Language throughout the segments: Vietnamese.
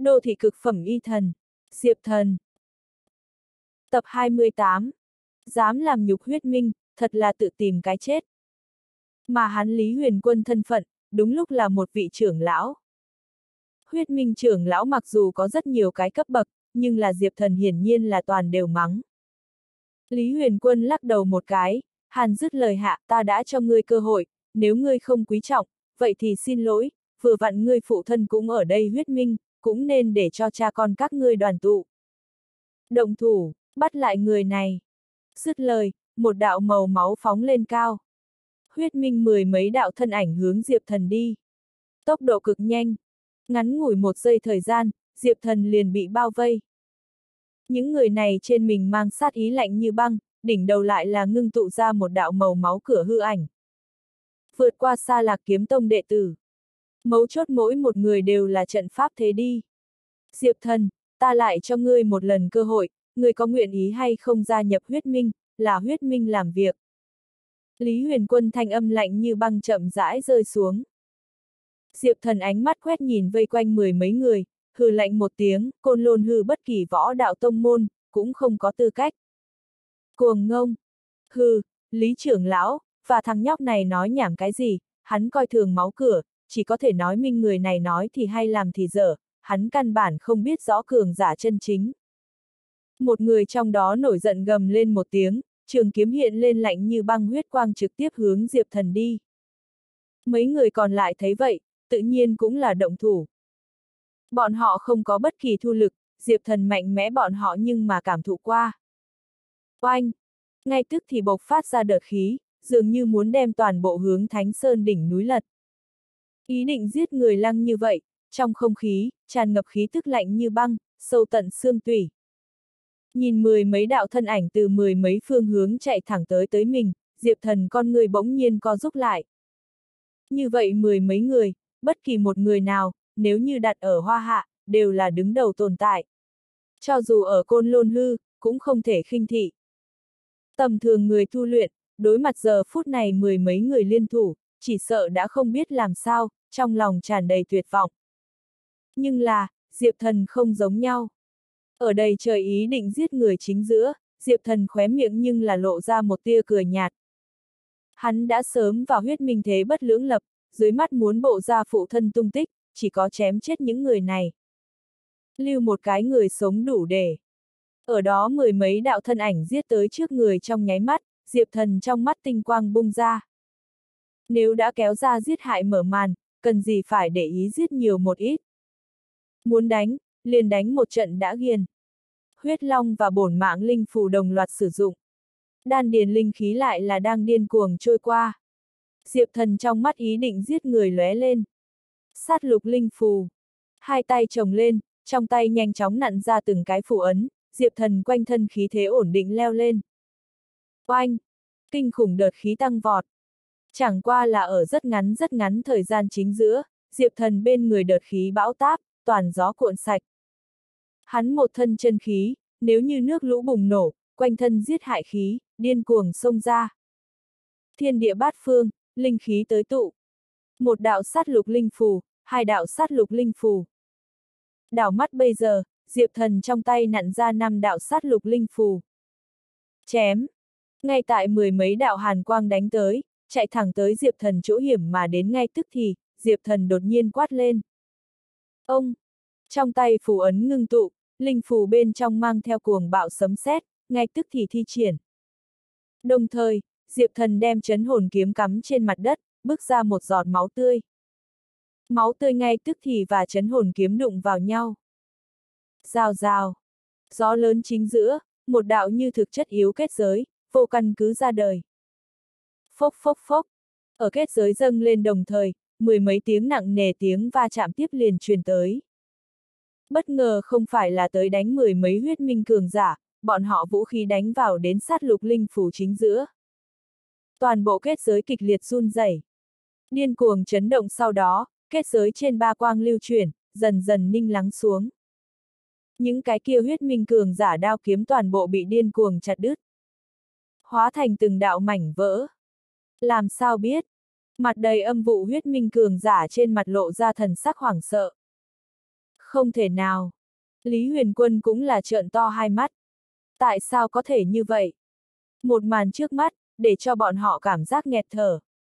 Đô thị cực phẩm y thần. Diệp Thần. Tập 28. Dám làm nhục huyết minh, thật là tự tìm cái chết. Mà hắn Lý Huyền Quân thân phận, đúng lúc là một vị trưởng lão. Huyết minh trưởng lão mặc dù có rất nhiều cái cấp bậc, nhưng là Diệp Thần hiển nhiên là toàn đều mắng. Lý Huyền Quân lắc đầu một cái, hàn dứt lời hạ, ta đã cho ngươi cơ hội, nếu ngươi không quý trọng, vậy thì xin lỗi, vừa vặn ngươi phụ thân cũng ở đây huyết minh, cũng nên để cho cha con các ngươi đoàn tụ. Động thủ, bắt lại người này. Dứt lời, một đạo màu máu phóng lên cao. Huyết minh mười mấy đạo thân ảnh hướng Diệp Thần đi. Tốc độ cực nhanh. Ngắn ngủi một giây thời gian, Diệp Thần liền bị bao vây. Những người này trên mình mang sát ý lạnh như băng, đỉnh đầu lại là ngưng tụ ra một đạo màu máu cửa hư ảnh. Vượt qua Sa Lạc Kiếm Tông đệ tử. Mấu chốt mỗi một người đều là trận pháp thế đi. Diệp Thần, ta lại cho ngươi một lần cơ hội, ngươi có nguyện ý hay không gia nhập huyết minh, là huyết minh làm việc. Lý Huyền Quân thanh âm lạnh như băng chậm rãi rơi xuống. Diệp Thần ánh mắt quét nhìn vây quanh mười mấy người, hừ lạnh một tiếng, Côn Lôn hư bất kỳ võ đạo tông môn, cũng không có tư cách. Cuồng ngông. Hừ, Lý trưởng lão, và thằng nhóc này nói nhảm cái gì, hắn coi thường máu cửa, chỉ có thể nói minh người này nói thì hay làm thì dở, hắn căn bản không biết rõ cường giả chân chính. Một người trong đó nổi giận gầm lên một tiếng, trường kiếm hiện lên lạnh như băng huyết quang trực tiếp hướng Diệp Thần đi. Mấy người còn lại thấy vậy, tự nhiên cũng là động thủ. Bọn họ không có bất kỳ thu lực, Diệp Thần mạnh mẽ bọn họ nhưng mà cảm thụ qua. Oanh! Ngay tức thì bộc phát ra đợt khí, dường như muốn đem toàn bộ hướng Thánh Sơn đỉnh núi lật. Ý định giết người lăng như vậy, trong không khí, tràn ngập khí tức lạnh như băng, sâu tận xương tủy. Nhìn mười mấy đạo thân ảnh từ mười mấy phương hướng chạy thẳng tới mình, Diệp Thần con người bỗng nhiên co rúm lại. Như vậy mười mấy người, bất kỳ một người nào, nếu như đặt ở Hoa Hạ, đều là đứng đầu tồn tại. Cho dù ở Côn Lôn hư, cũng không thể khinh thị. Tầm thường người tu luyện, đối mặt giờ phút này mười mấy người liên thủ, chỉ sợ đã không biết làm sao, trong lòng tràn đầy tuyệt vọng. Nhưng là, Diệp Thần không giống nhau. Ở đây trời ý định giết người chính giữa, Diệp Thần khóe miệng nhưng là lộ ra một tia cười nhạt. Hắn đã sớm vào huyết minh thế bất lưỡng lập, dưới mắt muốn bộ ra phụ thân tung tích, chỉ có chém chết những người này. Lưu một cái người sống đủ để. Ở đó mười mấy đạo thân ảnh giết tới trước người trong nháy mắt, Diệp Thần trong mắt tinh quang bung ra. Nếu đã kéo ra giết hại mở màn, cần gì phải để ý giết nhiều một ít. Muốn đánh, liền đánh một trận đã ghiền. Huyết long và bổn mạng linh phù đồng loạt sử dụng. Đan điền linh khí lại là đang điên cuồng trôi qua. Diệp Thần trong mắt ý định giết người lóe lên. Sát lục linh phù. Hai tay chồng lên, trong tay nhanh chóng nặn ra từng cái phù ấn, Diệp Thần quanh thân khí thế ổn định leo lên. Oanh! Kinh khủng đợt khí tăng vọt. Chẳng qua là ở rất ngắn thời gian chính giữa, Diệp Thần bên người đợt khí bão táp, toàn gió cuộn sạch. Hắn một thân chân khí, nếu như nước lũ bùng nổ, quanh thân giết hại khí, điên cuồng xông ra. Thiên địa bát phương, linh khí tới tụ. Một đạo sát lục linh phù, hai đạo sát lục linh phù. Đảo mắt bây giờ, Diệp Thần trong tay nặn ra 5 đạo sát lục linh phù. Chém! Ngay tại mười mấy đạo hàn quang đánh tới, chạy thẳng tới Diệp Thần chỗ hiểm mà đến ngay tức thì, Diệp Thần đột nhiên quát lên. Ông! Trong tay phù ấn ngưng tụ, linh phù bên trong mang theo cuồng bạo sấm sét, ngay tức thì thi triển. Đồng thời, Diệp Thần đem chấn hồn kiếm cắm trên mặt đất, bước ra một giọt máu tươi. Máu tươi ngay tức thì và chấn hồn kiếm đụng vào nhau. Rào rào. Gió lớn chính giữa, một đạo như thực chất yếu kết giới, vô căn cứ ra đời. Phốc phốc phốc. Ở kết giới dâng lên đồng thời, mười mấy tiếng nặng nề tiếng va chạm tiếp liền truyền tới. Bất ngờ không phải là tới đánh mười mấy huyết minh cường giả, bọn họ vũ khí đánh vào đến sát lục linh phủ chính giữa. Toàn bộ kết giới kịch liệt run rẩy. Điên cuồng chấn động sau đó, kết giới trên ba quang lưu chuyển, dần dần ninh lắng xuống. Những cái kia huyết minh cường giả đao kiếm toàn bộ bị điên cuồng chặt đứt. Hóa thành từng đạo mảnh vỡ. Làm sao biết? Mặt đầy âm vụ huyết minh cường giả trên mặt lộ ra thần sắc hoảng sợ. Không thể nào. Lý Huyền Quân cũng là trợn to hai mắt. Tại sao có thể như vậy? Một màn trước mắt, để cho bọn họ cảm giác nghẹt thở.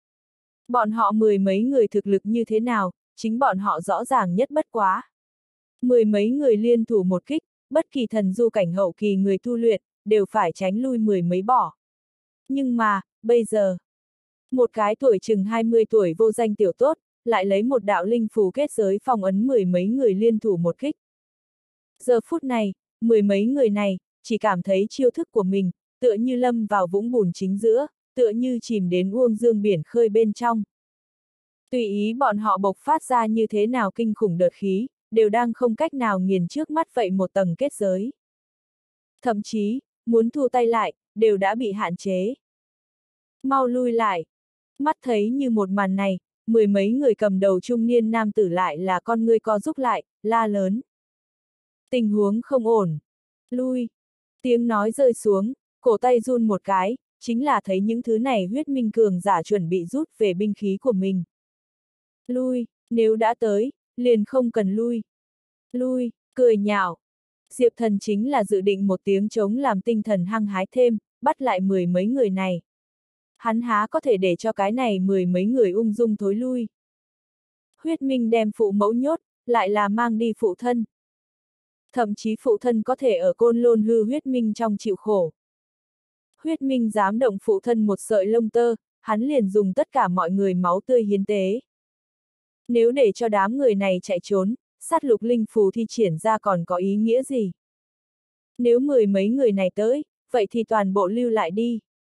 Bọn họ mười mấy người thực lực như thế nào, chính bọn họ rõ ràng nhất bất quá. Mười mấy người liên thủ một kích, bất kỳ thần du cảnh hậu kỳ người tu luyện, đều phải tránh lui mười mấy bỏ. Nhưng mà, bây giờ, một cái tuổi chừng 20 tuổi vô danh tiểu tốt, lại lấy một đạo linh phù kết giới phong ấn mười mấy người liên thủ một kích. Giờ phút này, mười mấy người này, chỉ cảm thấy chiêu thức của mình, tựa như lâm vào vũng bùn chính giữa, tựa như chìm đến uông dương biển khơi bên trong. Tùy ý bọn họ bộc phát ra như thế nào kinh khủng đợt khí, đều đang không cách nào nghiền trước mắt vậy một tầng kết giới. Thậm chí, muốn thu tay lại, đều đã bị hạn chế. Mau lui lại. Mắt thấy như một màn này, mười mấy người cầm đầu trung niên nam tử lại là con ngươi co rúc lại, la lớn. Tình huống không ổn. Lui. Tiếng nói rơi xuống, cổ tay run một cái, chính là thấy những thứ này huyết minh cường giả chuẩn bị rút về binh khí của mình. Lui, nếu đã tới, liền không cần lui. Lui, cười nhạo. Diệp Thần chính là dự định một tiếng chống làm tinh thần hăng hái thêm, bắt lại mười mấy người này. Hắn há có thể để cho cái này mười mấy người ung dung thối lui. Huyết minh đem phụ mẫu nhốt, lại là mang đi phụ thân. Thậm chí phụ thân có thể ở Côn Lôn hư huyết minh trong chịu khổ. Huyết minh dám động phụ thân một sợi lông tơ, hắn liền dùng tất cả mọi người máu tươi hiến tế. Nếu để cho đám người này chạy trốn, sát lục linh phù thi triển ra còn có ý nghĩa gì? Nếu mười mấy người này tới, vậy thì toàn bộ lưu lại đi.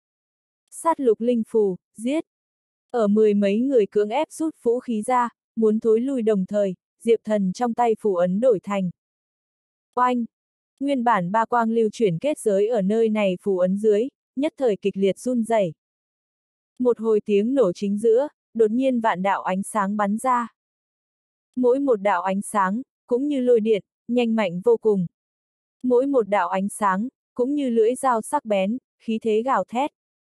Sát lục linh phù, giết. Ở mười mấy người cưỡng ép rút vũ khí ra, muốn thối lui đồng thời, Diệp Thần trong tay phù ấn đổi thành. Oanh! Nguyên bản ba quang lưu chuyển kết giới ở nơi này phù ấn dưới, nhất thời kịch liệt run rẩy. Một hồi tiếng nổ chính giữa, đột nhiên vạn đạo ánh sáng bắn ra. Mỗi một đạo ánh sáng, cũng như lôi điện, nhanh mạnh vô cùng. Mỗi một đạo ánh sáng, cũng như lưỡi dao sắc bén, khí thế gào thét.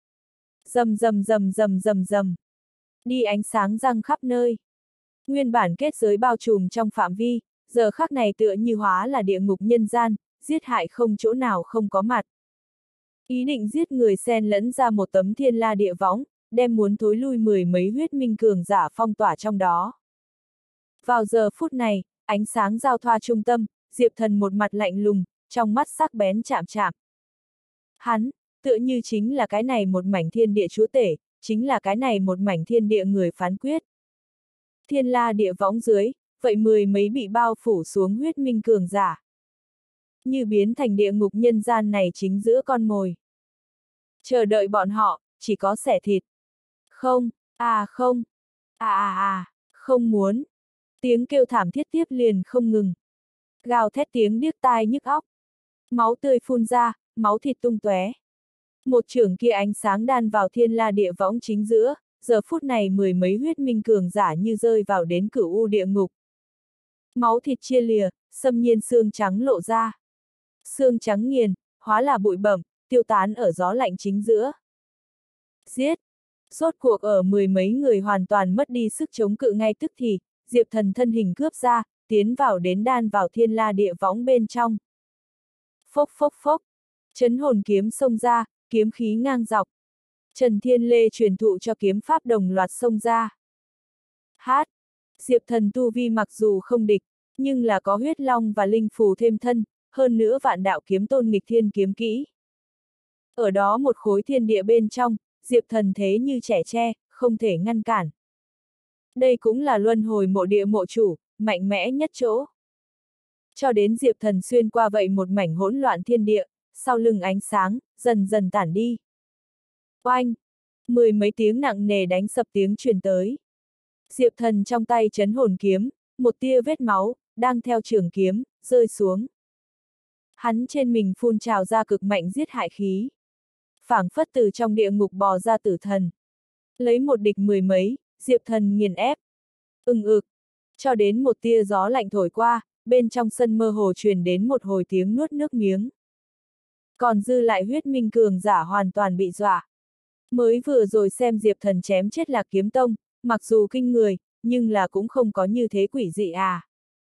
Rầm rầm rầm rầm rầm rầm. Đi ánh sáng răng khắp nơi. Nguyên bản kết giới bao trùm trong phạm vi, giờ khắc này tựa như hóa là địa ngục nhân gian, giết hại không chỗ nào không có mặt. Ý định giết người xen lẫn ra một tấm thiên la địa võng, đem muốn thối lui mười mấy huyết minh cường giả phong tỏa trong đó. Vào giờ phút này, ánh sáng giao thoa trung tâm, Diệp Thần một mặt lạnh lùng, trong mắt sắc bén chạm chạm. Hắn, tựa như chính là cái này một mảnh thiên địa chúa tể, chính là cái này một mảnh thiên địa người phán quyết. Thiên la địa võng dưới, vậy mười mấy bị bao phủ xuống huyết minh cường giả. Như biến thành địa ngục nhân gian này chính giữa con mồi. Chờ đợi bọn họ, chỉ có xẻ thịt. Không, không, không muốn. Tiếng kêu thảm thiết tiếp liền không ngừng. Gào thét tiếng điếc tai nhức óc. Máu tươi phun ra, máu thịt tung tóe. Một chưởng kia ánh sáng đan vào thiên la địa võng chính giữa, giờ phút này mười mấy huyết minh cường giả như rơi vào đến cửu u địa ngục. Máu thịt chia lìa, xâm nhiên xương trắng lộ ra. Xương trắng nghiền, hóa là bụi bẩm, tiêu tán ở gió lạnh chính giữa. Giết! Rốt cuộc ở mười mấy người hoàn toàn mất đi sức chống cự ngay tức thì, Diệp Thần thân hình cướp ra, tiến vào đến đan vào thiên la địa võng bên trong. Phốc phốc phốc! Chấn hồn kiếm xông ra, kiếm khí ngang dọc. Trần Thiên Lê truyền thụ cho kiếm pháp đồng loạt xông ra. Hát! Diệp Thần tu vi mặc dù không địch, nhưng là có huyết long và linh phù thêm thân, hơn nữa vạn đạo kiếm tôn nghịch thiên kiếm kỹ. Ở đó một khối thiên địa bên trong, Diệp Thần thế như trẻ tre, không thể ngăn cản. Đây cũng là luân hồi mộ địa mộ chủ, mạnh mẽ nhất chỗ. Cho đến Diệp Thần xuyên qua vậy một mảnh hỗn loạn thiên địa, sau lưng ánh sáng, dần dần tản đi. Oanh! Mười mấy tiếng nặng nề đánh sập tiếng truyền tới. Diệp Thần trong tay chấn hồn kiếm, một tia vết máu, đang theo trường kiếm, rơi xuống. Hắn trên mình phun trào ra cực mạnh giết hại khí. Phảng phất từ trong địa ngục bò ra tử thần. Lấy một địch mười mấy, Diệp Thần nghiền ép. Ực. Cho đến một tia gió lạnh thổi qua, bên trong sân mơ hồ truyền đến một hồi tiếng nuốt nước miếng. Còn dư lại huyết minh cường giả hoàn toàn bị dọa. Mới vừa rồi xem Diệp Thần chém chết Lạc Kiếm Tông, mặc dù kinh người, nhưng là cũng không có như thế quỷ dị à.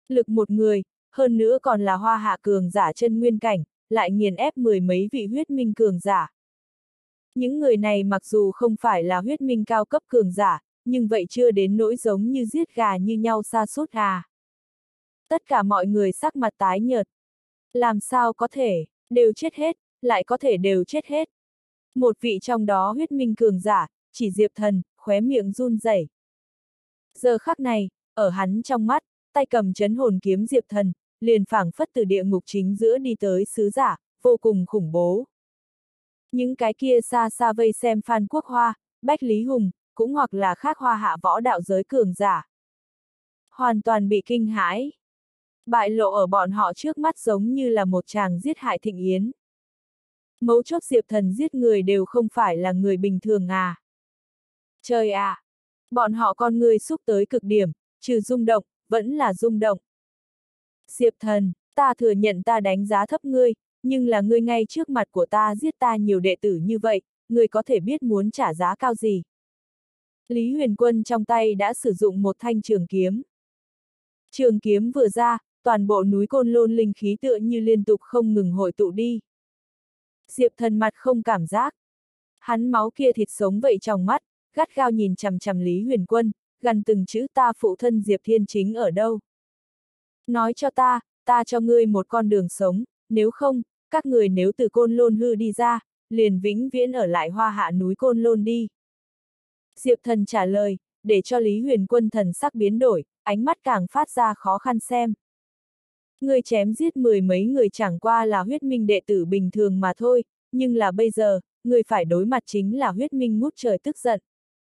Lực một người, hơn nữa còn là hoa hạ cường giả chân nguyên cảnh, lại nghiền ép mười mấy vị huyết minh cường giả. Những người này mặc dù không phải là huyết minh cao cấp cường giả, nhưng vậy chưa đến nỗi giống như giết gà như nhau sa sút à. Tất cả mọi người sắc mặt tái nhợt. Làm sao có thể, đều chết hết, lại có thể đều chết hết. Một vị trong đó huyết minh cường giả, chỉ Diệp Thần, khóe miệng run rẩy. Giờ khắc này, ở hắn trong mắt, tay cầm chấn hồn kiếm Diệp Thần, liền phảng phất từ địa ngục chính giữa đi tới sứ giả, vô cùng khủng bố. Những cái kia xa xa vây xem Phan Quốc Hoa, Bách Lý Hùng, cũng hoặc là khác hoa hạ võ đạo giới cường giả. Hoàn toàn bị kinh hãi. Bại lộ ở bọn họ trước mắt giống như là một tràng giết hại thịnh yến. Mấu chốt Diệp Thần giết người đều không phải là người bình thường à. Trời ạ! Bọn họ con người xúc tới cực điểm, trừ rung động, vẫn là rung động. Diệp Thần, ta thừa nhận ta đánh giá thấp ngươi, nhưng là ngươi ngay trước mặt của ta giết ta nhiều đệ tử như vậy, ngươi có thể biết muốn trả giá cao gì. Lý Huyền Quân trong tay đã sử dụng một thanh trường kiếm. Trường kiếm vừa ra, toàn bộ núi Côn Lôn linh khí tựa như liên tục không ngừng hội tụ đi. Diệp Thần mặt không cảm giác. Hắn máu kia thịt sống vậy trong mắt, gắt gao nhìn chằm chằm Lý Huyền Quân, gần từng chữ ta phụ thân Diệp Thiên Chính ở đâu. Nói cho ta cho ngươi một con đường sống, nếu không, các người nếu từ Côn Lôn hư đi ra, liền vĩnh viễn ở lại hoa hạ núi Côn Lôn đi. Diệp Thần trả lời, để cho Lý Huyền Quân thần sắc biến đổi, ánh mắt càng phát ra khó khăn xem. Ngươi chém giết mười mấy người chẳng qua là huyết minh đệ tử bình thường mà thôi, nhưng là bây giờ, ngươi phải đối mặt chính là huyết minh ngút trời tức giận.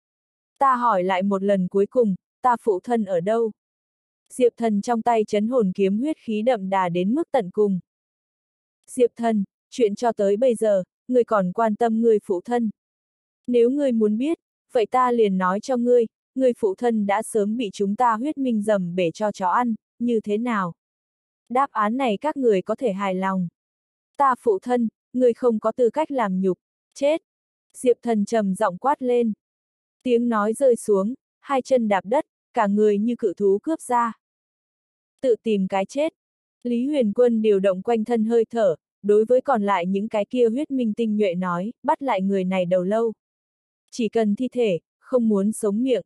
Ta hỏi lại một lần cuối cùng, ta phụ thân ở đâu? Diệp Thần trong tay chấn hồn kiếm huyết khí đậm đà đến mức tận cùng. Diệp Thần, chuyện cho tới bây giờ, ngươi còn quan tâm ngươi phụ thân. Nếu ngươi muốn biết, vậy ta liền nói cho ngươi phụ thân đã sớm bị chúng ta huyết minh dầm bể cho chó ăn, như thế nào? Đáp án này các người có thể hài lòng. Ta phụ thân, ngươi không có tư cách làm nhục, chết. Diệp Thần trầm giọng quát lên. Tiếng nói rơi xuống, hai chân đạp đất, cả người như cự thú cướp ra. Tự tìm cái chết. Lý Huyền Quân điều động quanh thân hơi thở, đối với còn lại những cái kia huyết minh tinh nhuệ nói, bắt lại người này đầu lâu. Chỉ cần thi thể, không muốn sống miệng.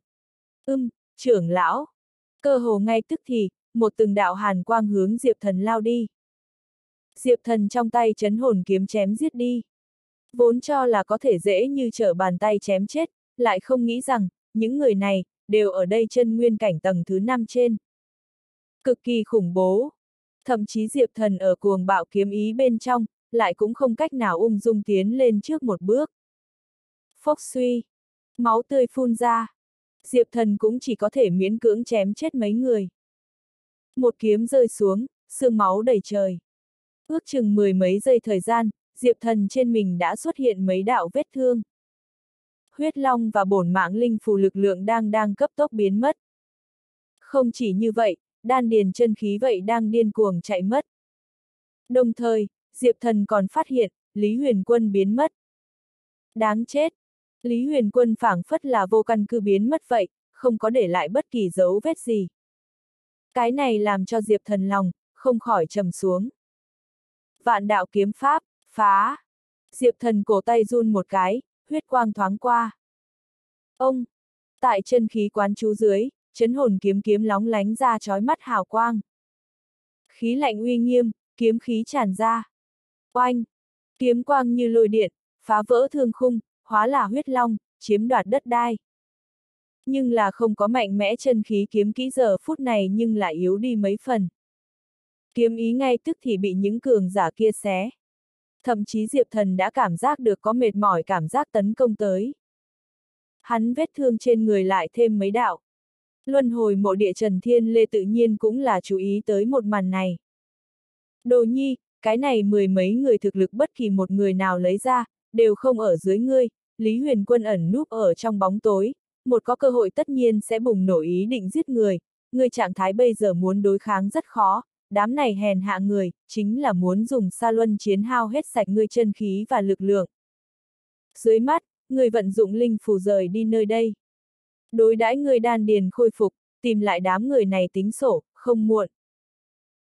Trưởng lão. Cơ hồ ngay tức thì, một từng đạo hàn quang hướng Diệp Thần lao đi. Diệp Thần trong tay chấn hồn kiếm chém giết đi. Vốn cho là có thể dễ như trở bàn tay chém chết, lại không nghĩ rằng, những người này, đều ở đây chân nguyên cảnh tầng thứ 5 trên. Cực kỳ khủng bố. Thậm chí Diệp Thần ở cuồng bạo kiếm ý bên trong, lại cũng không cách nào ung dung tiến lên trước một bước. Phốc suy. Máu tươi phun ra. Diệp Thần cũng chỉ có thể miễn cưỡng chém chết mấy người. Một kiếm rơi xuống, xương máu đầy trời. Ước chừng mười mấy giây thời gian, Diệp Thần trên mình đã xuất hiện mấy đạo vết thương. Huyết long và bổn mạng linh phù lực lượng đang cấp tốc biến mất. Không chỉ như vậy, đan điền chân khí vậy đang điên cuồng chạy mất. Đồng thời, Diệp Thần còn phát hiện, Lý Huyền Quân biến mất. Đáng chết! Lý Huyền Quân phảng phất là vô căn cứ biến mất vậy, không có để lại bất kỳ dấu vết gì. Cái này làm cho Diệp Thần lòng, không khỏi trầm xuống. Vạn đạo kiếm pháp, phá! Diệp Thần cổ tay run một cái, huyết quang thoáng qua. Ông! Tại chân khí quán chú dưới, chấn hồn kiếm lóng lánh ra chói mắt hào quang. Khí lạnh uy nghiêm, kiếm khí tràn ra. Oanh! Kiếm quang như lôi điện, phá vỡ thương khung, hóa là huyết long, chiếm đoạt đất đai. Nhưng là không có mạnh mẽ chân khí kiếm kỹ giờ phút này nhưng lại yếu đi mấy phần. Kiếm ý ngay tức thì bị những cường giả kia xé. Thậm chí Diệp Thần đã cảm giác được có mệt mỏi cảm giác tấn công tới. Hắn vết thương trên người lại thêm mấy đạo. Luân hồi mộ địa Trần Thiên Lê tự nhiên cũng là chú ý tới một màn này. Đồ nhi, cái này mười mấy người thực lực bất kỳ một người nào lấy ra, đều không ở dưới ngươi, Lý Huyền Quân ẩn núp ở trong bóng tối, một có cơ hội tất nhiên sẽ bùng nổ ý định giết người, ngươi trạng thái bây giờ muốn đối kháng rất khó, đám này hèn hạ người, chính là muốn dùng sa luân chiến hao hết sạch ngươi chân khí và lực lượng. Dưới mắt, ngươi vận dụng linh phù rời đi nơi đây. Đối đãi ngươi đan điền khôi phục, tìm lại đám người này tính sổ, không muộn.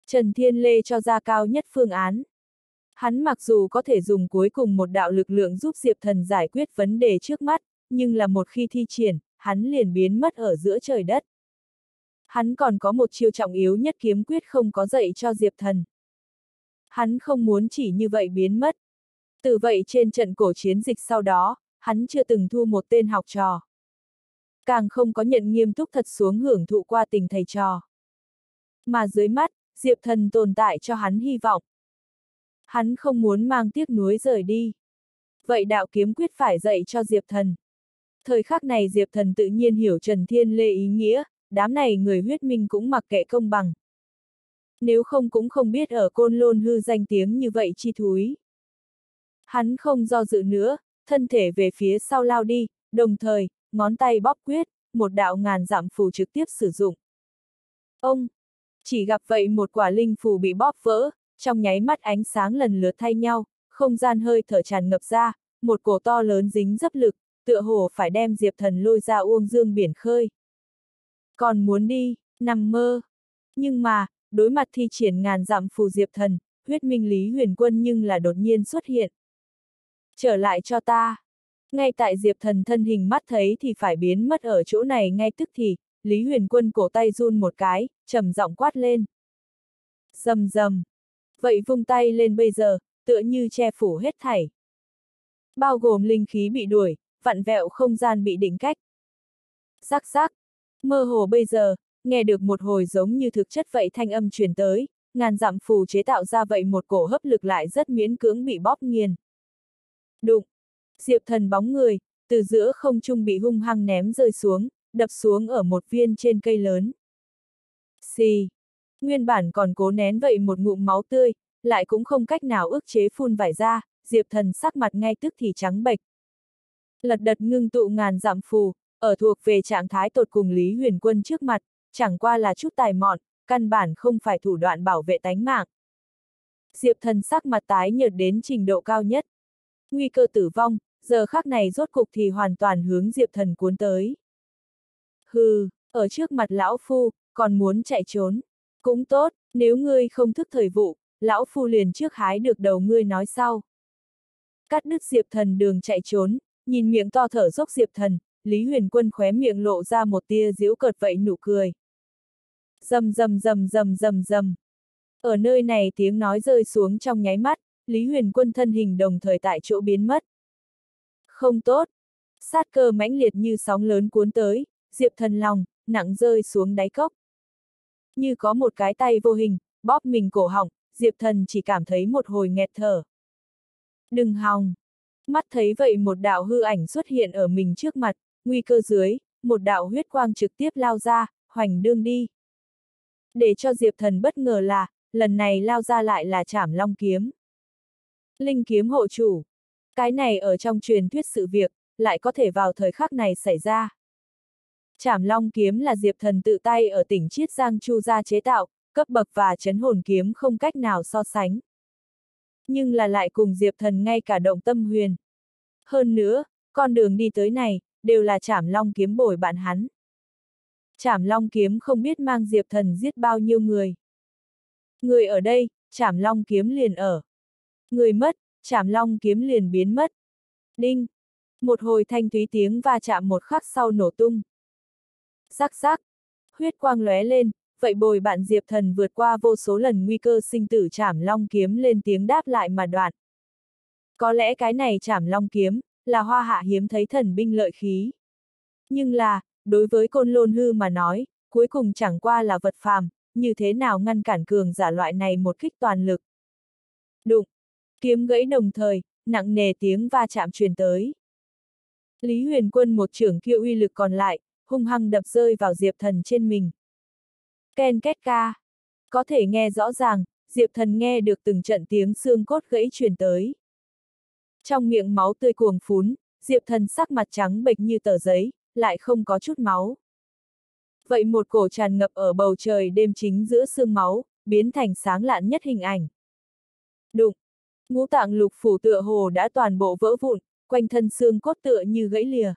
Trần Thiên Lê cho ra cao nhất phương án. Hắn mặc dù có thể dùng cuối cùng một đạo lực lượng giúp Diệp Thần giải quyết vấn đề trước mắt, nhưng là một khi thi triển, hắn liền biến mất ở giữa trời đất. Hắn còn có một chiêu trọng yếu nhất kiếm quyết không có dạy cho Diệp Thần. Hắn không muốn chỉ như vậy biến mất. Từ vậy trên trận cổ chiến dịch sau đó, hắn chưa từng thu một tên học trò. Càng không có nhận nghiêm túc thật xuống hưởng thụ qua tình thầy trò. Mà dưới mắt, Diệp Thần tồn tại cho hắn hy vọng. Hắn không muốn mang tiếc nuối rời đi. Vậy đạo kiếm quyết phải dạy cho Diệp Thần. Thời khắc này Diệp Thần tự nhiên hiểu Trần Thiên Lê ý nghĩa, đám này người huyết minh cũng mặc kệ công bằng. Nếu không cũng không biết ở Côn Lôn hư danh tiếng như vậy chi thúi. Hắn không do dự nữa, thân thể về phía sau lao đi, đồng thời, ngón tay bóp quyết, một đạo ngàn dặm phù trực tiếp sử dụng. Ông, chỉ gặp vậy một quả linh phù bị bóp vỡ, trong nháy mắt ánh sáng lần lượt thay nhau, không gian hơi thở tràn ngập ra, một cổ to lớn dính dấp lực, tựa hồ phải đem Diệp Thần lôi ra uông dương biển khơi. Còn muốn đi, nằm mơ. Nhưng mà, đối mặt thi triển ngàn dặm phù Diệp Thần, huyết minh Lý Huyền Quân nhưng là đột nhiên xuất hiện. Trở lại cho ta. Ngay tại Diệp Thần thân hình mắt thấy thì phải biến mất ở chỗ này ngay tức thì, Lý Huyền Quân cổ tay run một cái, trầm giọng quát lên. Rầm rầm. Vậy vung tay lên bây giờ, tựa như che phủ hết thảy. Bao gồm linh khí bị đuổi, vặn vẹo không gian bị định cách. Rắc rắc. Mơ hồ bây giờ, nghe được một hồi giống như thực chất vậy thanh âm truyền tới, ngàn dặm phù chế tạo ra vậy một cổ hấp lực lại rất miễn cưỡng bị bóp nghiền. Đụng. Diệp Thần bóng người, từ giữa không trung bị hung hăng ném rơi xuống, đập xuống ở một viên trên cây lớn. Xì. Nguyên bản còn cố nén vậy một ngụm máu tươi, lại cũng không cách nào ức chế phun vải ra, Diệp Thần sắc mặt ngay tức thì trắng bệch. Lật đật ngưng tụ ngàn dặm phù, ở thuộc về trạng thái tột cùng Lý Huyền Quân trước mặt, chẳng qua là chút tài mọn, căn bản không phải thủ đoạn bảo vệ tánh mạng. Diệp Thần sắc mặt tái nhợt đến trình độ cao nhất. Nguy cơ tử vong, giờ khắc này rốt cục thì hoàn toàn hướng Diệp Thần cuốn tới. Hừ, ở trước mặt lão phu, còn muốn chạy trốn. Cũng tốt, nếu ngươi không thức thời vụ, lão phu liền trước hái được đầu ngươi nói sau. Cắt đứt Diệp Thần đường chạy trốn, nhìn miệng to thở dốc Diệp Thần, Lý Huyền Quân khóe miệng lộ ra một tia giễu cợt vậy nụ cười. Rầm rầm rầm rầm rầm rầm. Ở nơi này tiếng nói rơi xuống trong nháy mắt, Lý Huyền Quân thân hình đồng thời tại chỗ biến mất. Không tốt. Sát cơ mãnh liệt như sóng lớn cuốn tới, Diệp Thần lòng, nặng rơi xuống đáy cốc. Như có một cái tay vô hình, bóp mình cổ họng, Diệp Thần chỉ cảm thấy một hồi nghẹt thở. Đừng hòng. Mắt thấy vậy một đạo hư ảnh xuất hiện ở mình trước mặt, nguy cơ dưới, một đạo huyết quang trực tiếp lao ra, hoành đương đi. Để cho Diệp Thần bất ngờ là, lần này lao ra lại là Trảm Long kiếm. Linh kiếm hộ chủ. Cái này ở trong truyền thuyết sự việc, lại có thể vào thời khắc này xảy ra. Trảm Long kiếm là Diệp Thần tự tay ở tỉnh Chiết Giang Chu gia chế tạo, cấp bậc và chấn hồn kiếm không cách nào so sánh. Nhưng là lại cùng Diệp Thần ngay cả động tâm huyền. Hơn nữa, con đường đi tới này, đều là Trảm Long kiếm bồi bạn hắn. Trảm Long kiếm không biết mang Diệp Thần giết bao nhiêu người. Người ở đây, Trảm Long kiếm liền ở. Người mất, Trảm Long kiếm liền biến mất. Đinh! Một hồi thanh thúy tiếng va chạm một khắc sau nổ tung. Rắc rắc! Huyết quang lóe lên, vậy bồi bạn Diệp Thần vượt qua vô số lần nguy cơ sinh tử Trảm Long kiếm lên tiếng đáp lại mà đoạn. Có lẽ cái này Trảm Long kiếm, là hoa hạ hiếm thấy thần binh lợi khí. Nhưng là, đối với Côn Lôn hư mà nói, cuối cùng chẳng qua là vật phàm, như thế nào ngăn cản cường giả loại này một kích toàn lực. Đụng! Kiếm gãy đồng thời, nặng nề tiếng va chạm truyền tới. Lý Huyền Quân một trưởng kia uy lực còn lại, hung hăng đập rơi vào Diệp Thần trên mình. Ken két ca. Có thể nghe rõ ràng, Diệp Thần nghe được từng trận tiếng xương cốt gãy truyền tới. Trong miệng máu tươi cuồng phún, Diệp Thần sắc mặt trắng bệch như tờ giấy, lại không có chút máu. Vậy một cổ tràn ngập ở bầu trời đêm chính giữa sương máu, biến thành sáng lạn nhất hình ảnh. Đụng! Ngũ tạng lục phủ tựa hồ đã toàn bộ vỡ vụn, quanh thân xương cốt tựa như gãy lìa.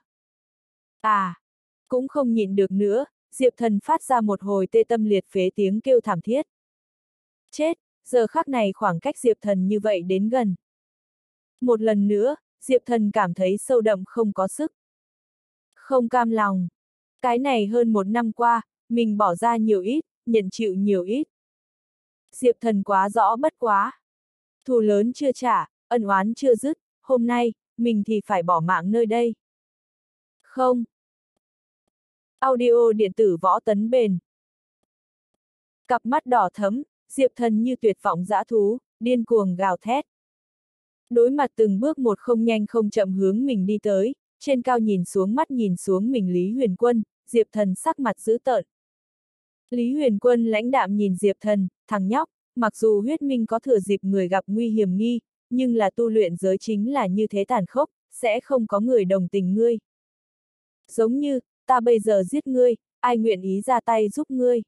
À! Cũng không nhịn được nữa, Diệp Thần phát ra một hồi tê tâm liệt phế tiếng kêu thảm thiết. Chết, giờ khắc này khoảng cách Diệp Thần như vậy đến gần. Một lần nữa, Diệp Thần cảm thấy sâu đậm không có sức. Không cam lòng. Cái này hơn 1 năm qua, mình bỏ ra nhiều ít, nhận chịu nhiều ít. Diệp Thần quá rõ bất quá. Thù lớn chưa trả, ân oán chưa dứt, hôm nay, mình thì phải bỏ mạng nơi đây. Không. Audio điện tử Võ Tấn Bền. Cặp mắt đỏ thẫm, Diệp Thần như tuyệt vọng dã thú, điên cuồng gào thét. Đối mặt từng bước một không nhanh không chậm hướng mình đi tới, trên cao nhìn xuống mắt nhìn xuống mình Lý Huyền Quân, Diệp Thần sắc mặt dữ tợn. Lý Huyền Quân lãnh đạm nhìn Diệp Thần, thằng nhóc, mặc dù huyết minh có thừa dịp người gặp nguy hiểm nghi, nhưng là tu luyện giới chính là như thế tàn khốc, sẽ không có người đồng tình ngươi. Giống như, ta bây giờ giết ngươi, ai nguyện ý ra tay giúp ngươi.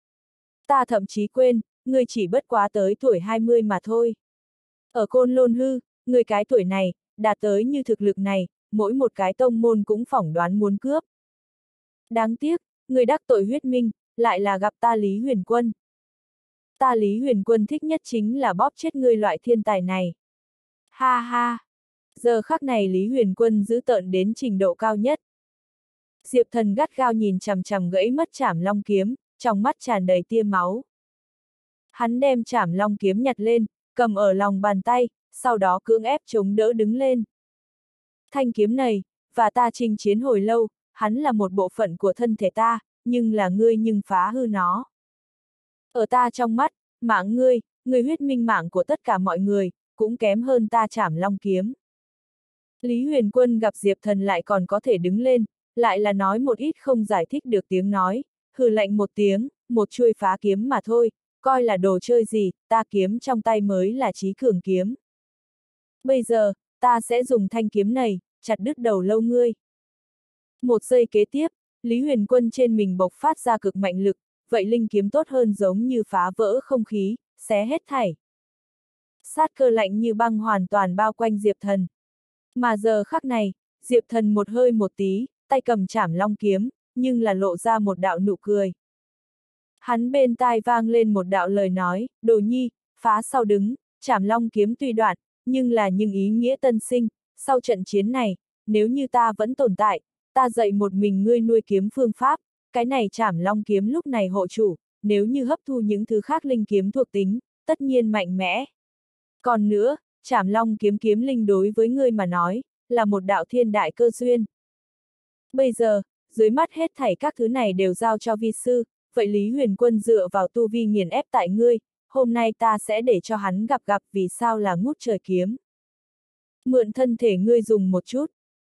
Ta thậm chí quên, ngươi chỉ bất quá tới tuổi 20 mà thôi. Ở Côn Lôn Hư, người cái tuổi này, đạt tới như thực lực này, mỗi một cái tông môn cũng phỏng đoán muốn cướp. Đáng tiếc, người đắc tội huyết minh, lại là gặp ta Lý Huyền Quân. Ta Lý Huyền Quân thích nhất chính là bóp chết ngươi loại thiên tài này. Ha ha! Giờ khắc này Lý Huyền Quân giữ tợn đến trình độ cao nhất. Diệp Thần gắt gao nhìn chằm chằm gãy mất Trảm Long kiếm, trong mắt tràn đầy tia máu. Hắn đem Trảm Long kiếm nhặt lên, cầm ở lòng bàn tay, sau đó cưỡng ép chống đỡ đứng lên. Thanh kiếm này, và ta chinh chiến hồi lâu, hắn là một bộ phận của thân thể ta, nhưng là ngươi nhưng phá hư nó. Ở ta trong mắt, mạng ngươi, người huyết minh mạng của tất cả mọi người, cũng kém hơn ta Trảm Long kiếm. Lý Huyền Quân gặp Diệp Thần lại còn có thể đứng lên, lại là nói một ít không giải thích được tiếng nói, hừ lạnh một tiếng, một chuôi phá kiếm mà thôi, coi là đồ chơi gì, ta kiếm trong tay mới là chí cường kiếm. Bây giờ, ta sẽ dùng thanh kiếm này, chặt đứt đầu lâu ngươi. Một giây kế tiếp, Lý Huyền Quân trên mình bộc phát ra cực mạnh lực, vậy linh kiếm tốt hơn giống như phá vỡ không khí, xé hết thảy. Sát cơ lạnh như băng hoàn toàn bao quanh Diệp Thần. Mà giờ khắc này, Diệp Thần một hơi một tí, tay cầm Trảm Long kiếm, nhưng là lộ ra một đạo nụ cười. Hắn bên tai vang lên một đạo lời nói, Đồ Nhi, phá sau đứng, Trảm Long kiếm tuy đoạn, nhưng ý nghĩa tân sinh, sau trận chiến này, nếu như ta vẫn tồn tại, ta dạy một mình ngươi nuôi kiếm phương pháp, cái này Trảm Long kiếm lúc này hộ chủ, nếu như hấp thu những thứ khác linh kiếm thuộc tính, tất nhiên mạnh mẽ. Còn nữa, Trảm Long kiếm kiếm linh đối với ngươi mà nói, là một đạo thiên đại cơ duyên. Bây giờ, dưới mắt hết thảy các thứ này đều giao cho vi sư, vậy Lý Huyền Quân dựa vào tu vi nghiền ép tại ngươi, hôm nay ta sẽ để cho hắn gặp vì sao là ngút trời kiếm. Mượn thân thể ngươi dùng một chút.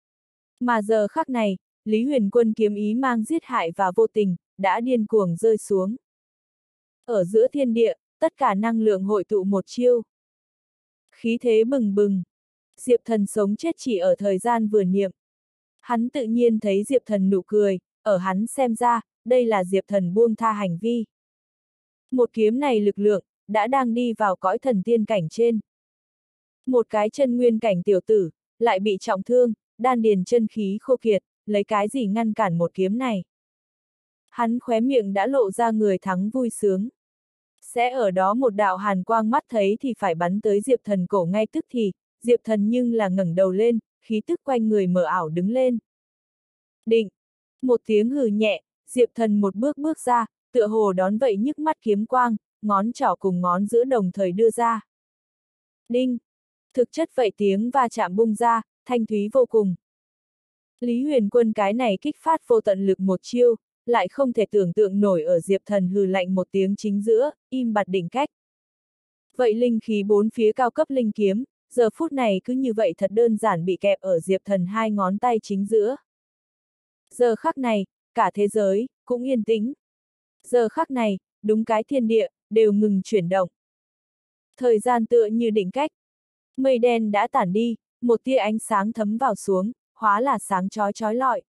Mà giờ khắc này, Lý Huyền Quân kiếm ý mang giết hại và vô tình, đã điên cuồng rơi xuống. Ở giữa thiên địa, tất cả năng lượng hội tụ một chiêu. Khí thế bừng bừng. Diệp Thần sống chết chỉ ở thời gian vừa niệm. Hắn tự nhiên thấy Diệp Thần nụ cười, ở hắn xem ra, đây là Diệp Thần buông tha hành vi. Một kiếm này lực lượng, đã đang đi vào cõi thần tiên cảnh trên. Một cái chân nguyên cảnh tiểu tử, lại bị trọng thương, đan điền chân khí khô kiệt, lấy cái gì ngăn cản một kiếm này. Hắn khóe miệng đã lộ ra người thắng vui sướng. Sẽ ở đó một đạo hàn quang mắt thấy thì phải bắn tới Diệp Thần cổ ngay tức thì, Diệp Thần nhưng là ngẩng đầu lên, khí tức quanh người mờ ảo đứng lên. Định! Một tiếng hừ nhẹ, Diệp Thần một bước bước ra, tựa hồ đón vậy nhức mắt kiếm quang, ngón trỏ cùng ngón giữa đồng thời đưa ra. Đinh! Thực chất vậy tiếng va chạm bung ra, thanh thúy vô cùng. Lý Huyền Quân cái này kích phát vô tận lực một chiêu, lại không thể tưởng tượng nổi ở Diệp Thần hừ lạnh một tiếng chính giữa, im bặt đỉnh cách. Vậy linh khí bốn phía cao cấp linh kiếm, giờ phút này cứ như vậy thật đơn giản bị kẹp ở Diệp Thần hai ngón tay chính giữa. Giờ khắc này, cả thế giới, cũng yên tĩnh. Giờ khắc này, đúng cái thiên địa, đều ngừng chuyển động. Thời gian tựa như đỉnh cách. Mây đen đã tản đi, một tia ánh sáng thấm vào xuống, hóa là sáng chói chói lọi.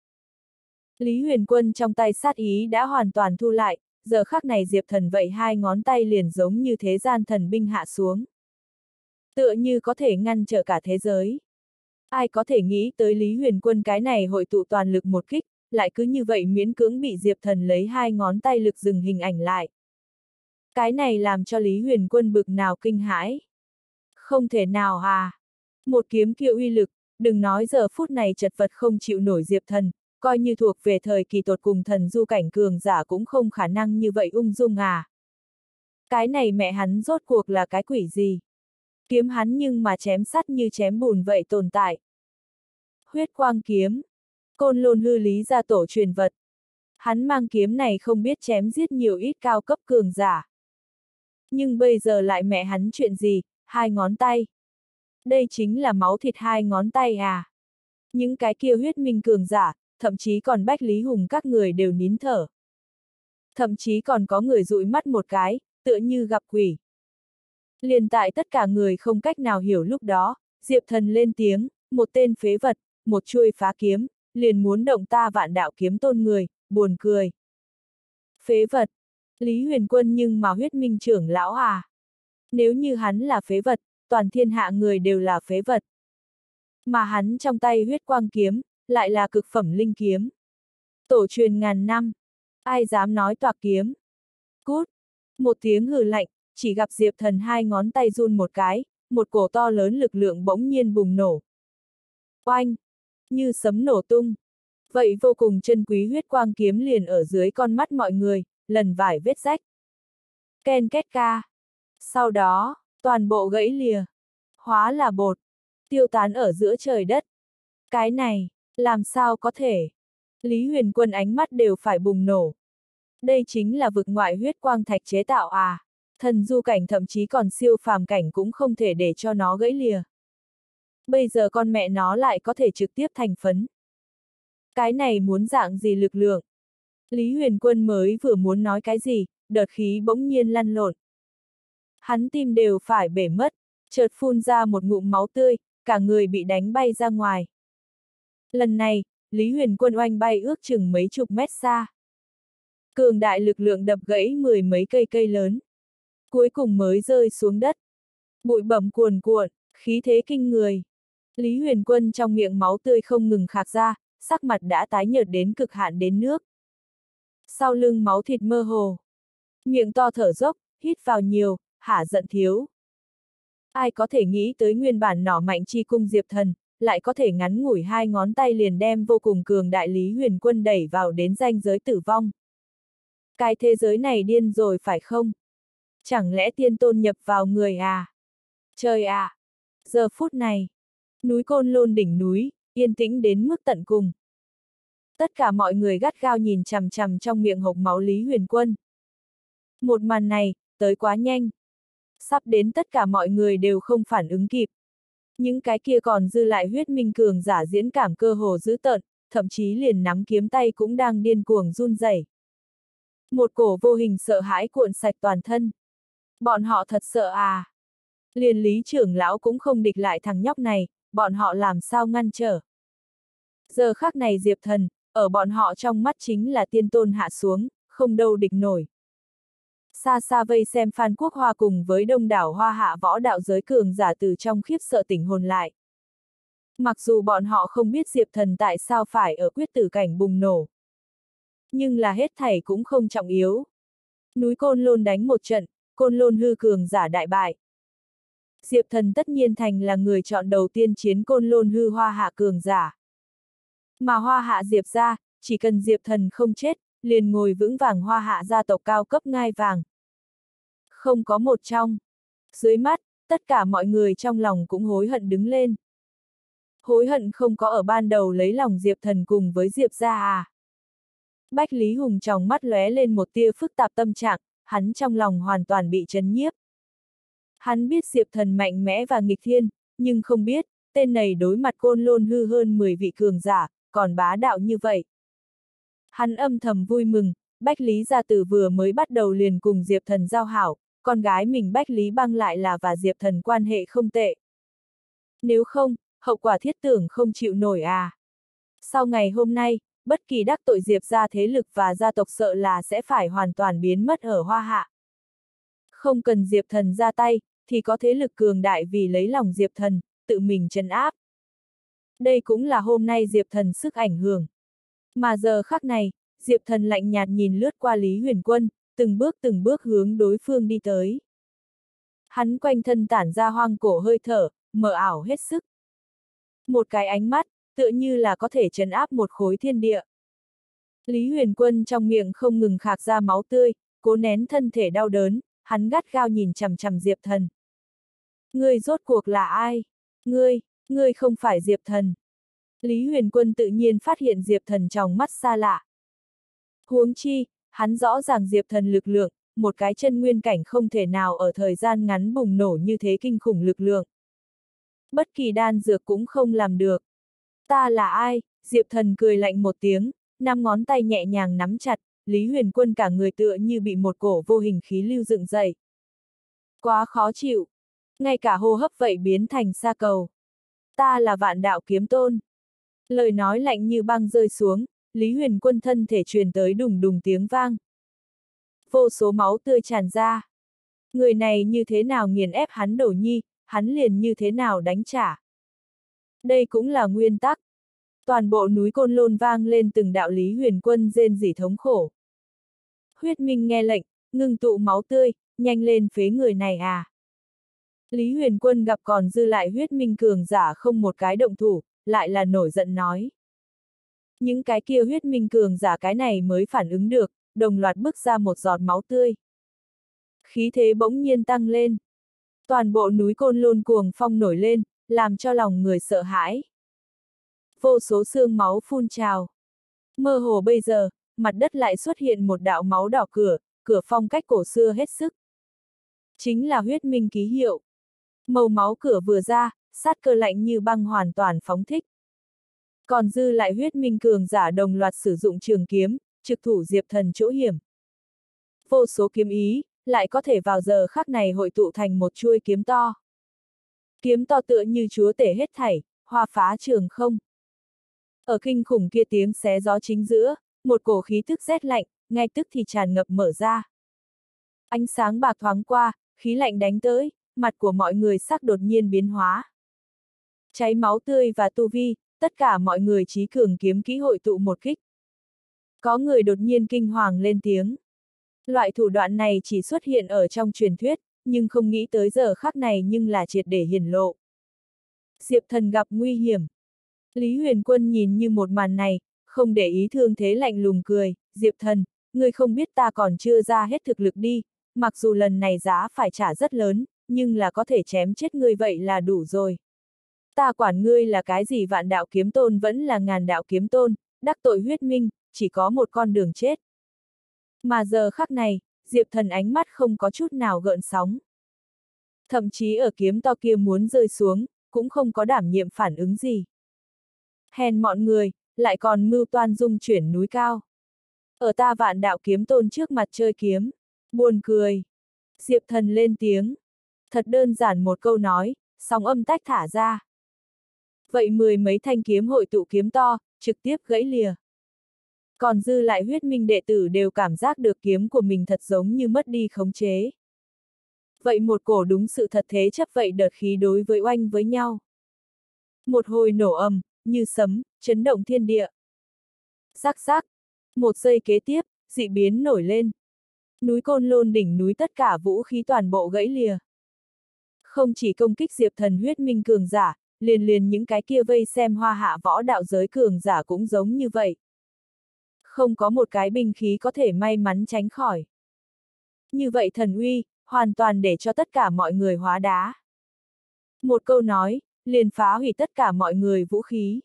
Lý Huyền Quân trong tay sát ý đã hoàn toàn thu lại, giờ khắc này Diệp Thần vậy hai ngón tay liền giống như thế gian thần binh hạ xuống. Tựa như có thể ngăn trở cả thế giới. Ai có thể nghĩ tới Lý Huyền Quân cái này hội tụ toàn lực một kích, lại cứ như vậy miễn cưỡng bị Diệp Thần lấy hai ngón tay lực dừng hình ảnh lại. Cái này làm cho Lý Huyền Quân bực nào kinh hãi. Không thể nào à. Một kiếm kia uy lực, đừng nói giờ phút này chật vật không chịu nổi Diệp Thần, coi như thuộc về thời kỳ tột cùng thần du cảnh cường giả cũng không khả năng như vậy ung dung à. Cái này mẹ hắn rốt cuộc là cái quỷ gì? Kiếm hắn nhưng mà chém sắt như chém bùn vậy tồn tại. Huyết quang kiếm. Côn Lôn hư Lý gia tổ truyền vật. Hắn mang kiếm này không biết chém giết nhiều ít cao cấp cường giả. Nhưng bây giờ lại mẹ hắn chuyện gì, 2 ngón tay. Đây chính là máu thịt 2 ngón tay à. Những cái kia huyết minh cường giả, thậm chí còn Bách Lý Hùng các người đều nín thở. Thậm chí còn có người dụi mắt một cái, tựa như gặp quỷ. Liền tại tất cả người không cách nào hiểu lúc đó, Diệp Thần lên tiếng, một tên phế vật, một chuôi phá kiếm, liền muốn động ta Vạn Đạo kiếm tôn người, buồn cười. Phế vật, Lý Huyền Quân nhưng mà huyết minh trưởng lão à. Nếu như hắn là phế vật, toàn thiên hạ người đều là phế vật. Mà hắn trong tay huyết quang kiếm, lại là cực phẩm linh kiếm. Tổ truyền ngàn năm, ai dám nói toạc kiếm. Cút, một tiếng hừ lạnh, chỉ gặp Diệp Thần 2 ngón tay run một cái, một cổ to lớn lực lượng bỗng nhiên bùng nổ. Oanh, như sấm nổ tung. Vậy vô cùng chân quý huyết quang kiếm liền ở dưới con mắt mọi người, lần vải vết rách. Ken két ca. Sau đó, toàn bộ gãy lìa. Hóa là bột. Tiêu tán ở giữa trời đất. Cái này, làm sao có thể? Lý Huyền Quân ánh mắt đều phải bùng nổ. Đây chính là vực ngoại huyết quang thạch chế tạo à. Thần du cảnh thậm chí còn siêu phàm cảnh cũng không thể để cho nó gãy lìa. Bây giờ con mẹ nó lại có thể trực tiếp thành phấn. Cái này muốn dạng gì lực lượng? Lý Huyền Quân mới vừa muốn nói cái gì, đợt khí bỗng nhiên lăn lộn. Hắn tim đều phải bể mất, chợt phun ra một ngụm máu tươi, cả người bị đánh bay ra ngoài. Lần này, Lý Huyền Quân oanh bay ước chừng mấy chục mét xa. Cường đại lực lượng đập gãy 10 mấy cây lớn. Cuối cùng mới rơi xuống đất. Bụi bẩm cuồn cuộn, khí thế kinh người. Lý Huyền Quân trong miệng máu tươi không ngừng khạc ra, sắc mặt đã tái nhợt đến cực hạn đến nước. Sau lưng máu thịt mơ hồ. Miệng to thở dốc, hít vào nhiều, hả giận thiếu. Ai có thể nghĩ tới nguyên bản nỏ mạnh chi cung Diệp Thần, lại có thể ngắn ngủi 2 ngón tay liền đem vô cùng cường đại Lý Huyền Quân đẩy vào đến ranh giới tử vong. Cái thế giới này điên rồi phải không? Chẳng lẽ tiên tôn nhập vào người à? Trời à! Giờ phút này, núi Côn Lôn đỉnh núi, yên tĩnh đến mức tận cùng. Tất cả mọi người gắt gao nhìn chằm chằm trong miệng hộc máu Lý Huyền Quân. Một màn này, tới quá nhanh. Sắp đến tất cả mọi người đều không phản ứng kịp. Những cái kia còn dư lại huyết minh cường giả diễn cảm cơ hồ dữ tợn, thậm chí liền nắm kiếm tay cũng đang điên cuồng run rẩy. Một cổ vô hình sợ hãi cuộn sạch toàn thân. Bọn họ thật sợ à. Liền Lý trưởng lão cũng không địch lại thằng nhóc này, bọn họ làm sao ngăn trở. Giờ khắc này Diệp Thần, ở bọn họ trong mắt chính là tiên tôn hạ xuống, không đâu địch nổi. Xa xa vây xem Phan Quốc Hoa cùng với đông đảo hoa hạ võ đạo giới cường giả từ trong khiếp sợ tỉnh hồn lại. Mặc dù bọn họ không biết Diệp Thần tại sao phải ở quyết tử cảnh bùng nổ. Nhưng là hết thảy cũng không trọng yếu. Núi Côn Lôn đánh một trận, Côn Lôn hư cường giả đại bại. Diệp Thần tất nhiên thành là người chọn đầu tiên chiến Côn Lôn hư hoa hạ cường giả. Mà hoa hạ Diệp gia, chỉ cần Diệp Thần không chết, liền ngồi vững vàng hoa hạ gia tộc cao cấp ngai vàng. Không có một trong. Dưới mắt, tất cả mọi người trong lòng cũng hối hận đứng lên. Hối hận không có ở ban đầu lấy lòng Diệp Thần cùng với Diệp gia à. Bách Lý Hùng trong mắt lóe lên một tia phức tạp tâm trạng, hắn trong lòng hoàn toàn bị chấn nhiếp. Hắn biết Diệp Thần mạnh mẽ và nghịch thiên, nhưng không biết, tên này đối mặt Côn Lôn hư hơn 10 vị cường giả, còn bá đạo như vậy. Hắn âm thầm vui mừng, Bách Lý gia từ vừa mới bắt đầu liền cùng Diệp Thần giao hảo, con gái mình Bách Lý Băng lại là và Diệp Thần quan hệ không tệ. Nếu không, hậu quả thiết tưởng không chịu nổi à. Sau ngày hôm nay, bất kỳ đắc tội Diệp gia thế lực và gia tộc sợ là sẽ phải hoàn toàn biến mất ở hoa hạ. Không cần Diệp Thần ra tay, thì có thế lực cường đại vì lấy lòng Diệp Thần, tự mình trấn áp. Đây cũng là hôm nay Diệp Thần sức ảnh hưởng. Mà giờ khắc này, Diệp Thần lạnh nhạt nhìn lướt qua Lý Huyền Quân, từng bước hướng đối phương đi tới. Hắn quanh thân tản ra hoang cổ hơi thở, mờ ảo hết sức. Một cái ánh mắt, tựa như là có thể trấn áp một khối thiên địa. Lý Huyền Quân trong miệng không ngừng khạc ra máu tươi, cố nén thân thể đau đớn, hắn gắt gao nhìn chằm chằm Diệp Thần. Ngươi rốt cuộc là ai? Ngươi không phải Diệp Thần. Lý Huyền Quân tự nhiên phát hiện Diệp Thần trong mắt xa lạ. Huống chi, hắn rõ ràng Diệp Thần lực lượng, một cái chân nguyên cảnh không thể nào ở thời gian ngắn bùng nổ như thế kinh khủng lực lượng. Bất kỳ đan dược cũng không làm được. Ta là ai? Diệp Thần cười lạnh một tiếng, 5 ngón tay nhẹ nhàng nắm chặt, Lý Huyền Quân cả người tựa như bị một cổ vô hình khí lưu dựng dậy. Quá khó chịu. Ngay cả hô hấp vậy biến thành sa cầu. Ta là Vạn Đạo Kiếm Tôn. Lời nói lạnh như băng rơi xuống, Lý Huyền Quân thân thể truyền tới đùng đùng tiếng vang. Vô số máu tươi tràn ra. Người này như thế nào nghiền ép hắn Đổ Nhi, hắn liền như thế nào đánh trả. Đây cũng là nguyên tắc. Toàn bộ núi Côn Lôn vang lên từng đạo Lý Huyền Quân rên rỉ thống khổ. Huyết Minh nghe lệnh, ngưng tụ máu tươi, nhanh lên phế người này à. Lý Huyền Quân gặp còn dư lại Huyết Minh cường giả không một cái động thủ, lại là nổi giận nói. Những cái kia Huyết Minh cường giả cái này mới phản ứng được, đồng loạt bức ra một giọt máu tươi. Khí thế bỗng nhiên tăng lên. Toàn bộ núi Côn Lôn cuồng phong nổi lên, làm cho lòng người sợ hãi. Vô số xương máu phun trào. Mơ hồ bây giờ, mặt đất lại xuất hiện một đạo máu đỏ cửa phong cách cổ xưa hết sức. Chính là Huyết Minh ký hiệu. Màu máu cửa vừa ra, sát cơ lạnh như băng hoàn toàn phóng thích. Còn dư lại Huyết Minh cường giả đồng loạt sử dụng trường kiếm, trực thủ Diệp Thần chỗ hiểm. Vô số kiếm ý, lại có thể vào giờ khắc này hội tụ thành một chuôi kiếm to. Kiếm to tựa như chúa tể hết thảy, hoa phá trường không. Ở kinh khủng kia tiếng xé gió chính giữa, một cổ khí tức rét lạnh, ngay tức thì tràn ngập mở ra. Ánh sáng bạc thoáng qua, khí lạnh đánh tới, mặt của mọi người sắc đột nhiên biến hóa. Cháy máu tươi và tu vi, tất cả mọi người chí cường kiếm kỹ hội tụ một kích. Có người đột nhiên kinh hoàng lên tiếng. Loại thủ đoạn này chỉ xuất hiện ở trong truyền thuyết, nhưng không nghĩ tới giờ khắc này nhưng là triệt để hiển lộ. Diệp Thần gặp nguy hiểm. Lý Huyền Quân nhìn như một màn này, không để ý thương thế lạnh lùng cười, Diệp Thần, ngươi không biết ta còn chưa ra hết thực lực đi, mặc dù lần này giá phải trả rất lớn, nhưng là có thể chém chết ngươi vậy là đủ rồi. Ta quản ngươi là cái gì Vạn Đạo Kiếm Tôn vẫn là Ngàn Đạo Kiếm Tôn, đắc tội Huyết Minh, chỉ có một con đường chết. Mà giờ khắc này, Diệp Thần ánh mắt không có chút nào gợn sóng. Thậm chí ở kiếm to kia muốn rơi xuống, cũng không có đảm nhiệm phản ứng gì. Hèn mọn người, lại còn mưu toan dung chuyển núi cao. Ở ta Vạn Đạo Kiếm Tôn trước mặt chơi kiếm. Buồn cười. Diệp Thần lên tiếng. Thật đơn giản một câu nói, sóng âm tách thả ra. Vậy 10 mấy thanh kiếm hội tụ kiếm to, trực tiếp gãy lìa. Còn dư lại Huyết Minh đệ tử đều cảm giác được kiếm của mình thật giống như mất đi khống chế. Vậy một cổ đúng sự thật thế chấp vậy đợt khí đối với oanh với nhau. Một hồi nổ ầm, như sấm, chấn động thiên địa. Rắc rắc. Một giây kế tiếp, dị biến nổi lên. Núi Côn Lôn đỉnh núi tất cả vũ khí toàn bộ gãy lìa. Không chỉ công kích Diệp Thần Huyết Minh cường giả, liền những cái kia vây xem hoa hạ võ đạo giới cường giả cũng giống như vậy. Không có một cái binh khí có thể may mắn tránh khỏi. Như vậy thần uy, hoàn toàn để cho tất cả mọi người hóa đá. Một câu nói, liền phá hủy tất cả mọi người vũ khí.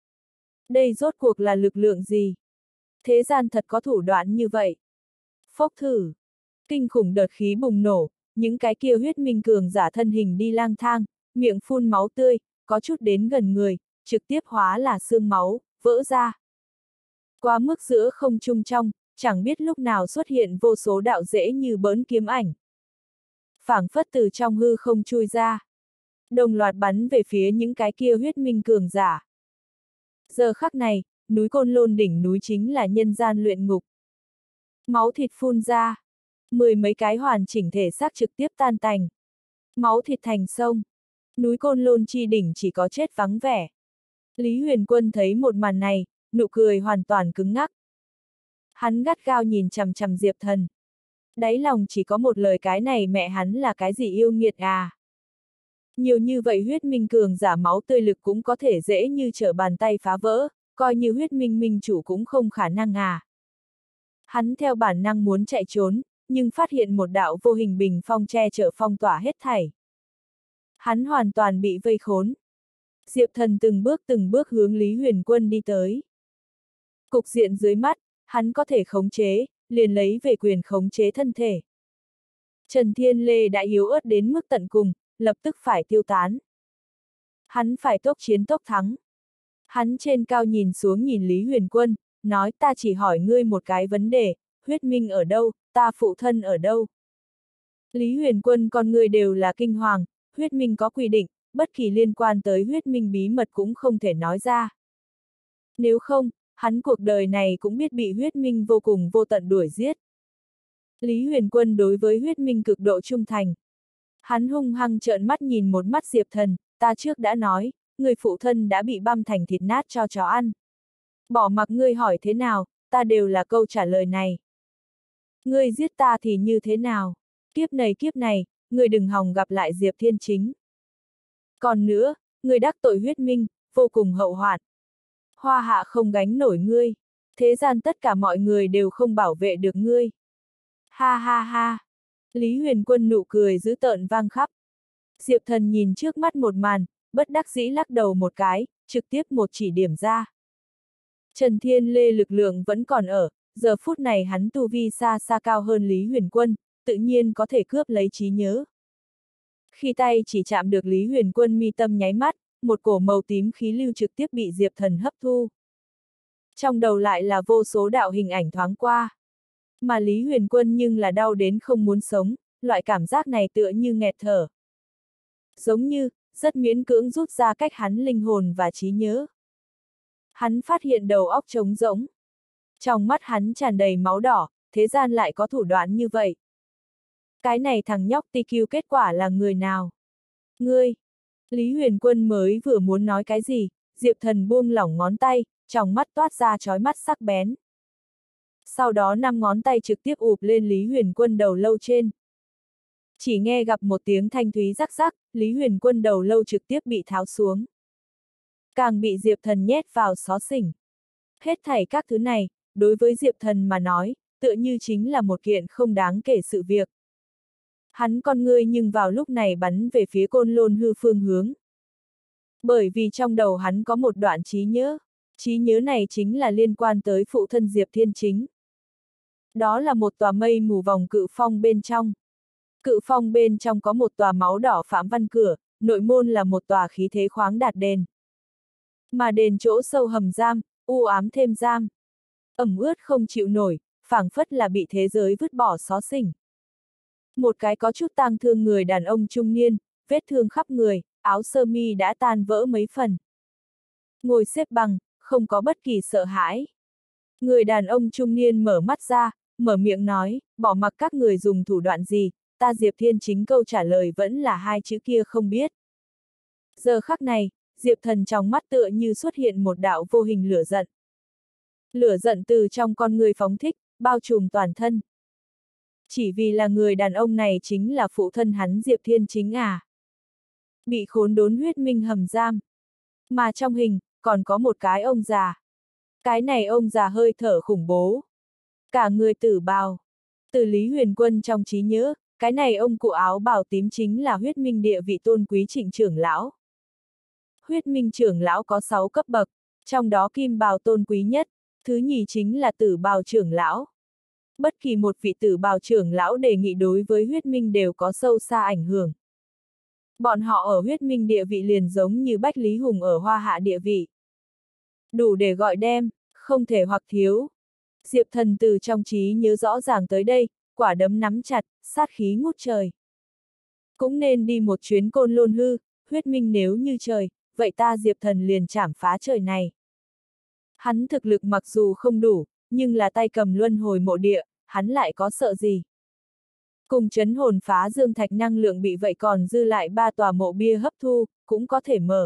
Đây rốt cuộc là lực lượng gì? Thế gian thật có thủ đoạn như vậy. Phốc thử. Kinh khủng đợt khí bùng nổ, những cái kia Huyết Minh cường giả thân hình đi lang thang, miệng phun máu tươi, có chút đến gần người, trực tiếp hóa là xương máu, vỡ ra. Quá mức giữa không trung trong, chẳng biết lúc nào xuất hiện vô số đạo rễ như bỡn kiếm ảnh. Phảng phất từ trong hư không chui ra. Đồng loạt bắn về phía những cái kia Huyết Minh cường giả. Giờ khắc này, núi Côn Lôn đỉnh núi chính là nhân gian luyện ngục. Máu thịt phun ra. 10 mấy cái hoàn chỉnh thể xác trực tiếp tan tành. Máu thịt thành sông. Núi Côn Lôn chi đỉnh chỉ có chết vắng vẻ. Lý Huyền Quân thấy một màn này, nụ cười hoàn toàn cứng ngắc. Hắn gắt gao nhìn chằm chằm Diệp Thần. Đáy lòng chỉ có một lời, cái này mẹ hắn là cái gì yêu nghiệt à. Nhiều như vậy huyết minh cường giả máu tươi lực cũng có thể dễ như trở bàn tay phá vỡ, coi như huyết minh minh chủ cũng không khả năng à. Hắn theo bản năng muốn chạy trốn, nhưng phát hiện một đạo vô hình bình phong che chở phong tỏa hết thảy. Hắn hoàn toàn bị vây khốn. Diệp Thần từng bước hướng Lý Huyền Quân đi tới. Cục diện dưới mắt, hắn có thể khống chế, liền lấy về quyền khống chế thân thể. Trần Thiên Lê đã yếu ớt đến mức tận cùng, lập tức phải tiêu tán. Hắn phải tốc chiến tốc thắng. Hắn trên cao nhìn xuống nhìn Lý Huyền Quân, nói ta chỉ hỏi ngươi một cái vấn đề, huyết minh ở đâu, ta phụ thân ở đâu. Lý Huyền Quân con người đều là kinh hoàng, huyết minh có quy định, bất kỳ liên quan tới huyết minh bí mật cũng không thể nói ra. Nếu không, hắn cuộc đời này cũng biết bị huyết minh vô cùng vô tận đuổi giết. Lý Huyền Quân đối với huyết minh cực độ trung thành. Hắn hung hăng trợn mắt nhìn một mắt Diệp Thần, ta trước đã nói, người phụ thân đã bị băm thành thịt nát cho chó ăn. Bỏ mặc ngươi hỏi thế nào, ta đều là câu trả lời này. Ngươi giết ta thì như thế nào? Kiếp này, ngươi đừng hòng gặp lại Diệp Thiên Chính. Còn nữa, ngươi đắc tội huyết minh, vô cùng hậu hoạn. Hoa hạ không gánh nổi ngươi. Thế gian tất cả mọi người đều không bảo vệ được ngươi. Ha ha ha. Lý Huyền Quân nụ cười dữ tợn vang khắp. Diệp Thần nhìn trước mắt một màn, bất đắc dĩ lắc đầu một cái, trực tiếp một chỉ điểm ra. Trần Thiên Lê lực lượng vẫn còn ở, giờ phút này hắn tu vi xa xa cao hơn Lý Huyền Quân, tự nhiên có thể cướp lấy trí nhớ. Khi tay chỉ chạm được Lý Huyền Quân mi tâm nháy mắt, một cổ màu tím khí lưu trực tiếp bị Diệp Thần hấp thu. Trong đầu lại là vô số đạo hình ảnh thoáng qua. Mà Lý Huyền Quân nhưng là đau đến không muốn sống, loại cảm giác này tựa như nghẹt thở. Giống như, rất miễn cưỡng rút ra cách hắn linh hồn và trí nhớ. Hắn phát hiện đầu óc trống rỗng. Trong mắt hắn tràn đầy máu đỏ, thế gian lại có thủ đoạn như vậy. Cái này thằng nhóc TQ kết quả là người nào? Ngươi! Lý Huyền Quân mới vừa muốn nói cái gì, Diệp Thần buông lỏng ngón tay, trong mắt toát ra chói mắt sắc bén. Sau đó 5 ngón tay trực tiếp ụp lên Lý Huyền Quân đầu lâu trên. Chỉ nghe gặp một tiếng thanh thúy rắc rắc, Lý Huyền Quân đầu lâu trực tiếp bị tháo xuống. Càng bị Diệp Thần nhét vào xó xỉnh. Hết thảy các thứ này, đối với Diệp Thần mà nói, tựa như chính là một kiện không đáng kể sự việc. Hắn con ngươi nhưng vào lúc này bắn về phía Côn Lôn Hư phương hướng. Bởi vì trong đầu hắn có một đoạn trí nhớ này chính là liên quan tới phụ thân Diệp Thiên Chính. Đó là một tòa mây mù vòng cự phong bên trong. Cự phong bên trong có một tòa máu đỏ phạm văn cửa, nội môn là một tòa khí thế khoáng đạt đền. Mà đền chỗ sâu hầm giam, u ám thêm giam. Ẩm ướt không chịu nổi, phảng phất là bị thế giới vứt bỏ xó xỉnh. Một cái có chút tang thương người đàn ông trung niên, vết thương khắp người, áo sơ mi đã tan vỡ mấy phần. Ngồi xếp bằng, không có bất kỳ sợ hãi. Người đàn ông trung niên mở mắt ra, mở miệng nói, bỏ mặc các người dùng thủ đoạn gì, ta Diệp Thiên Chính câu trả lời vẫn là 2 chữ kia không biết. Giờ khắc này, Diệp Thần trong mắt tựa như xuất hiện một đạo vô hình lửa giận. Lửa giận từ trong con người phóng thích, bao trùm toàn thân. Chỉ vì là người đàn ông này chính là phụ thân hắn Diệp Thiên Chính à. Bị khốn đốn huyết minh hầm giam. Mà trong hình, còn có một cái ông già. Cái này ông già hơi thở khủng bố. Cả người tử bào. Từ Lý Huyền Quân trong trí nhớ, cái này ông cụ áo bào tím chính là huyết minh địa vị tôn quý Trịnh trưởng lão. Huyết minh trưởng lão có 6 cấp bậc, trong đó kim bào tôn quý nhất, thứ nhì chính là tử bào trưởng lão. Bất kỳ một vị tử bào trưởng lão đề nghị đối với huyết minh đều có sâu xa ảnh hưởng. Bọn họ ở huyết minh địa vị liền giống như Bách Lý Hùng ở Hoa Hạ địa vị. Đủ để gọi đem, không thể hoặc thiếu. Diệp Thần từ trong trí nhớ rõ ràng tới đây, quả đấm nắm chặt, sát khí ngút trời. Cũng nên đi một chuyến Côn Lôn Hư, huyết minh nếu như trời, vậy ta Diệp Thần liền chảm phá trời này. Hắn thực lực mặc dù không đủ, nhưng là tay cầm luân hồi mộ địa, hắn lại có sợ gì. Cùng chấn hồn phá dương thạch năng lượng bị vậy còn dư lại 3 tòa mộ bia hấp thu, cũng có thể mở.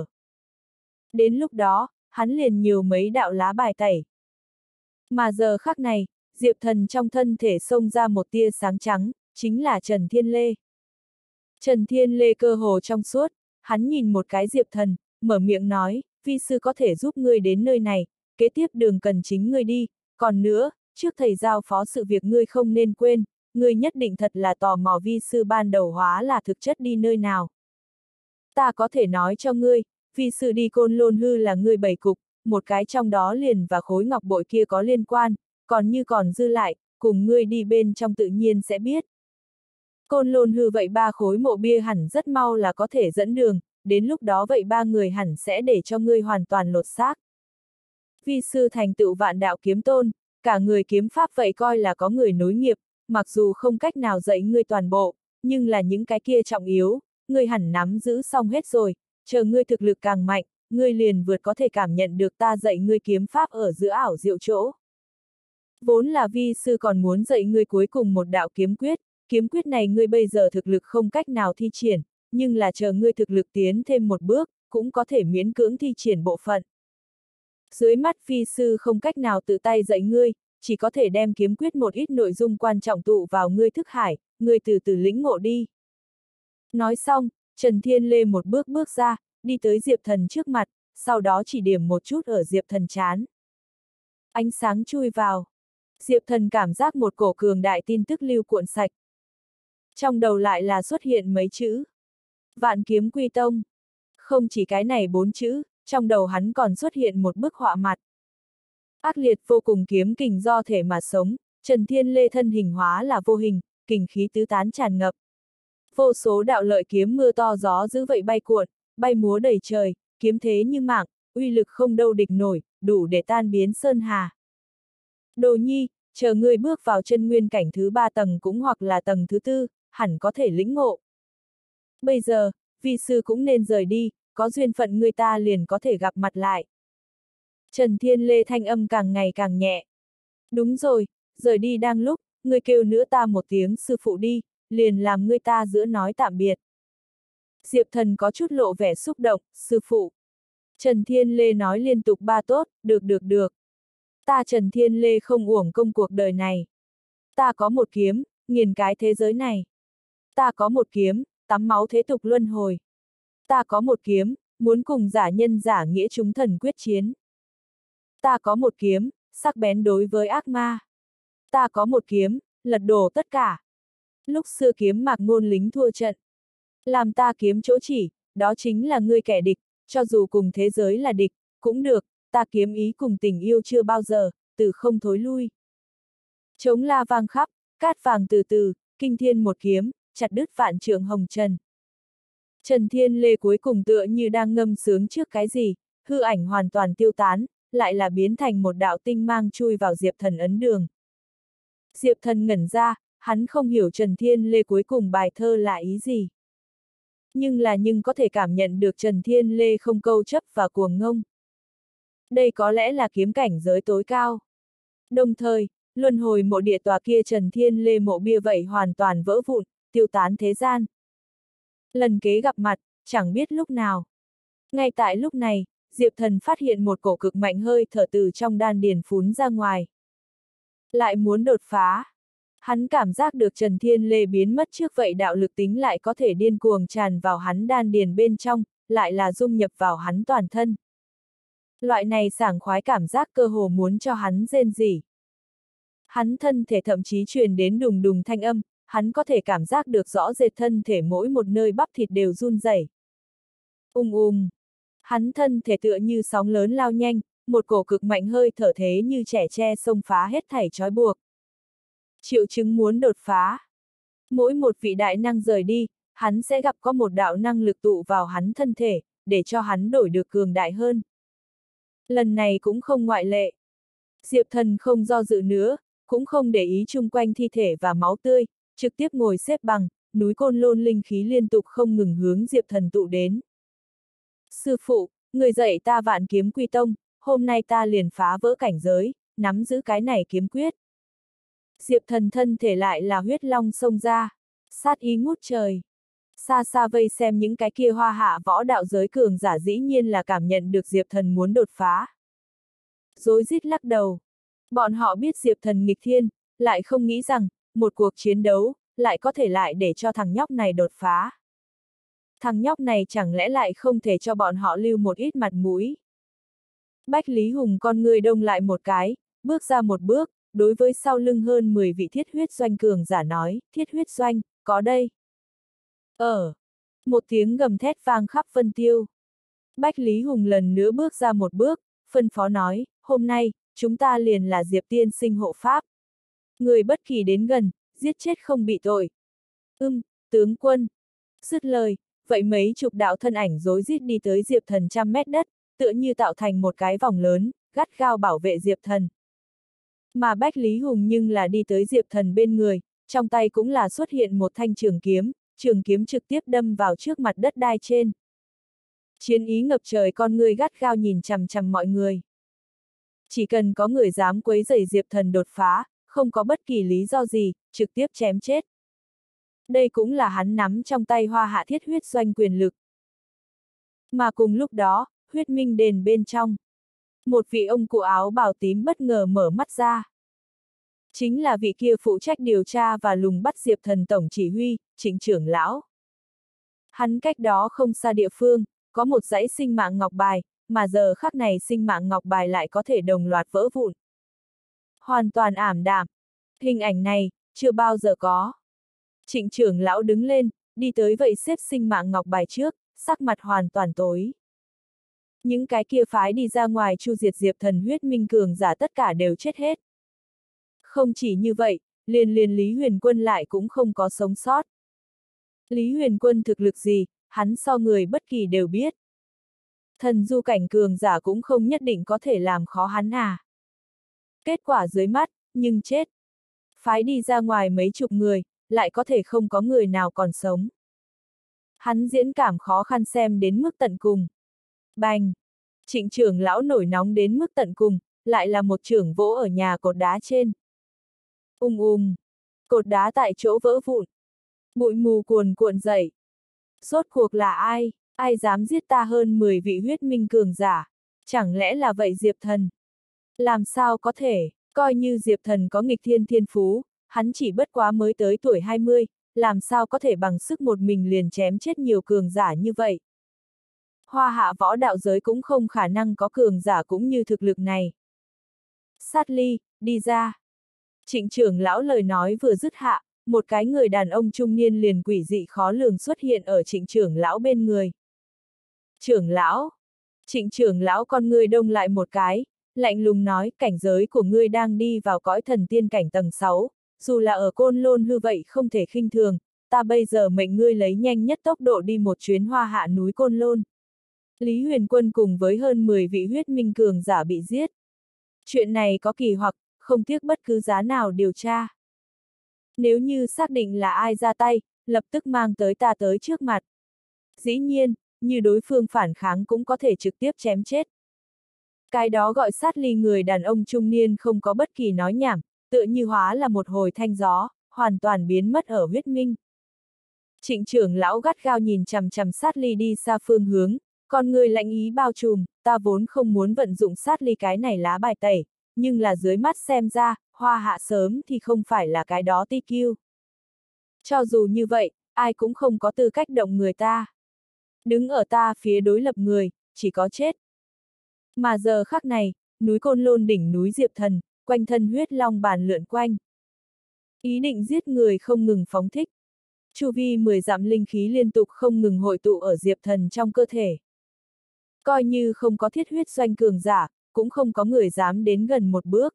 Đến lúc đó, hắn liền nhiều mấy đạo lá bài tẩy. Mà giờ khắc này, Diệp Thần trong thân thể xông ra một tia sáng trắng, chính là Trần Thiên Lê. Trần Thiên Lê cơ hồ trong suốt, hắn nhìn một cái Diệp Thần, mở miệng nói, vi sư có thể giúp ngươi đến nơi này, kế tiếp đường cần chính ngươi đi, còn nữa, trước thầy giao phó sự việc ngươi không nên quên, ngươi nhất định thật là tò mò vi sư ban đầu hóa là thực chất đi nơi nào. Ta có thể nói cho ngươi, vi sư đi Côn Lôn Hư là ngươi bảy cục, một cái trong đó liền và khối ngọc bội kia có liên quan, còn như còn dư lại, cùng ngươi đi bên trong tự nhiên sẽ biết. Côn Lôn Hư vậy 3 khối mộ bia hẳn rất mau là có thể dẫn đường, đến lúc đó vậy 3 người hẳn sẽ để cho ngươi hoàn toàn lột xác. Vi sư thành tựu vạn đạo kiếm tôn, cả người kiếm pháp vậy coi là có người nối nghiệp, mặc dù không cách nào dạy ngươi toàn bộ, nhưng là những cái kia trọng yếu, ngươi hẳn nắm giữ xong hết rồi, chờ ngươi thực lực càng mạnh, ngươi liền vượt có thể cảm nhận được ta dạy ngươi kiếm pháp ở giữa ảo diệu chỗ. Vốn là vi sư còn muốn dạy ngươi cuối cùng một đạo kiếm quyết này ngươi bây giờ thực lực không cách nào thi triển, nhưng là chờ ngươi thực lực tiến thêm một bước, cũng có thể miễn cưỡng thi triển bộ phận. Dưới mắt vi sư không cách nào tự tay dạy ngươi, chỉ có thể đem kiếm quyết một ít nội dung quan trọng tụ vào ngươi thức hải, ngươi từ từ lĩnh ngộ đi. Nói xong, Trần Thiên Lê một bước bước ra, đi tới Diệp Thần trước mặt, sau đó chỉ điểm một chút ở Diệp Thần trán. Ánh sáng chui vào. Diệp Thần cảm giác một cổ cường đại tin tức lưu cuộn sạch. Trong đầu lại là xuất hiện mấy chữ. Vạn kiếm quy tông. Không chỉ cái này 4 chữ, trong đầu hắn còn xuất hiện một bức họa mặt. Ác liệt vô cùng kiếm kình do thể mà sống, Trần Thiên Lê thân hình hóa là vô hình, kình khí tứ tán tràn ngập. Vô số đạo lợi kiếm mưa to gió dữ vậy bay cuộn, bay múa đầy trời, kiếm thế như mạng, uy lực không đâu địch nổi, đủ để tan biến sơn hà. Đồ nhi, chờ ngươi bước vào chân nguyên cảnh thứ 3 tầng cũng hoặc là tầng thứ 4, hẳn có thể lĩnh ngộ. Bây giờ, vi sư cũng nên rời đi, có duyên phận người ta liền có thể gặp mặt lại. Trần Thiên Lê thanh âm càng ngày càng nhẹ. Đúng rồi, rời đi đang lúc, ngươi kêu nữa ta một tiếng sư phụ đi, liền làm ngươi ta giữa nói tạm biệt. Diệp Thần có chút lộ vẻ xúc động, sư phụ. Trần Thiên Lê nói liên tục 3 tốt, được. Ta Trần Thiên Lê không uổng công cuộc đời này. Ta có một kiếm, nghiền cái thế giới này. Ta có một kiếm, tắm máu thế tục luân hồi. Ta có một kiếm, muốn cùng giả nhân giả nghĩa chúng thần quyết chiến. Ta có một kiếm, sắc bén đối với ác ma. Ta có một kiếm, lật đổ tất cả. Lúc xưa kiếm Mạc Ngôn lính thua trận. Làm ta kiếm chỗ chỉ, đó chính là ngươi kẻ địch, cho dù cùng thế giới là địch, cũng được, ta kiếm ý cùng tình yêu chưa bao giờ, từ không thối lui. Trống la vang khắp, cát vàng từ từ, kinh thiên một kiếm, chặt đứt vạn trượng hồng trần. Trần Thiên Lê cuối cùng tựa như đang ngâm sướng trước cái gì, hư ảnh hoàn toàn tiêu tán, lại là biến thành một đạo tinh mang chui vào Diệp Thần ấn đường. Diệp Thần ngẩn ra, hắn không hiểu Trần Thiên Lê cuối cùng bài thơ là ý gì. Nhưng có thể cảm nhận được Trần Thiên Lê không câu chấp và cuồng ngông. Đây có lẽ là kiếm cảnh giới tối cao. Đồng thời, luân hồi mộ địa tòa kia Trần Thiên Lê mộ bia vậy hoàn toàn vỡ vụn, tiêu tán thế gian. Lần kế gặp mặt, chẳng biết lúc nào. Ngay tại lúc này, Diệp Thần phát hiện một cổ cực mạnh hơi thở từ trong đan điền phún ra ngoài. Lại muốn đột phá. Hắn cảm giác được Trần Thiên Lê biến mất trước vậy đạo lực tính lại có thể điên cuồng tràn vào hắn đan điền bên trong, lại là dung nhập vào hắn toàn thân. Loại này sảng khoái cảm giác cơ hồ muốn cho hắn rên rỉ. Hắn thân thể thậm chí truyền đến đùng đùng thanh âm, hắn có thể cảm giác được rõ rệt thân thể mỗi một nơi bắp thịt đều run rẩy. Hắn thân thể tựa như sóng lớn lao nhanh, một cổ cực mạnh hơi thở thế như trẻ tre xông phá hết thảy trói buộc. Triệu chứng muốn đột phá. Mỗi một vị đại năng rời đi, hắn sẽ gặp có một đạo năng lực tụ vào hắn thân thể, để cho hắn đổi được cường đại hơn. Lần này cũng không ngoại lệ. Diệp Thần không do dự nữa, cũng không để ý chung quanh thi thể và máu tươi, trực tiếp ngồi xếp bằng, núi Côn Lôn linh khí liên tục không ngừng hướng Diệp Thần tụ đến. Sư phụ, người dạy ta vạn kiếm quy tông, hôm nay ta liền phá vỡ cảnh giới, nắm giữ cái này kiếm quyết. Diệp Thần thân thể lại là huyết long xông ra, sát ý ngút trời. Xa xa vây xem những cái kia hoa hạ võ đạo giới cường giả dĩ nhiên là cảm nhận được Diệp Thần muốn đột phá. Rối rít lắc đầu. Bọn họ biết Diệp Thần nghịch thiên, lại không nghĩ rằng, một cuộc chiến đấu, lại có thể lại để cho thằng nhóc này đột phá. Thằng nhóc này chẳng lẽ lại không thể cho bọn họ lưu một ít mặt mũi. Bách Lý Hùng con người đông lại một cái, bước ra một bước, đối với sau lưng hơn 10 vị thiết huyết doanh cường giả nói, thiết huyết doanh, có đây. Một tiếng gầm thét vang khắp Vân Tiêu. Bách Lý Hùng lần nữa bước ra một bước, phân phó nói, hôm nay, chúng ta liền là Diệp tiên sinh hộ pháp. Người bất kỳ đến gần, giết chết không bị tội. Tướng quân. Dứt lời, vậy mấy chục đạo thân ảnh rối rít đi tới Diệp Thần 100 mét đất, tựa như tạo thành một cái vòng lớn, gắt gao bảo vệ Diệp Thần. Mà Bách Lý Hùng nhưng là đi tới Diệp Thần bên người, trong tay cũng là xuất hiện một thanh trường kiếm trực tiếp đâm vào trước mặt đất đai trên. Chiến ý ngập trời, con người gắt gao nhìn chằm chằm mọi người. Chỉ cần có người dám quấy rầy Diệp Thần đột phá, không có bất kỳ lý do gì, trực tiếp chém chết. Đây cũng là hắn nắm trong tay Hoa Hạ thiết huyết doanh quyền lực. Mà cùng lúc đó, huyết minh đền bên trong. Một vị ông cụ áo bào tím bất ngờ mở mắt ra. Chính là vị kia phụ trách điều tra và lùng bắt Diệp Thần tổng chỉ huy, Trịnh trưởng lão. Hắn cách đó không xa địa phương, có một dãy sinh mạng ngọc bài, mà giờ khắc này sinh mạng ngọc bài lại có thể đồng loạt vỡ vụn. Hoàn toàn ảm đạm. Hình ảnh này, chưa bao giờ có. Trịnh trưởng lão đứng lên, đi tới vậy xếp sinh mạng ngọc bài trước, sắc mặt hoàn toàn tối. Những cái kia phái đi ra ngoài chu diệt Diệp Thần huyết minh cường giả tất cả đều chết hết. Không chỉ như vậy, liền Lý Huyền Quân lại cũng không có sống sót. Lý Huyền Quân thực lực gì, hắn so người bất kỳ đều biết. Thần du cảnh cường giả cũng không nhất định có thể làm khó hắn à. Kết quả dưới mắt, nhưng chết. Phái đi ra ngoài mấy chục người, lại có thể không có người nào còn sống. Hắn diễn cảm khó khăn xem đến mức tận cùng. Bành! Trịnh trưởng lão nổi nóng đến mức tận cùng, lại là một chưởng vỗ ở nhà cột đá trên. Cột đá tại chỗ vỡ vụn. Bụi mù cuồn cuộn dậy. Rốt cuộc là ai? Ai dám giết ta hơn 10 vị huyết minh cường giả? Chẳng lẽ là vậy Diệp Thần? Làm sao có thể, coi như Diệp Thần có nghịch thiên thiên phú, hắn chỉ bất quá mới tới tuổi 20, làm sao có thể bằng sức một mình liền chém chết nhiều cường giả như vậy? Hoa hạ võ đạo giới cũng không khả năng có cường giả cũng như thực lực này. Sát ly, đi ra. Trịnh trưởng lão lời nói vừa dứt hạ, một cái người đàn ông trung niên liền quỷ dị khó lường xuất hiện ở trịnh trưởng lão bên người. Trưởng lão. Trịnh trưởng lão con ngươi đông lại một cái, lạnh lùng nói cảnh giới của ngươi đang đi vào cõi thần tiên cảnh tầng 6, dù là ở Côn Lôn hư vậy không thể khinh thường, ta bây giờ mệnh ngươi lấy nhanh nhất tốc độ đi một chuyến Hoa Hạ núi Côn Lôn. Lý Huyền Quân cùng với hơn 10 vị huyết minh cường giả bị giết. Chuyện này có kỳ hoặc, không tiếc bất cứ giá nào điều tra. Nếu như xác định là ai ra tay, lập tức mang tới ta tới trước mặt. Dĩ nhiên, như đối phương phản kháng cũng có thể trực tiếp chém chết. Cái đó gọi sát ly người đàn ông trung niên không có bất kỳ nói nhảm, tựa như hóa là một hồi thanh gió, hoàn toàn biến mất ở huyết minh. Trịnh trưởng lão gắt gao nhìn chằm chằm sát ly đi xa phương hướng, con người lạnh ý bao trùm, ta vốn không muốn vận dụng sát ly cái này lá bài tẩy, nhưng là dưới mắt xem ra, Hoa Hạ sớm thì không phải là cái đó TQ. Cho dù như vậy, ai cũng không có tư cách động người ta. Đứng ở ta phía đối lập người, chỉ có chết. Mà giờ khắc này, núi Côn Lôn đỉnh núi Diệp Thần, quanh thân huyết long bàn lượn quanh. Ý định giết người không ngừng phóng thích. Chu vi 10 dặm linh khí liên tục không ngừng hội tụ ở Diệp Thần trong cơ thể. Coi như không có thiết huyết doanh cường giả, cũng không có người dám đến gần một bước.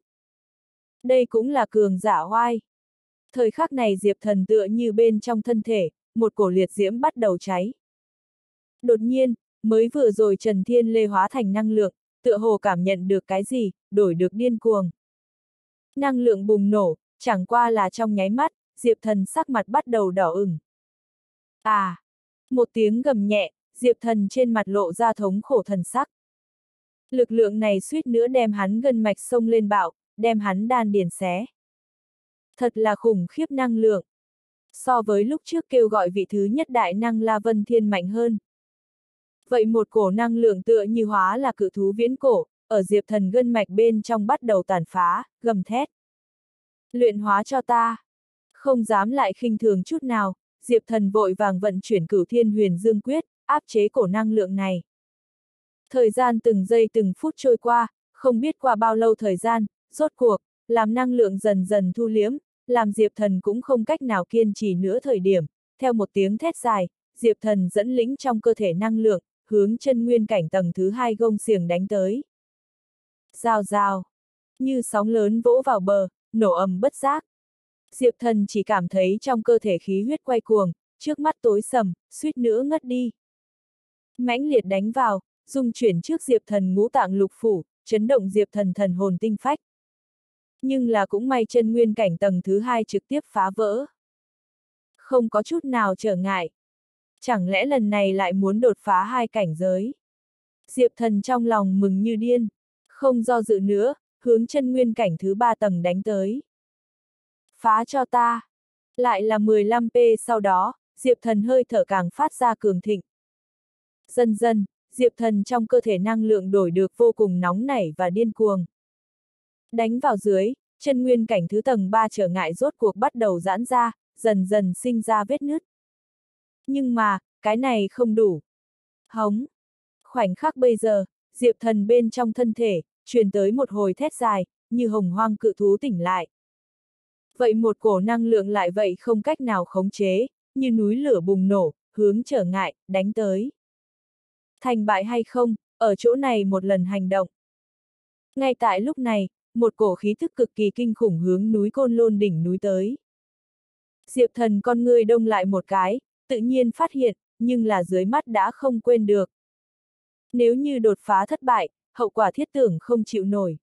Đây cũng là cường giả oai. Thời khắc này Diệp Thần tựa như bên trong thân thể, một cổ liệt diễm bắt đầu cháy. Đột nhiên, mới vừa rồi Trần Thiên Lê hóa thành năng lượng, tựa hồ cảm nhận được cái gì, đổi được điên cuồng. Năng lượng bùng nổ, chẳng qua là trong nháy mắt, Diệp Thần sắc mặt bắt đầu đỏ ửng. Một tiếng gầm nhẹ, Diệp Thần trên mặt lộ ra thống khổ thần sắc. Lực lượng này suýt nữa đem hắn gân mạch sông lên bạo, đem hắn đan điền xé. Thật là khủng khiếp năng lượng. So với lúc trước kêu gọi vị thứ nhất đại năng La Vân Thiên mạnh hơn. Vậy một cổ năng lượng tựa như hóa là cự thú viễn cổ, ở Diệp Thần gân mạch bên trong bắt đầu tàn phá, gầm thét. Luyện hóa cho ta. Không dám lại khinh thường chút nào, Diệp Thần vội vàng vận chuyển Cửu Thiên Huyền Dương Quyết, áp chế cổ năng lượng này. Thời gian từng giây từng phút trôi qua, không biết qua bao lâu thời gian, rốt cuộc, làm năng lượng dần dần thu liếm, làm Diệp Thần cũng không cách nào kiên trì nữa thời điểm, theo một tiếng thét dài, Diệp Thần dẫn lĩnh trong cơ thể năng lượng, hướng chân nguyên cảnh tầng thứ 2 gông xiềng đánh tới. Rào rào, như sóng lớn vỗ vào bờ, nổ ầm bất giác. Diệp Thần chỉ cảm thấy trong cơ thể khí huyết quay cuồng, trước mắt tối sầm, suýt nữa ngất đi. Mãnh liệt đánh vào, dung chuyển trước Diệp Thần ngũ tạng lục phủ, chấn động Diệp Thần thần hồn tinh phách. Nhưng là cũng may chân nguyên cảnh tầng thứ 2 trực tiếp phá vỡ. Không có chút nào trở ngại. Chẳng lẽ lần này lại muốn đột phá 2 cảnh giới? Diệp Thần trong lòng mừng như điên, không do dự nữa, hướng chân nguyên cảnh thứ 3 tầng đánh tới. Phá cho ta! Lại là 15p sau đó, Diệp Thần hơi thở càng phát ra cường thịnh. Dần dần, Diệp Thần trong cơ thể năng lượng đổi được vô cùng nóng nảy và điên cuồng. Đánh vào dưới, chân nguyên cảnh thứ tầng 3 trở ngại rốt cuộc bắt đầu giãn ra, dần dần sinh ra vết nứt. Nhưng mà, cái này không đủ. Hống! Khoảnh khắc bây giờ, Diệp Thần bên trong thân thể, truyền tới một hồi thét dài, như hồng hoang cự thú tỉnh lại. Vậy một cổ năng lượng lại vậy không cách nào khống chế, như núi lửa bùng nổ, hướng trở ngại, đánh tới. Thành bại hay không, ở chỗ này một lần hành động. Ngay tại lúc này, một cổ khí thức cực kỳ kinh khủng hướng núi Côn Lôn đỉnh núi tới. Diệp Thần con người đông lại một cái, tự nhiên phát hiện, nhưng là dưới mắt đã không quên được. Nếu như đột phá thất bại, hậu quả thiết tưởng không chịu nổi.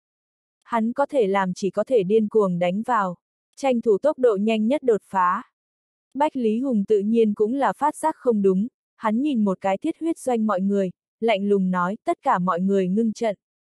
Hắn có thể làm chỉ có thể điên cuồng đánh vào, tranh thủ tốc độ nhanh nhất đột phá. Bách Lý Hùng tự nhiên cũng là phát giác không đúng, hắn nhìn một cái thiết huyết doanh mọi người, lạnh lùng nói tất cả mọi người ngưng trận.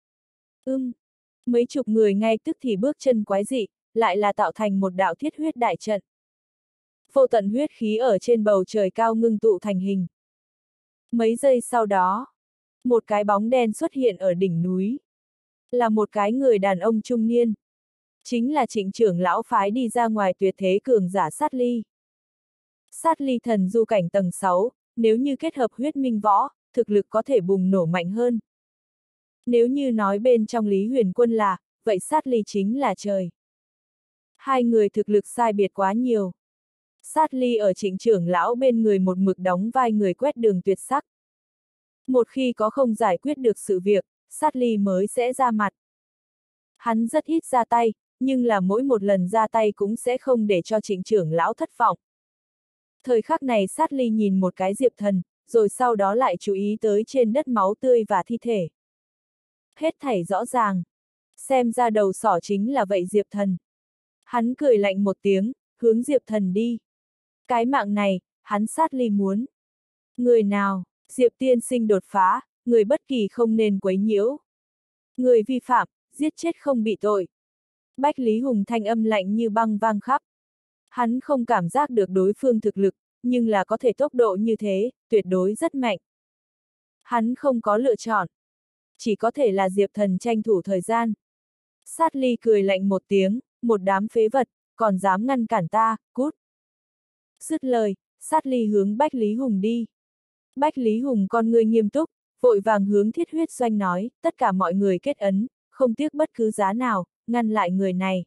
Mấy chục người ngay tức thì bước chân quái dị, lại là tạo thành một đạo thiết huyết đại trận. Vô tận huyết khí ở trên bầu trời cao ngưng tụ thành hình. Mấy giây sau đó, một cái bóng đen xuất hiện ở đỉnh núi. Là một cái người đàn ông trung niên. Chính là Trịnh trưởng lão phái đi ra ngoài tuyệt thế cường giả Sát Ly. Sát Ly thần du cảnh tầng 6, nếu như kết hợp huyết minh võ, thực lực có thể bùng nổ mạnh hơn. Nếu như nói bên trong Lý Huyền Quân là, vậy Sát Ly chính là trời. Hai người thực lực sai biệt quá nhiều. Sát Ly ở Trịnh trưởng lão bên người một mực đóng vai người quét đường tuyệt sắc. Một khi có không giải quyết được sự việc, Sát Ly mới sẽ ra mặt. Hắn rất ít ra tay, nhưng là mỗi một lần ra tay cũng sẽ không để cho Trịnh trưởng lão thất vọng. Thời khắc này Sát Ly nhìn một cái Diệp Thần, rồi sau đó lại chú ý tới trên đất máu tươi và thi thể. Hết thảy rõ ràng. Xem ra đầu sỏ chính là vậy Diệp Thần. Hắn cười lạnh một tiếng, hướng Diệp Thần đi. Cái mạng này, hắn Sát Ly muốn. Người nào, Diệp tiên sinh đột phá, người bất kỳ không nên quấy nhiễu. Người vi phạm, giết chết không bị tội. Bách Lý Hùng thanh âm lạnh như băng vang khắp. Hắn không cảm giác được đối phương thực lực, nhưng là có thể tốc độ như thế, tuyệt đối rất mạnh. Hắn không có lựa chọn. Chỉ có thể là Diệp Thần tranh thủ thời gian. Sát Ly cười lạnh một tiếng, một đám phế vật, còn dám ngăn cản ta, cút. Dứt lời, Sát Ly hướng Bách Lý Hùng đi. Bách Lý Hùng con người nghiêm túc, vội vàng hướng thiết huyết doanh nói, tất cả mọi người kết ấn, không tiếc bất cứ giá nào, ngăn lại người này.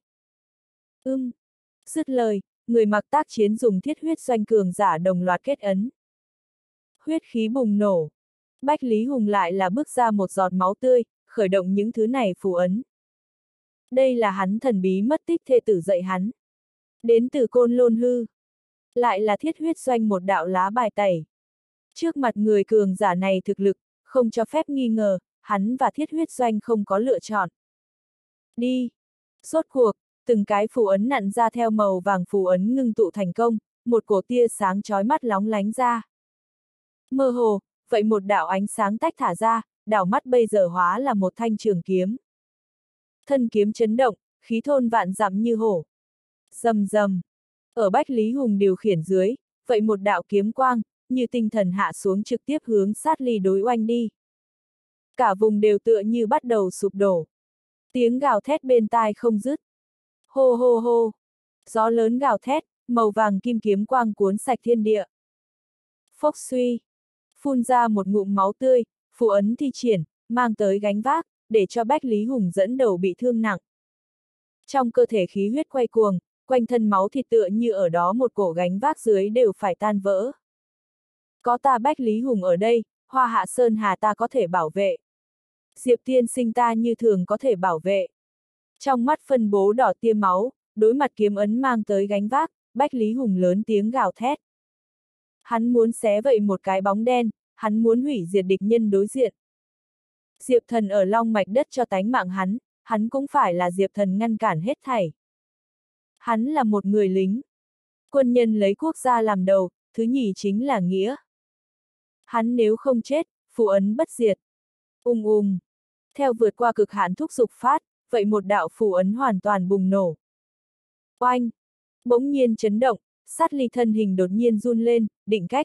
Dứt lời, người mặc tác chiến dùng thiết huyết doanh cường giả đồng loạt kết ấn. Huyết khí bùng nổ. Bách Lý Hùng lại là bước ra một giọt máu tươi, khởi động những thứ này phù ấn. Đây là hắn thần bí mất tích thê tử dạy hắn. Đến từ Côn Lôn hư. Lại là thiết huyết doanh một đạo lá bài tẩy. Trước mặt người cường giả này thực lực, không cho phép nghi ngờ, hắn và thiết huyết doanh không có lựa chọn. Đi! Rốt cuộc, từng cái phù ấn nặn ra theo màu vàng phù ấn ngưng tụ thành công, một cổ tia sáng chói mắt lóng lánh ra. Mơ hồ, vậy một đạo ánh sáng tách thả ra, đảo mắt bây giờ hóa là một thanh trường kiếm. Thân kiếm chấn động, khí thôn vạn dặm như hổ. Rầm rầm. Ở Bách Lý Hùng điều khiển dưới, vậy một đạo kiếm quang, như tinh thần hạ xuống trực tiếp hướng Sát Ly đối oanh đi. cả vùng đều tựa như bắt đầu sụp đổ. Tiếng gào thét bên tai không dứt. Hô hô hô. Gió lớn gào thét, màu vàng kim kiếm quang cuốn sạch thiên địa. Phốc suy. Phun ra một ngụm máu tươi, phù ấn thi triển, mang tới gánh vác, để cho Bách Lý Hùng dẫn đầu bị thương nặng. Trong cơ thể khí huyết quay cuồng, quanh thân máu thịt tựa như ở đó một cổ gánh vác dưới đều phải tan vỡ. Có ta Bách Lý Hùng ở đây, Hoa Hạ Sơn Hà ta có thể bảo vệ. Diệp tiên sinh ta như thường có thể bảo vệ. Trong mắt phân bố đỏ tia máu, đối mặt kiếm ấn mang tới gánh vác, Bách Lý Hùng lớn tiếng gào thét. Hắn muốn xé vậy một cái bóng đen, hắn muốn hủy diệt địch nhân đối diện. Diệp Thần ở long mạch đất cho tánh mạng hắn cũng phải là Diệp Thần ngăn cản hết thảy. Hắn là một người lính. Quân nhân lấy quốc gia làm đầu, thứ nhì chính là nghĩa. Hắn nếu không chết, phù ấn bất diệt. Theo vượt qua cực hạn thúc dục phát, vậy một đạo phù ấn hoàn toàn bùng nổ. Oanh! Bỗng nhiên chấn động, sát ly thân hình đột nhiên run lên, định cách.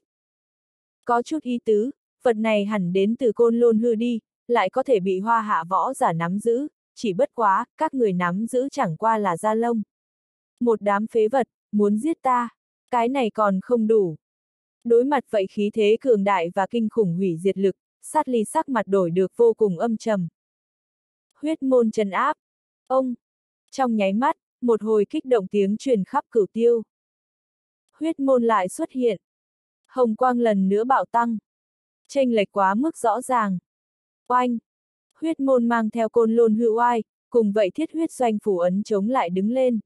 Có chút ý tứ, vật này hẳn đến từ Côn Lôn Hư đi, lại có thể bị Hoa Hạ võ giả nắm giữ, chỉ bất quá, các người nắm giữ chẳng qua là da lông. Một đám phế vật, muốn giết ta, cái này còn không đủ. Đối mặt vậy khí thế cường đại và kinh khủng hủy diệt lực, sát ly sắc mặt đổi được vô cùng âm trầm. Huyết môn trấn áp. Ông! Trong nháy mắt, một hồi kích động tiếng truyền khắp cửu tiêu. Huyết môn lại xuất hiện. Hồng quang lần nữa bạo tăng. Chênh lệch quá mức rõ ràng. Oanh! Huyết môn mang theo Côn Lôn Hư oai, cùng vậy thiết huyết doanh phủ ấn chống lại đứng lên.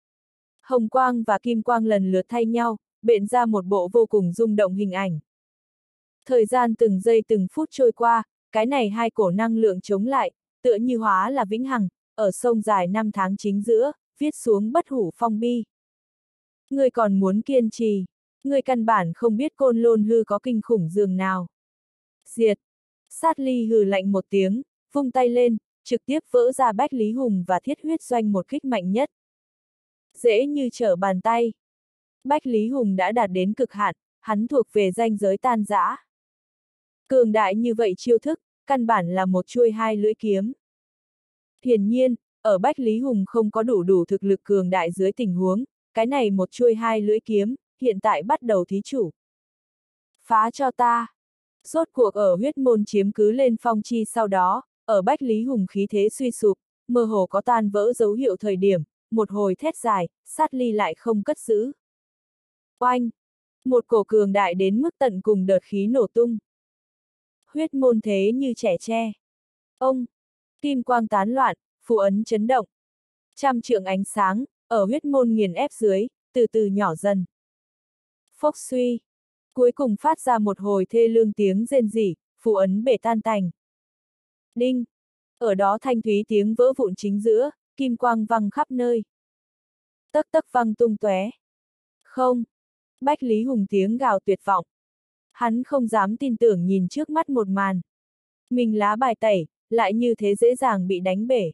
Hồng quang và kim quang lần lượt thay nhau, bện ra một bộ vô cùng rung động hình ảnh. Thời gian từng giây từng phút trôi qua, cái này hai cổ năng lượng chống lại, tựa như hóa là vĩnh hằng, ở sông dài 5 tháng chính giữa, viết xuống bất hủ phong bi. Người còn muốn kiên trì, người căn bản không biết Côn Lôn Hư có kinh khủng dường nào. Diệt! Sát ly hừ lạnh một tiếng, vung tay lên, trực tiếp vỡ ra Bách Lý Hùng và thiết huyết doanh một kích mạnh nhất. Dễ như trở bàn tay. Bách Lý Hùng đã đạt đến cực hạn, hắn thuộc về ranh giới tan rã. Cường đại như vậy chiêu thức, căn bản là một chuôi hai lưỡi kiếm. Hiển nhiên, ở Bách Lý Hùng không có đủ thực lực cường đại dưới tình huống, cái này một chuôi hai lưỡi kiếm, hiện tại bắt đầu thí chủ. Phá cho ta! Rốt cuộc ở huyết môn chiếm cứ lên phong chi sau đó, ở Bách Lý Hùng khí thế suy sụp, mơ hồ có tan vỡ dấu hiệu thời điểm, một hồi thét dài, sát ly lại không cất giữ. Oanh! Một cổ cường đại đến mức tận cùng đợt khí nổ tung. Huyết môn thế như trẻ tre. Ông! Kim quang tán loạn, phù ấn chấn động. Trăm trượng ánh sáng, ở huyết môn nghiền ép dưới, từ từ nhỏ dần. Phốc suy! Cuối cùng phát ra một hồi thê lương tiếng rên rỉ, phù ấn bể tan tành. Đinh! Ở đó thanh thúy tiếng vỡ vụn chính giữa, kim quang văng khắp nơi. Tấc tấc văng tung tóe. Không! Bách Lý Hùng tiếng gào tuyệt vọng. Hắn không dám tin tưởng nhìn trước mắt một màn. Mình lá bài tẩy, lại như thế dễ dàng bị đánh bể.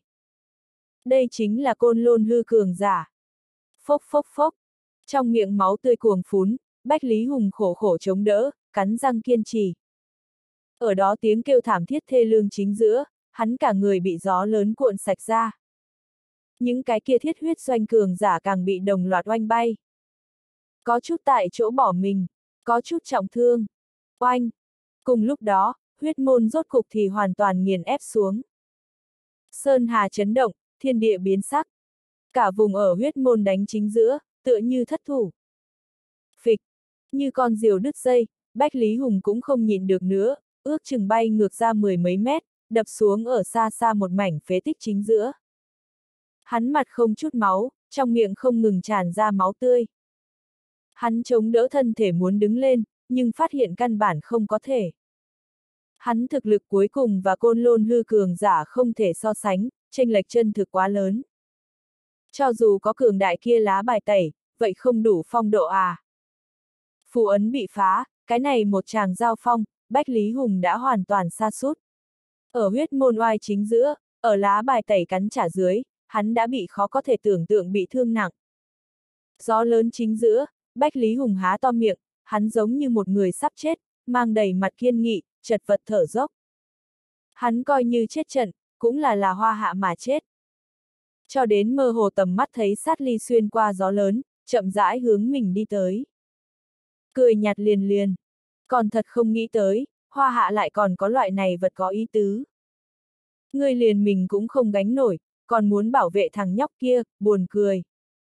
Đây chính là Côn Lôn Hư cường giả. Phốc phốc phốc. Trong miệng máu tươi cuồng phún, Bách Lý Hùng khổ khổ chống đỡ, cắn răng kiên trì. Ở đó tiếng kêu thảm thiết thê lương chính giữa, hắn cả người bị gió lớn cuộn sạch ra. Những cái kia thiết huyết doanh cường giả càng bị đồng loạt oanh bay. Có chút tại chỗ bỏ mình, có chút trọng thương. Oanh! Cùng lúc đó, huyết môn rốt cục thì hoàn toàn nghiền ép xuống. Sơn hà chấn động, thiên địa biến sắc. Cả vùng ở huyết môn đánh chính giữa, tựa như thất thủ. Phịch! Như con diều đứt dây, Bách Lý Hùng cũng không nhịn được nữa, ước chừng bay ngược ra 10 mấy mét, đập xuống ở xa xa một mảnh phế tích chính giữa. Hắn mặt không chút máu, trong miệng không ngừng tràn ra máu tươi. Hắn chống đỡ thân thể muốn đứng lên, nhưng phát hiện căn bản không có thể. Hắn thực lực cuối cùng và Côn Lôn Hư cường giả không thể so sánh, chênh lệch chân thực quá lớn. Cho dù có cường đại kia lá bài tẩy, vậy không đủ phong độ à. Phù ấn bị phá, cái này một tràng giao phong, Bách Lý Hùng đã hoàn toàn sa sút. Ở huyết môn oai chính giữa, ở lá bài tẩy cắn trả dưới, hắn đã bị khó có thể tưởng tượng bị thương nặng. Gió lớn chính giữa, Bách Lý Hùng há to miệng, hắn giống như một người sắp chết, mang đầy mặt kiên nghị, chật vật thở dốc. Hắn coi như chết trận, cũng là Hoa Hạ mà chết. Cho đến mơ hồ tầm mắt thấy Sát Ly xuyên qua gió lớn, chậm rãi hướng mình đi tới. Cười nhạt liền liền. Còn thật không nghĩ tới, Hoa Hạ lại còn có loại này vật có ý tứ. Ngươi liền mình cũng không gánh nổi, còn muốn bảo vệ thằng nhóc kia, buồn cười.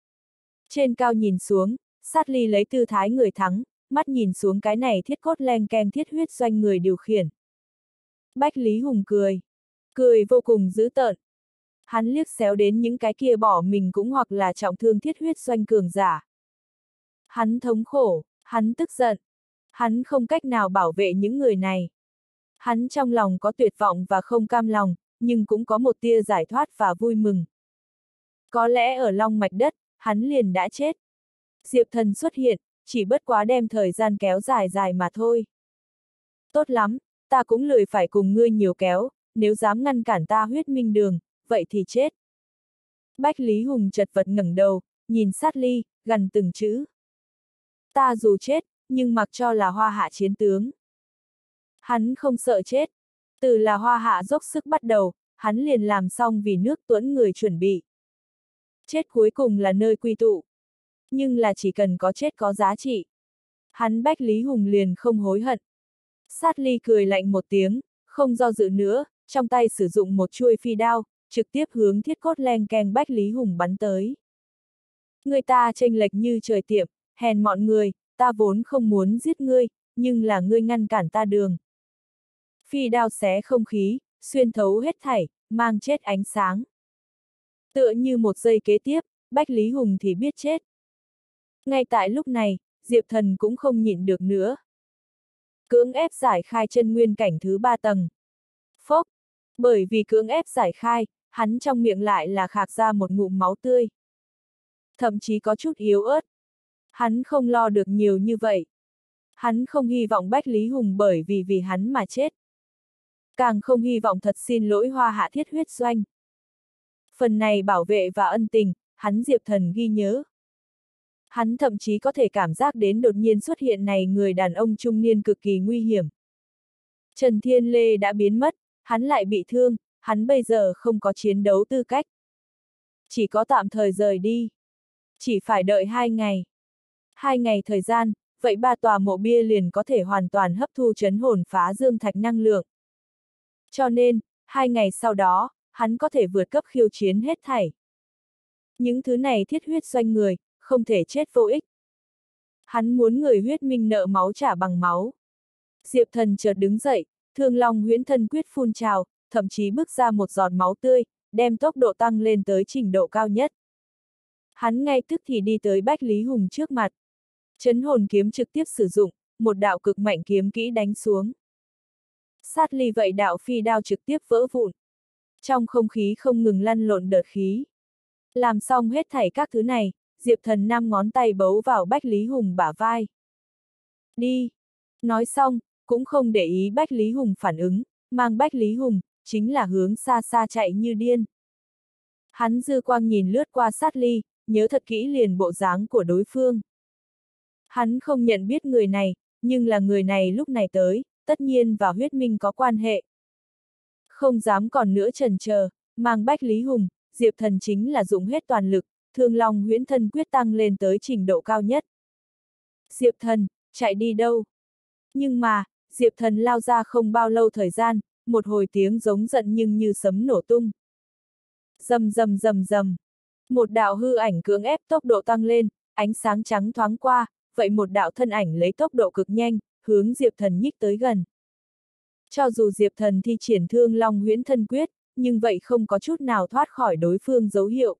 Trên cao nhìn xuống, Sát Ly lấy tư thái người thắng, mắt nhìn xuống cái này thiết cốt leng keng thiết huyết doanh người điều khiển. Bách Lý Hùng cười. Cười vô cùng dữ tợn. Hắn liếc xéo đến những cái kia bỏ mình cũng hoặc là trọng thương thiết huyết doanh cường giả. Hắn thống khổ, hắn tức giận. Hắn không cách nào bảo vệ những người này. Hắn trong lòng có tuyệt vọng và không cam lòng, nhưng cũng có một tia giải thoát và vui mừng. Có lẽ ở long mạch đất, hắn liền đã chết. Diệp Thần xuất hiện, chỉ bất quá đem thời gian kéo dài dài mà thôi. Tốt lắm, ta cũng lười phải cùng ngươi nhiều kéo, nếu dám ngăn cản ta huyết minh đường, vậy thì chết. Bách Lý Hùng chật vật ngẩng đầu, nhìn Sát Ly, gằn từng chữ. Ta dù chết, nhưng mặc cho là Hoa Hạ chiến tướng. Hắn không sợ chết. Từ là Hoa Hạ dốc sức bắt đầu, hắn liền làm xong vì nước tuẫn người chuẩn bị. Chết cuối cùng là nơi quy tụ. Nhưng là chỉ cần có chết có giá trị. Hắn Bách Lý Hùng liền không hối hận. Sát Ly cười lạnh một tiếng, không do dự nữa, trong tay sử dụng một chuôi phi đao, trực tiếp hướng thiết cốt leng keng Bách Lý Hùng bắn tới. Người ta chênh lệch như trời tiệm, hèn mọn người, ta vốn không muốn giết ngươi, nhưng là ngươi ngăn cản ta đường. Phi đao xé không khí, xuyên thấu hết thảy, mang chết ánh sáng. Tựa như một giây kế tiếp, Bách Lý Hùng thì biết chết. Ngay tại lúc này, Diệp Thần cũng không nhịn được nữa. Cưỡng ép giải khai chân nguyên cảnh thứ 3 tầng. Phốc! Bởi vì cưỡng ép giải khai, hắn trong miệng lại là khạc ra một ngụm máu tươi. Thậm chí có chút yếu ớt. Hắn không lo được nhiều như vậy. Hắn không hy vọng Bách Lý Hùng bởi vì hắn mà chết. Càng không hy vọng thật xin lỗi Hoa Hạ thiết huyết doanh. Phần này bảo vệ và ân tình, hắn Diệp Thần ghi nhớ. Hắn thậm chí có thể cảm giác đến đột nhiên xuất hiện này người đàn ông trung niên cực kỳ nguy hiểm. Trần Thiên Lê đã biến mất, hắn lại bị thương, hắn bây giờ không có chiến đấu tư cách. Chỉ có tạm thời rời đi. Chỉ phải đợi 2 ngày. 2 ngày thời gian, vậy 3 tòa mộ bia liền có thể hoàn toàn hấp thu trấn hồn phá dương thạch năng lượng. Cho nên, 2 ngày sau đó, hắn có thể vượt cấp khiêu chiến hết thảy. Những thứ này thiết huyết doanh người, không thể chết vô ích. Hắn muốn người huyết minh nợ máu trả bằng máu. Diệp Thần chợt đứng dậy, Thương Long huyễn thân quyết phun trào, thậm chí bước ra một giọt máu tươi, đem tốc độ tăng lên tới trình độ cao nhất. Hắn ngay tức thì đi tới Bách Lý Hùng trước mặt. Trấn hồn kiếm trực tiếp sử dụng, một đạo cực mạnh kiếm kỹ đánh xuống. Sát Ly vậy đạo phi đao trực tiếp vỡ vụn. Trong không khí không ngừng lăn lộn đợt khí. Làm xong hết thảy các thứ này, Diệp Thần 5 ngón tay bấu vào Bách Lý Hùng bả vai. Đi! Nói xong, cũng không để ý Bách Lý Hùng phản ứng, mang Bách Lý Hùng, chính là hướng xa xa chạy như điên. Hắn dư quang nhìn lướt qua Sát Ly, nhớ thật kỹ liền bộ dáng của đối phương. Hắn không nhận biết người này, nhưng là người này lúc này tới, tất nhiên và huyết minh có quan hệ. Không dám còn nữa chần chờ, mang Bách Lý Hùng, Diệp Thần chính là dùng hết toàn lực, Thương Long huyễn thân quyết tăng lên tới trình độ cao nhất. Diệp Thần, chạy đi đâu? Nhưng mà, Diệp Thần lao ra không bao lâu thời gian, một hồi tiếng giống giận nhưng như sấm nổ tung. Rầm rầm rầm rầm. Một đạo hư ảnh cưỡng ép tốc độ tăng lên, ánh sáng trắng thoáng qua, vậy một đạo thân ảnh lấy tốc độ cực nhanh, hướng Diệp Thần nhích tới gần. Cho dù Diệp Thần thi triển Thương Long huyễn thân quyết, nhưng vậy không có chút nào thoát khỏi đối phương dấu hiệu.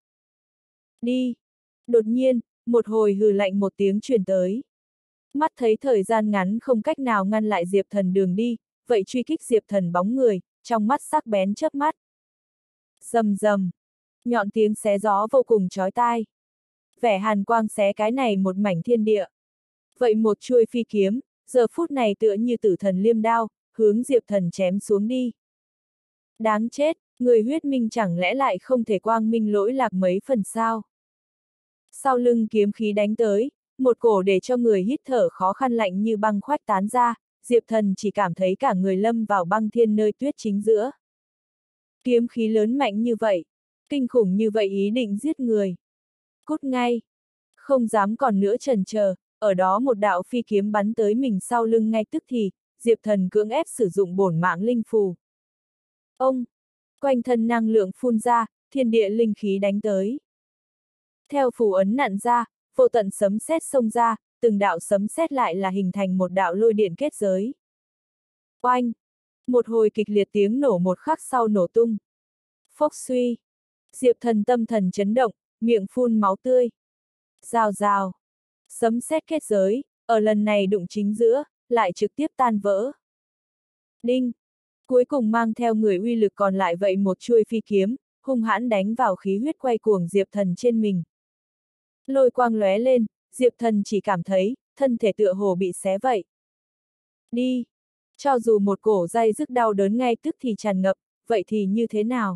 Đi! Đột nhiên, một hồi hừ lạnh một tiếng truyền tới. Mắt thấy thời gian ngắn không cách nào ngăn lại Diệp Thần đường đi, vậy truy kích Diệp Thần bóng người, trong mắt sắc bén chớp mắt. Rầm rầm! Nhọn tiếng xé gió vô cùng chói tai. Vẻ hàn quang xé cái này một mảnh thiên địa. Vậy một chuôi phi kiếm, giờ phút này tựa như tử thần liêm đao, hướng Diệp Thần chém xuống đi. Đáng chết, người huyết minh chẳng lẽ lại không thể quang minh lỗi lạc mấy phần sao? Sau lưng kiếm khí đánh tới, một cổ để cho người hít thở khó khăn lạnh như băng khoách tán ra, Diệp Thần chỉ cảm thấy cả người lâm vào băng thiên nơi tuyết chính giữa. Kiếm khí lớn mạnh như vậy, kinh khủng như vậy ý định giết người. Cút ngay. Không dám còn nữa chần chờ, ở đó một đạo phi kiếm bắn tới mình sau lưng ngay tức thì, Diệp Thần cưỡng ép sử dụng bổn mạng linh phù. Ông! Quanh thân năng lượng phun ra, thiên địa linh khí đánh tới. Theo phù ấn nặn ra, vô tận sấm sét xông ra, từng đạo sấm sét lại là hình thành một đạo lôi điện kết giới. Oanh! Một hồi kịch liệt tiếng nổ một khắc sau nổ tung. Phốc suy! Diệp Thần tâm thần chấn động, miệng phun máu tươi. Rào rào! Sấm sét kết giới, ở lần này đụng chính giữa, lại trực tiếp tan vỡ. Đinh! Cuối cùng mang theo người uy lực còn lại vậy một chuôi phi kiếm, hung hãn đánh vào khí huyết quay cuồng Diệp Thần trên mình. Lôi quang lóe lên, Diệp Thần chỉ cảm thấy, thân thể tựa hồ bị xé vậy. Đi! Cho dù một cổ day dứt đau đớn ngay tức thì tràn ngập, vậy thì như thế nào?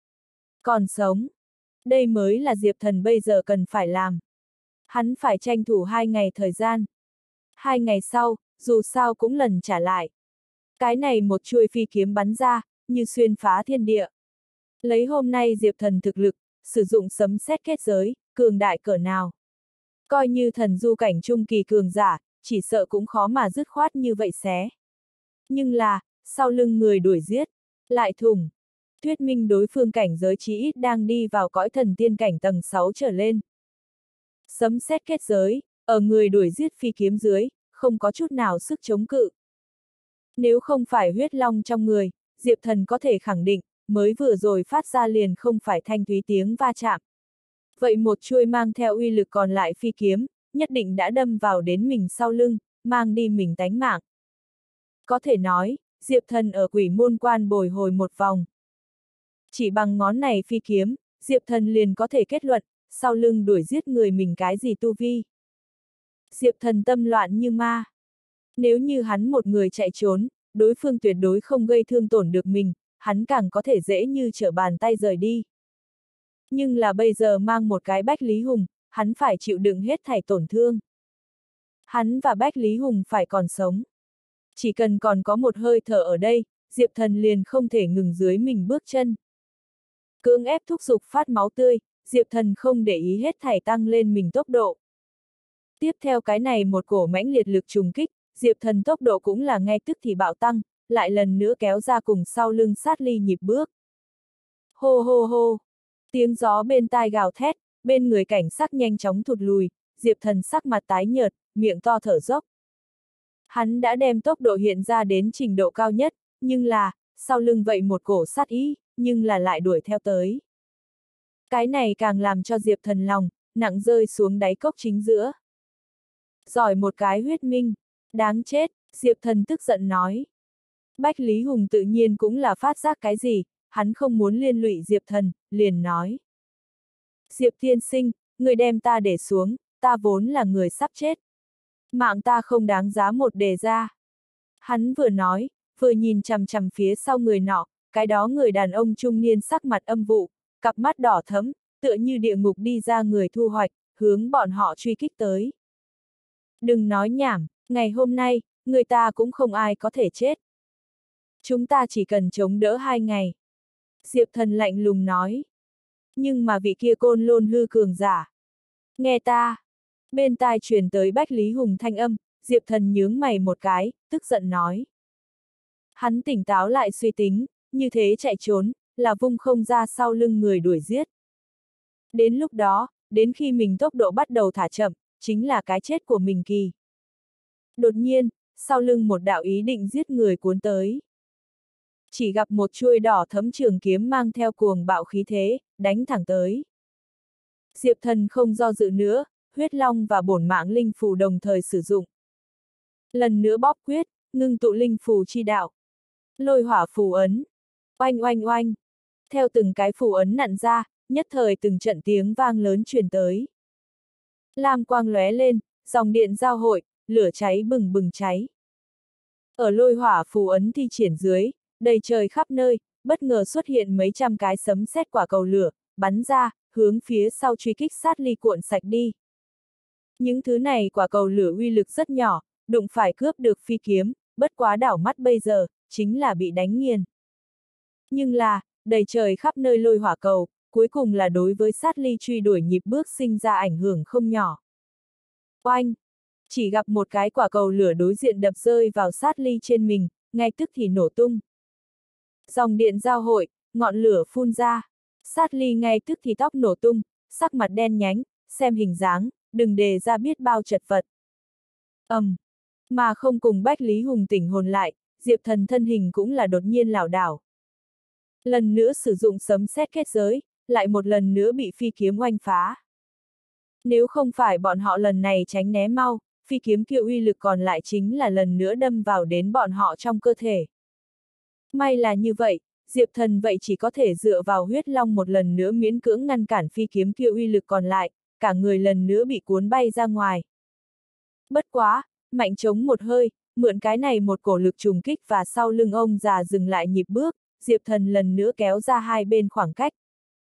Còn sống! Đây mới là Diệp Thần bây giờ cần phải làm. Hắn phải tranh thủ 2 ngày thời gian. 2 ngày sau, dù sao cũng lần trả lại. Cái này một chuôi phi kiếm bắn ra, như xuyên phá thiên địa. Lấy hôm nay Diệp Thần thực lực, sử dụng sấm sét kết giới, cường đại cỡ nào. Coi như thần du cảnh trung kỳ cường giả, chỉ sợ cũng khó mà dứt khoát như vậy xé. Nhưng là, sau lưng người đuổi giết, lại thủng. Thuyết minh đối phương cảnh giới chí ít đang đi vào cõi thần tiên cảnh tầng 6 trở lên. Sấm sét kết giới, ở người đuổi giết phi kiếm dưới, không có chút nào sức chống cự. Nếu không phải huyết long trong người, Diệp Thần có thể khẳng định, mới vừa rồi phát ra liền không phải thanh thúy tiếng va chạm. Vậy một chuôi mang theo uy lực còn lại phi kiếm, nhất định đã đâm vào đến mình sau lưng, mang đi mình tánh mạng. Có thể nói, Diệp Thần ở quỷ môn quan bồi hồi một vòng. Chỉ bằng ngón này phi kiếm, Diệp Thần liền có thể kết luận, sau lưng đuổi giết người mình cái gì tu vi. Diệp Thần tâm loạn như ma. Nếu như hắn một người chạy trốn, đối phương tuyệt đối không gây thương tổn được mình, hắn càng có thể dễ như trở bàn tay rời đi. Nhưng là bây giờ mang một cái Bách Lý Hùng, hắn phải chịu đựng hết thảy tổn thương. Hắn và Bách Lý Hùng phải còn sống. Chỉ cần còn có một hơi thở ở đây, Diệp Thần liền không thể ngừng dưới mình bước chân. Cưỡng ép thúc giục phát máu tươi, Diệp Thần không để ý hết thảy tăng lên mình tốc độ. Tiếp theo cái này một cổ mãnh liệt lực trùng kích, Diệp Thần tốc độ cũng là ngay tức thì bạo tăng, lại lần nữa kéo ra cùng sau lưng sát ly nhịp bước. Hô hô hô! Tiếng gió bên tai gào thét, bên người cảnh sắc nhanh chóng thụt lùi, Diệp Thần sắc mặt tái nhợt, miệng to thở dốc. Hắn đã đem tốc độ hiện ra đến trình độ cao nhất, nhưng là, sau lưng vậy một cổ sát ý, nhưng là lại đuổi theo tới. Cái này càng làm cho Diệp Thần lòng, nặng rơi xuống đáy cốc chính giữa. Giỏi một cái huyết minh, đáng chết, Diệp Thần tức giận nói. Bách Lý Hùng tự nhiên cũng là phát giác cái gì, hắn không muốn liên lụy Diệp Thần, liền nói. Diệp tiên sinh, người đem ta để xuống, ta vốn là người sắp chết. Mạng ta không đáng giá một đề ra. Hắn vừa nói, vừa nhìn chằm chằm phía sau người nọ, cái đó người đàn ông trung niên sắc mặt âm vụ, cặp mắt đỏ thẫm, tựa như địa ngục đi ra người thu hoạch, hướng bọn họ truy kích tới. Đừng nói nhảm, ngày hôm nay, người ta cũng không ai có thể chết. Chúng ta chỉ cần chống đỡ 2 ngày. Diệp Thần lạnh lùng nói. Nhưng mà vị kia Côn Lôn hư cường giả. Nghe ta. Bên tai truyền tới Bách Lý Hùng thanh âm, Diệp Thần nhướng mày một cái, tức giận nói. Hắn tỉnh táo lại suy tính, như thế chạy trốn, là vung không ra sau lưng người đuổi giết. Đến lúc đó, đến khi mình tốc độ bắt đầu thả chậm, chính là cái chết của mình kỳ. Đột nhiên, sau lưng một đạo ý định giết người cuốn tới. Chỉ gặp một chuôi đỏ thẫm trường kiếm mang theo cuồng bạo khí thế, đánh thẳng tới. Diệp Thần không do dự nữa, huyết long và bổn mạng linh phù đồng thời sử dụng. Lần nữa bóp quyết, ngưng tụ linh phù chi đạo. Lôi hỏa phù ấn. Oanh oanh oanh. Theo từng cái phù ấn nặn ra, nhất thời từng trận tiếng vang lớn truyền tới. Lam quang lóe lên, dòng điện giao hội, lửa cháy bừng bừng cháy. Ở lôi hỏa phù ấn thi triển dưới, đầy trời khắp nơi, bất ngờ xuất hiện mấy trăm cái sấm sét quả cầu lửa, bắn ra, hướng phía sau truy kích sát ly cuộn sạch đi. Những thứ này quả cầu lửa uy lực rất nhỏ, đụng phải cướp được phi kiếm, bất quá đảo mắt bây giờ, chính là bị đánh nghiền. Nhưng là, đầy trời khắp nơi lôi hỏa cầu, cuối cùng là đối với sát ly truy đuổi nhịp bước sinh ra ảnh hưởng không nhỏ. Oanh! Chỉ gặp một cái quả cầu lửa đối diện đập rơi vào sát ly trên mình, ngay tức thì nổ tung. Dòng điện giao hội, ngọn lửa phun ra, sát ly ngay tức thì tóc nổ tung, sắc mặt đen nhánh, xem hình dáng, đừng đề ra biết bao chật vật. Mà không cùng Bách Lý Hùng tỉnh hồn lại, Diệp Thần thân hình cũng là đột nhiên lảo đảo. Lần nữa sử dụng sấm sét kết giới, lại một lần nữa bị phi kiếm oanh phá. Nếu không phải bọn họ lần này tránh né mau, phi kiếm kia uy lực còn lại chính là lần nữa đâm vào đến bọn họ trong cơ thể. May là như vậy, Diệp Thần vậy chỉ có thể dựa vào huyết long một lần nữa miễn cưỡng ngăn cản phi kiếm kia uy lực còn lại, cả người lần nữa bị cuốn bay ra ngoài. Bất quá, mạnh chống một hơi, mượn cái này một cổ lực trùng kích và sau lưng ông già dừng lại nhịp bước, Diệp Thần lần nữa kéo ra hai bên khoảng cách.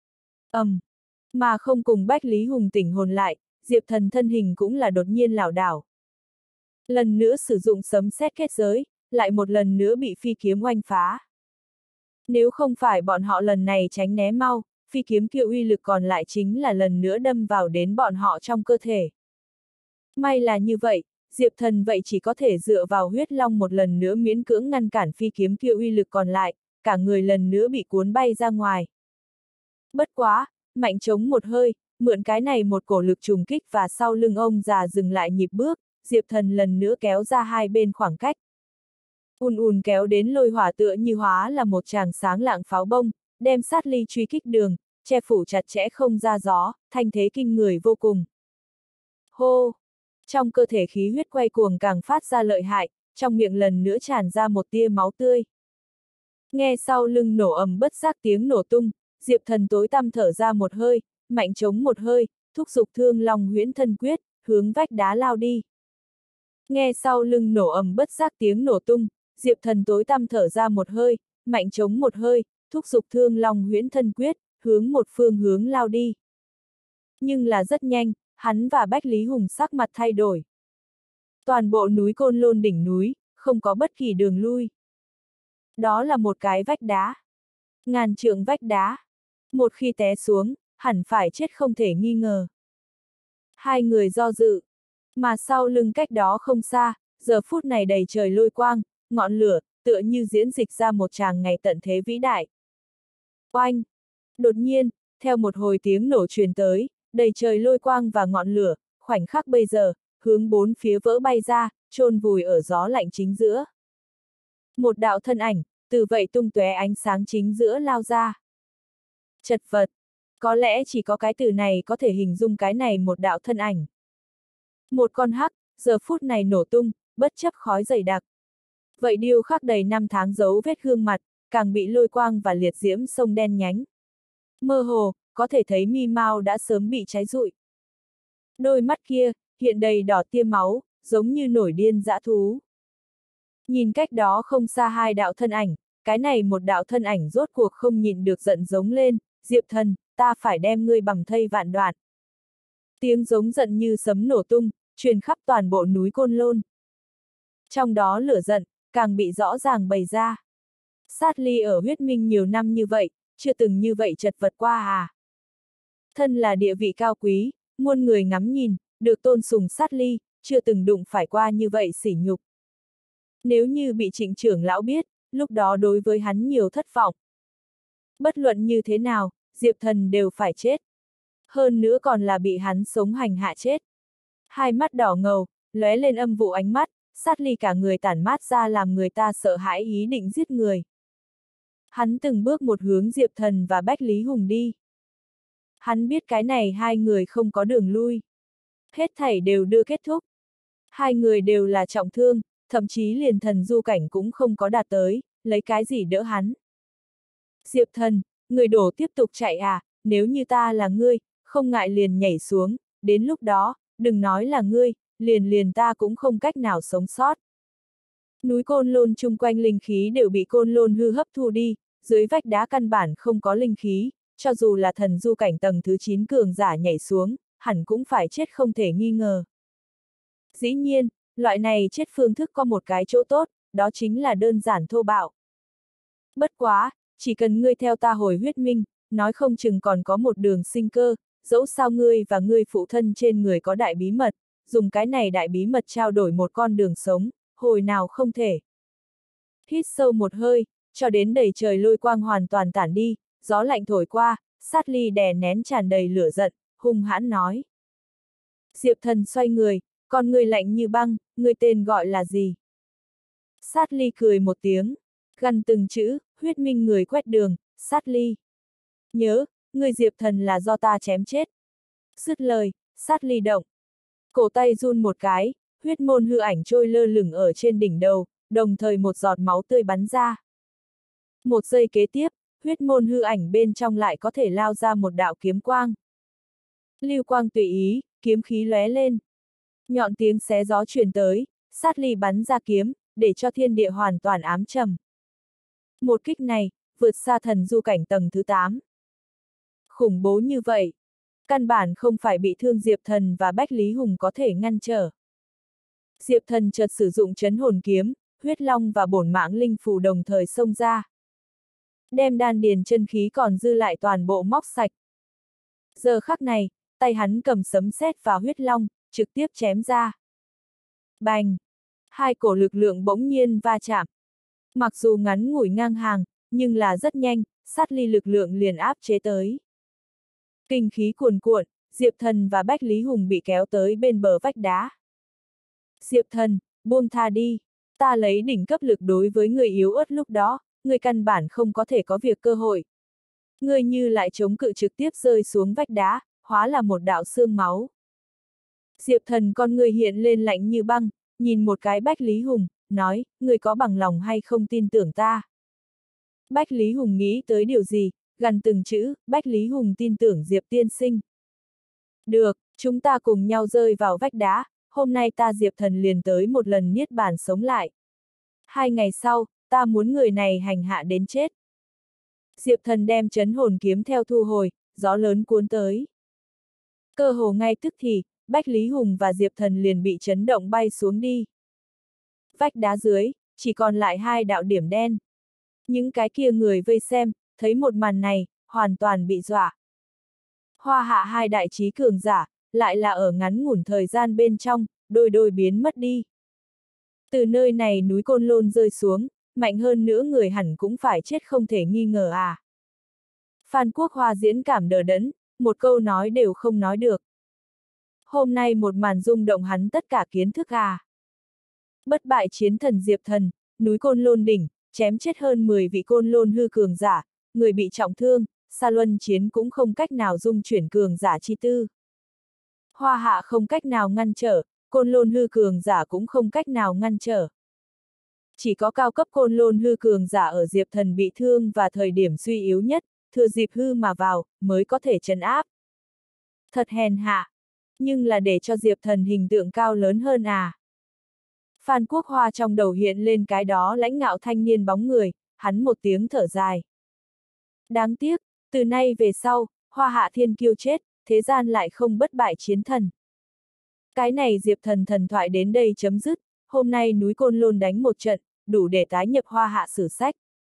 Mà không cùng Bách Lý Hùng tỉnh hồn lại, Diệp Thần thân hình cũng là đột nhiên lảo đảo. Lần nữa sử dụng sấm sét kết giới, lại một lần nữa bị phi kiếm oanh phá. Nếu không phải bọn họ lần này tránh né mau, phi kiếm kia uy lực còn lại chính là lần nữa đâm vào đến bọn họ trong cơ thể. May là như vậy, Diệp Thần vậy chỉ có thể dựa vào huyết long một lần nữa miễn cưỡng ngăn cản phi kiếm kia uy lực còn lại, cả người lần nữa bị cuốn bay ra ngoài. Bất quá, mạnh chống một hơi, mượn cái này một cổ lực trùng kích và sau lưng ông già dừng lại nhịp bước, Diệp Thần lần nữa kéo ra hai bên khoảng cách. Kéo đến lôi hỏa tựa như hóa là một tràng sáng lạng pháo bông, đem sát ly truy kích đường, che phủ chặt chẽ không ra gió, thanh thế kinh người vô cùng. Hô! Trong cơ thể khí huyết quay cuồng càng phát ra lợi hại, trong miệng lần nữa tràn ra một tia máu tươi. Nghe sau lưng nổ ầm bất giác tiếng nổ tung, Diệp Thần tối tăm thở ra một hơi, mạnh chống một hơi, thúc giục Thương Long Huyễn Thân Quyết, hướng vách đá lao đi. Nghe sau lưng nổ ầm bất giác tiếng nổ tung, Diệp Thần tối tăm thở ra một hơi, mạnh chống một hơi, thúc giục Thương Long Huyễn Thân Quyết, hướng một phương hướng lao đi. Nhưng là rất nhanh, hắn và Bách Lý Hùng sắc mặt thay đổi. Toàn bộ núi Côn Lôn đỉnh núi, không có bất kỳ đường lui. Đó là một cái vách đá. Ngàn trượng vách đá. Một khi té xuống, hẳn phải chết không thể nghi ngờ. Hai người do dự. Mà sau lưng cách đó không xa, giờ phút này đầy trời lôi quang, ngọn lửa, tựa như diễn dịch ra một tràng ngày tận thế vĩ đại. Oanh! Đột nhiên, theo một hồi tiếng nổ truyền tới, đầy trời lôi quang và ngọn lửa, khoảnh khắc bây giờ, hướng bốn phía vỡ bay ra, chôn vùi ở gió lạnh chính giữa. Một đạo thân ảnh, từ vậy tung tóe ánh sáng chính giữa lao ra. Chật vật. Có lẽ chỉ có cái từ này có thể hình dung cái này một đạo thân ảnh. Một con hắc, giờ phút này nổ tung, bất chấp khói dày đặc. Vậy điêu khắc đầy năm tháng dấu vết gương mặt, càng bị lôi quang và liệt diễm sông đen nhánh. Mơ hồ, có thể thấy mi mau đã sớm bị cháy rụi. Đôi mắt kia, hiện đầy đỏ tia máu, giống như nổi điên dã thú. Nhìn cách đó không xa hai đạo thân ảnh, cái này một đạo thân ảnh rốt cuộc không nhịn được giận giống lên, Diệp Thần, ta phải đem ngươi bằng thây vạn đoạn. Tiếng giống giận như sấm nổ tung, truyền khắp toàn bộ núi Côn Lôn. Trong đó lửa giận, càng bị rõ ràng bày ra. Sát ly ở huyết minh nhiều năm như vậy, chưa từng như vậy chật vật qua à. Thân là địa vị cao quý, muôn người ngắm nhìn, được tôn sùng sát ly, chưa từng đụng phải qua như vậy sỉ nhục. Nếu như bị Trịnh trưởng lão biết, lúc đó đối với hắn nhiều thất vọng. Bất luận như thế nào, Diệp Thần đều phải chết. Hơn nữa còn là bị hắn sống hành hạ chết. Hai mắt đỏ ngầu, lóe lên âm vụ ánh mắt, sát ly cả người tản mát ra làm người ta sợ hãi ý định giết người. Hắn từng bước một hướng Diệp Thần và Bách Lý Hùng đi. Hắn biết cái này hai người không có đường lui. Hết thảy đều đưa kết thúc. Hai người đều là trọng thương, thậm chí liền thần du cảnh cũng không có đạt tới, lấy cái gì đỡ hắn. Diệp Thần, người đổ tiếp tục chạy à, nếu như ta là ngươi, không ngại liền nhảy xuống, đến lúc đó, đừng nói là ngươi, liền ta cũng không cách nào sống sót. Núi Côn Lôn chung quanh linh khí đều bị Côn Lôn hư hấp thu đi, dưới vách đá căn bản không có linh khí, cho dù là thần du cảnh tầng thứ 9 cường giả nhảy xuống, hẳn cũng phải chết không thể nghi ngờ. Dĩ nhiên, loại này chết phương thức có một cái chỗ tốt, đó chính là đơn giản thô bạo. Bất quá, chỉ cần ngươi theo ta hồi huyết minh, nói không chừng còn có một đường sinh cơ, dẫu sao ngươi và ngươi phụ thân trên người có đại bí mật, dùng cái này đại bí mật trao đổi một con đường sống, hồi nào không thể. Hít sâu một hơi, cho đến đầy trời lôi quang hoàn toàn tản đi, gió lạnh thổi qua, Sát Ly đè nén tràn đầy lửa giận, hung hãn nói. Diệp Thần xoay người, con người lạnh như băng, người tên gọi là gì? Sát Ly cười một tiếng, gằn từng chữ, huyết minh người quét đường, Sát Ly. Nhớ, người Diệp Thần là do ta chém chết. Dứt lời, Sát Ly động. Cổ tay run một cái, huyết môn hư ảnh trôi lơ lửng ở trên đỉnh đầu, đồng thời một giọt máu tươi bắn ra. Một giây kế tiếp, huyết môn hư ảnh bên trong lại có thể lao ra một đạo kiếm quang. Lưu quang tùy ý, kiếm khí lóe lên. Nhọn tiếng xé gió truyền tới, Sát Ly bắn ra kiếm, để cho thiên địa hoàn toàn ám trầm. Một kích này, vượt xa thần du cảnh tầng thứ 8. Khủng bố như vậy, căn bản không phải bị thương Diệp Thần và Bách Lý Hùng có thể ngăn trở. Diệp Thần chợt sử dụng trấn hồn kiếm, huyết long và bổn mạng linh phù đồng thời xông ra. Đem đan điền chân khí còn dư lại toàn bộ móc sạch. Giờ khắc này, tay hắn cầm sấm sét và huyết long, trực tiếp chém ra. Bành! Hai cổ lực lượng bỗng nhiên va chạm. Mặc dù ngắn ngủi ngang hàng, nhưng là rất nhanh, Sát Ly lực lượng liền áp chế tới. Kinh khí cuồn cuộn, Diệp Thần và Bách Lý Hùng bị kéo tới bên bờ vách đá. Diệp Thần, buông tha đi, ta lấy đỉnh cấp lực đối với người yếu ớt lúc đó, người căn bản không có thể có việc cơ hội. Người như lại chống cự trực tiếp rơi xuống vách đá, hóa là một đạo xương máu. Diệp Thần con người hiện lên lạnh như băng, nhìn một cái Bách Lý Hùng, nói, người có bằng lòng hay không tin tưởng ta? Bách Lý Hùng nghĩ tới điều gì, gằn từng chữ, Bách Lý Hùng tin tưởng Diệp tiên sinh. Được, chúng ta cùng nhau rơi vào vách đá, hôm nay ta Diệp Thần liền tới một lần niết bàn sống lại. 2 ngày sau, ta muốn người này hành hạ đến chết. Diệp Thần đem trấn hồn kiếm theo thu hồi, gió lớn cuốn tới. Cơ hồ ngay tức thì, Bách Lý Hùng và Diệp Thần liền bị chấn động bay xuống đi. Vách đá dưới, chỉ còn lại 2 đạo điểm đen. Những cái kia người vây xem, thấy một màn này, hoàn toàn bị dọa. Hoa hạ 2 đại trí cường giả, lại là ở ngắn ngủn thời gian bên trong, đôi đôi biến mất đi. Từ nơi này núi Côn Lôn rơi xuống, mạnh hơn nữa người hẳn cũng phải chết không thể nghi ngờ à. Phan Quốc Hoa diễn cảm đờ đẫn, một câu nói đều không nói được. Hôm nay một màn rung động hắn tất cả kiến thức à. Bất bại chiến thần Diệp Thần, núi Côn Lôn đỉnh, chém chết hơn 10 vị Côn Lôn hư cường giả, người bị trọng thương, Sa Luân Chiến cũng không cách nào dung chuyển cường giả chi tư. Hoa hạ không cách nào ngăn trở, Côn Lôn hư cường giả cũng không cách nào ngăn trở. Chỉ có cao cấp Côn Lôn hư cường giả ở Diệp Thần bị thương và thời điểm suy yếu nhất, thừa dịp hư mà vào, mới có thể trấn áp. Thật hèn hạ, nhưng là để cho Diệp Thần hình tượng cao lớn hơn à. Phan Quốc Hoa trong đầu hiện lên cái đó lãnh ngạo thanh niên bóng người, hắn một tiếng thở dài. Đáng tiếc, từ nay về sau, Hoa hạ thiên kiêu chết, thế gian lại không bất bại chiến thần. Cái này Diệp Thần thần thoại đến đây chấm dứt, hôm nay núi Côn Lôn đánh một trận, đủ để tái nhập Hoa hạ sử sách.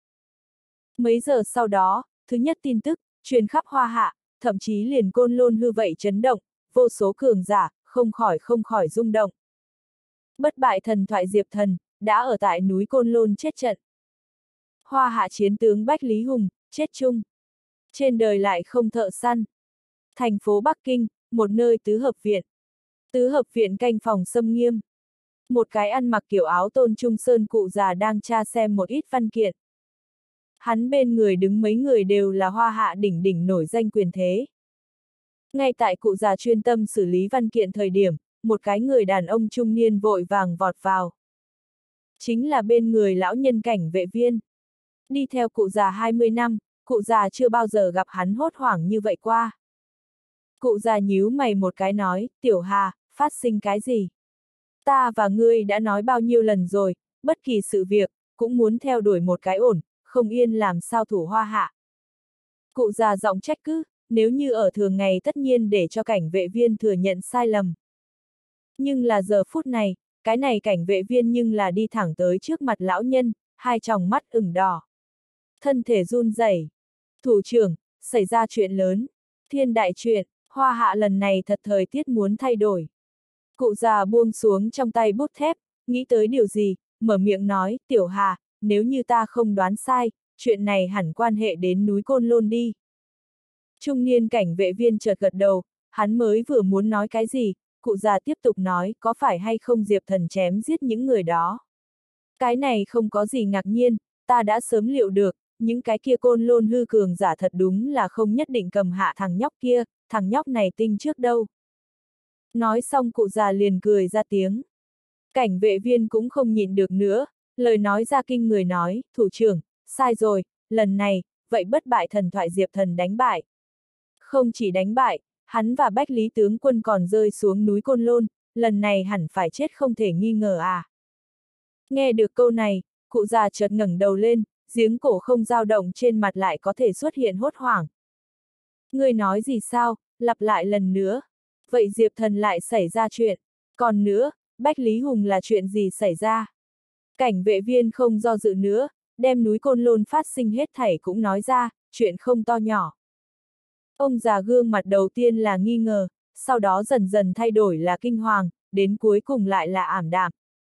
Mấy giờ sau đó, thứ nhất tin tức, truyền khắp Hoa hạ, thậm chí liền Côn Lôn hư vậy chấn động, vô số cường giả, không khỏi rung động. Bất bại thần thoại Diệp Thần, đã ở tại núi Côn Lôn chết trận. Hoa hạ chiến tướng Bách Lý Hùng, chết chung. Trên đời lại không thợ săn. Thành phố Bắc Kinh, một nơi tứ hợp viện. Tứ hợp viện canh phòng xâm nghiêm. Một cái ăn mặc kiểu áo tôn trung sơn cụ già đang tra xem một ít văn kiện. Hắn bên người đứng mấy người đều là hoa hạ đỉnh đỉnh nổi danh quyền thế. Ngay tại cụ già chuyên tâm xử lý văn kiện thời điểm, một cái người đàn ông trung niên vội vàng vọt vào. Chính là bên người lão nhân cảnh vệ viên. Đi theo cụ già 20 năm, cụ già chưa bao giờ gặp hắn hốt hoảng như vậy qua. Cụ già nhíu mày một cái nói, Tiểu Hà, phát sinh cái gì? Ta và ngươi đã nói bao nhiêu lần rồi, bất kỳ sự việc, cũng muốn theo đuổi một cái ổn, không yên làm sao thủ hoa hạ. Cụ già giọng trách cứ, nếu như ở thường ngày tất nhiên để cho cảnh vệ viên thừa nhận sai lầm. Nhưng là giờ phút này, cái này cảnh vệ viên nhưng là đi thẳng tới trước mặt lão nhân, hai tròng mắt ửng đỏ. thân thể run rẩy. Thủ trưởng, xảy ra chuyện lớn. Thiên đại chuyện, Hoa Hạ lần này thật thời tiết muốn thay đổi. Cụ già buông xuống trong tay bút thép, nghĩ tới điều gì, mở miệng nói, Tiểu Hà, nếu như ta không đoán sai, chuyện này hẳn quan hệ đến núi Côn Lôn đi. Trung niên cảnh vệ viên chợt gật đầu, hắn mới vừa muốn nói cái gì, cụ già tiếp tục nói, có phải hay không Diệp Thần chém giết những người đó. Cái này không có gì ngạc nhiên, ta đã sớm liệu được, những cái kia Côn Lôn hư cường giả thật đúng là không nhất định cầm hạ thằng nhóc kia, thằng nhóc này tinh trước đâu. Nói xong cụ già liền cười ra tiếng. Cảnh vệ viên cũng không nhịn được nữa, lời nói ra kinh người nói, thủ trưởng, sai rồi, lần này, vậy bất bại thần thoại Diệp Thần đánh bại. Không chỉ đánh bại, hắn và Bách Lý tướng quân còn rơi xuống núi Côn Lôn, lần này hẳn phải chết không thể nghi ngờ à. Nghe được câu này, cụ già chợt ngẩng đầu lên, giếng cổ không dao động trên mặt lại có thể xuất hiện hốt hoảng. Ngươi nói gì sao, lặp lại lần nữa. Vậy Diệp Thần lại xảy ra chuyện. Còn nữa, Bách Lý Hùng là chuyện gì xảy ra? Cảnh vệ viên không do dự nữa, đem núi Côn Lôn phát sinh hết thảy cũng nói ra, chuyện không to nhỏ. Ông già gương mặt đầu tiên là nghi ngờ, sau đó dần dần thay đổi là kinh hoàng, đến cuối cùng lại là ảm đạm.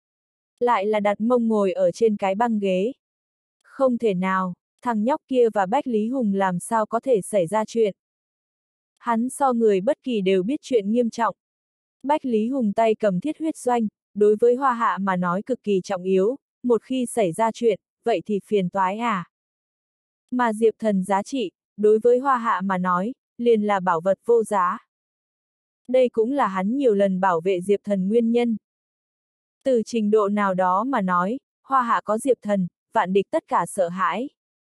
Lại là đặt mông ngồi ở trên cái băng ghế. Không thể nào, thằng nhóc kia và Bách Lý Hùng làm sao có thể xảy ra chuyện. Hắn so người bất kỳ đều biết chuyện nghiêm trọng. Bách Lý Hùng tay cầm thiết huyết doanh, đối với Hoa Hạ mà nói cực kỳ trọng yếu, một khi xảy ra chuyện, vậy thì phiền toái à. Mà Diệp Thần giá trị, đối với Hoa Hạ mà nói, liền là bảo vật vô giá. Đây cũng là hắn nhiều lần bảo vệ Diệp Thần nguyên nhân. Từ trình độ nào đó mà nói, Hoa Hạ có Diệp Thần, vạn địch tất cả sợ hãi.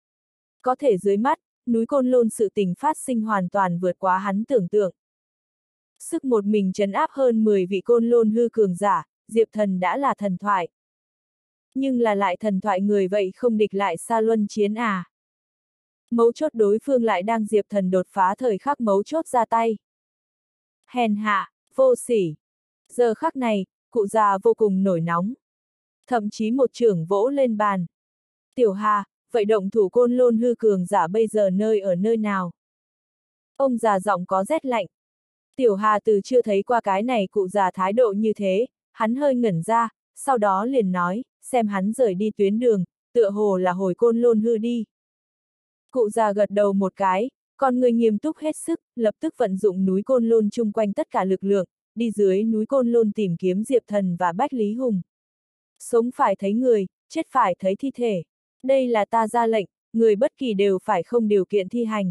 Có thể dưới mắt, núi Côn Lôn sự tình phát sinh hoàn toàn vượt quá hắn tưởng tượng. Sức một mình trấn áp hơn 10 vị Côn Lôn hư cường giả, Diệp Thần đã là thần thoại. Nhưng là lại thần thoại người vậy không địch lại Sa Luân chiến à. Mấu chốt đối phương lại đang Diệp Thần đột phá thời khắc mấu chốt ra tay. Hèn hạ, vô sỉ. Giờ khắc này, cụ già vô cùng nổi nóng. Thậm chí một chưởng vỗ lên bàn. Tiểu Hà, vậy động thủ Côn Lôn hư cường giả bây giờ nơi ở nơi nào? Ông già giọng có rét lạnh. Tiểu Hà từ chưa thấy qua cái này cụ già thái độ như thế, hắn hơi ngẩn ra, sau đó liền nói, xem hắn rời đi tuyến đường, tựa hồ là hồi Côn Lôn hư đi. Cụ già gật đầu một cái, con người nghiêm túc hết sức, lập tức vận dụng núi Côn Lôn chung quanh tất cả lực lượng, đi dưới núi Côn Lôn tìm kiếm Diệp Thần và Bách Lý Hùng. Sống phải thấy người, chết phải thấy thi thể. Đây là ta ra lệnh, người bất kỳ đều phải không điều kiện thi hành.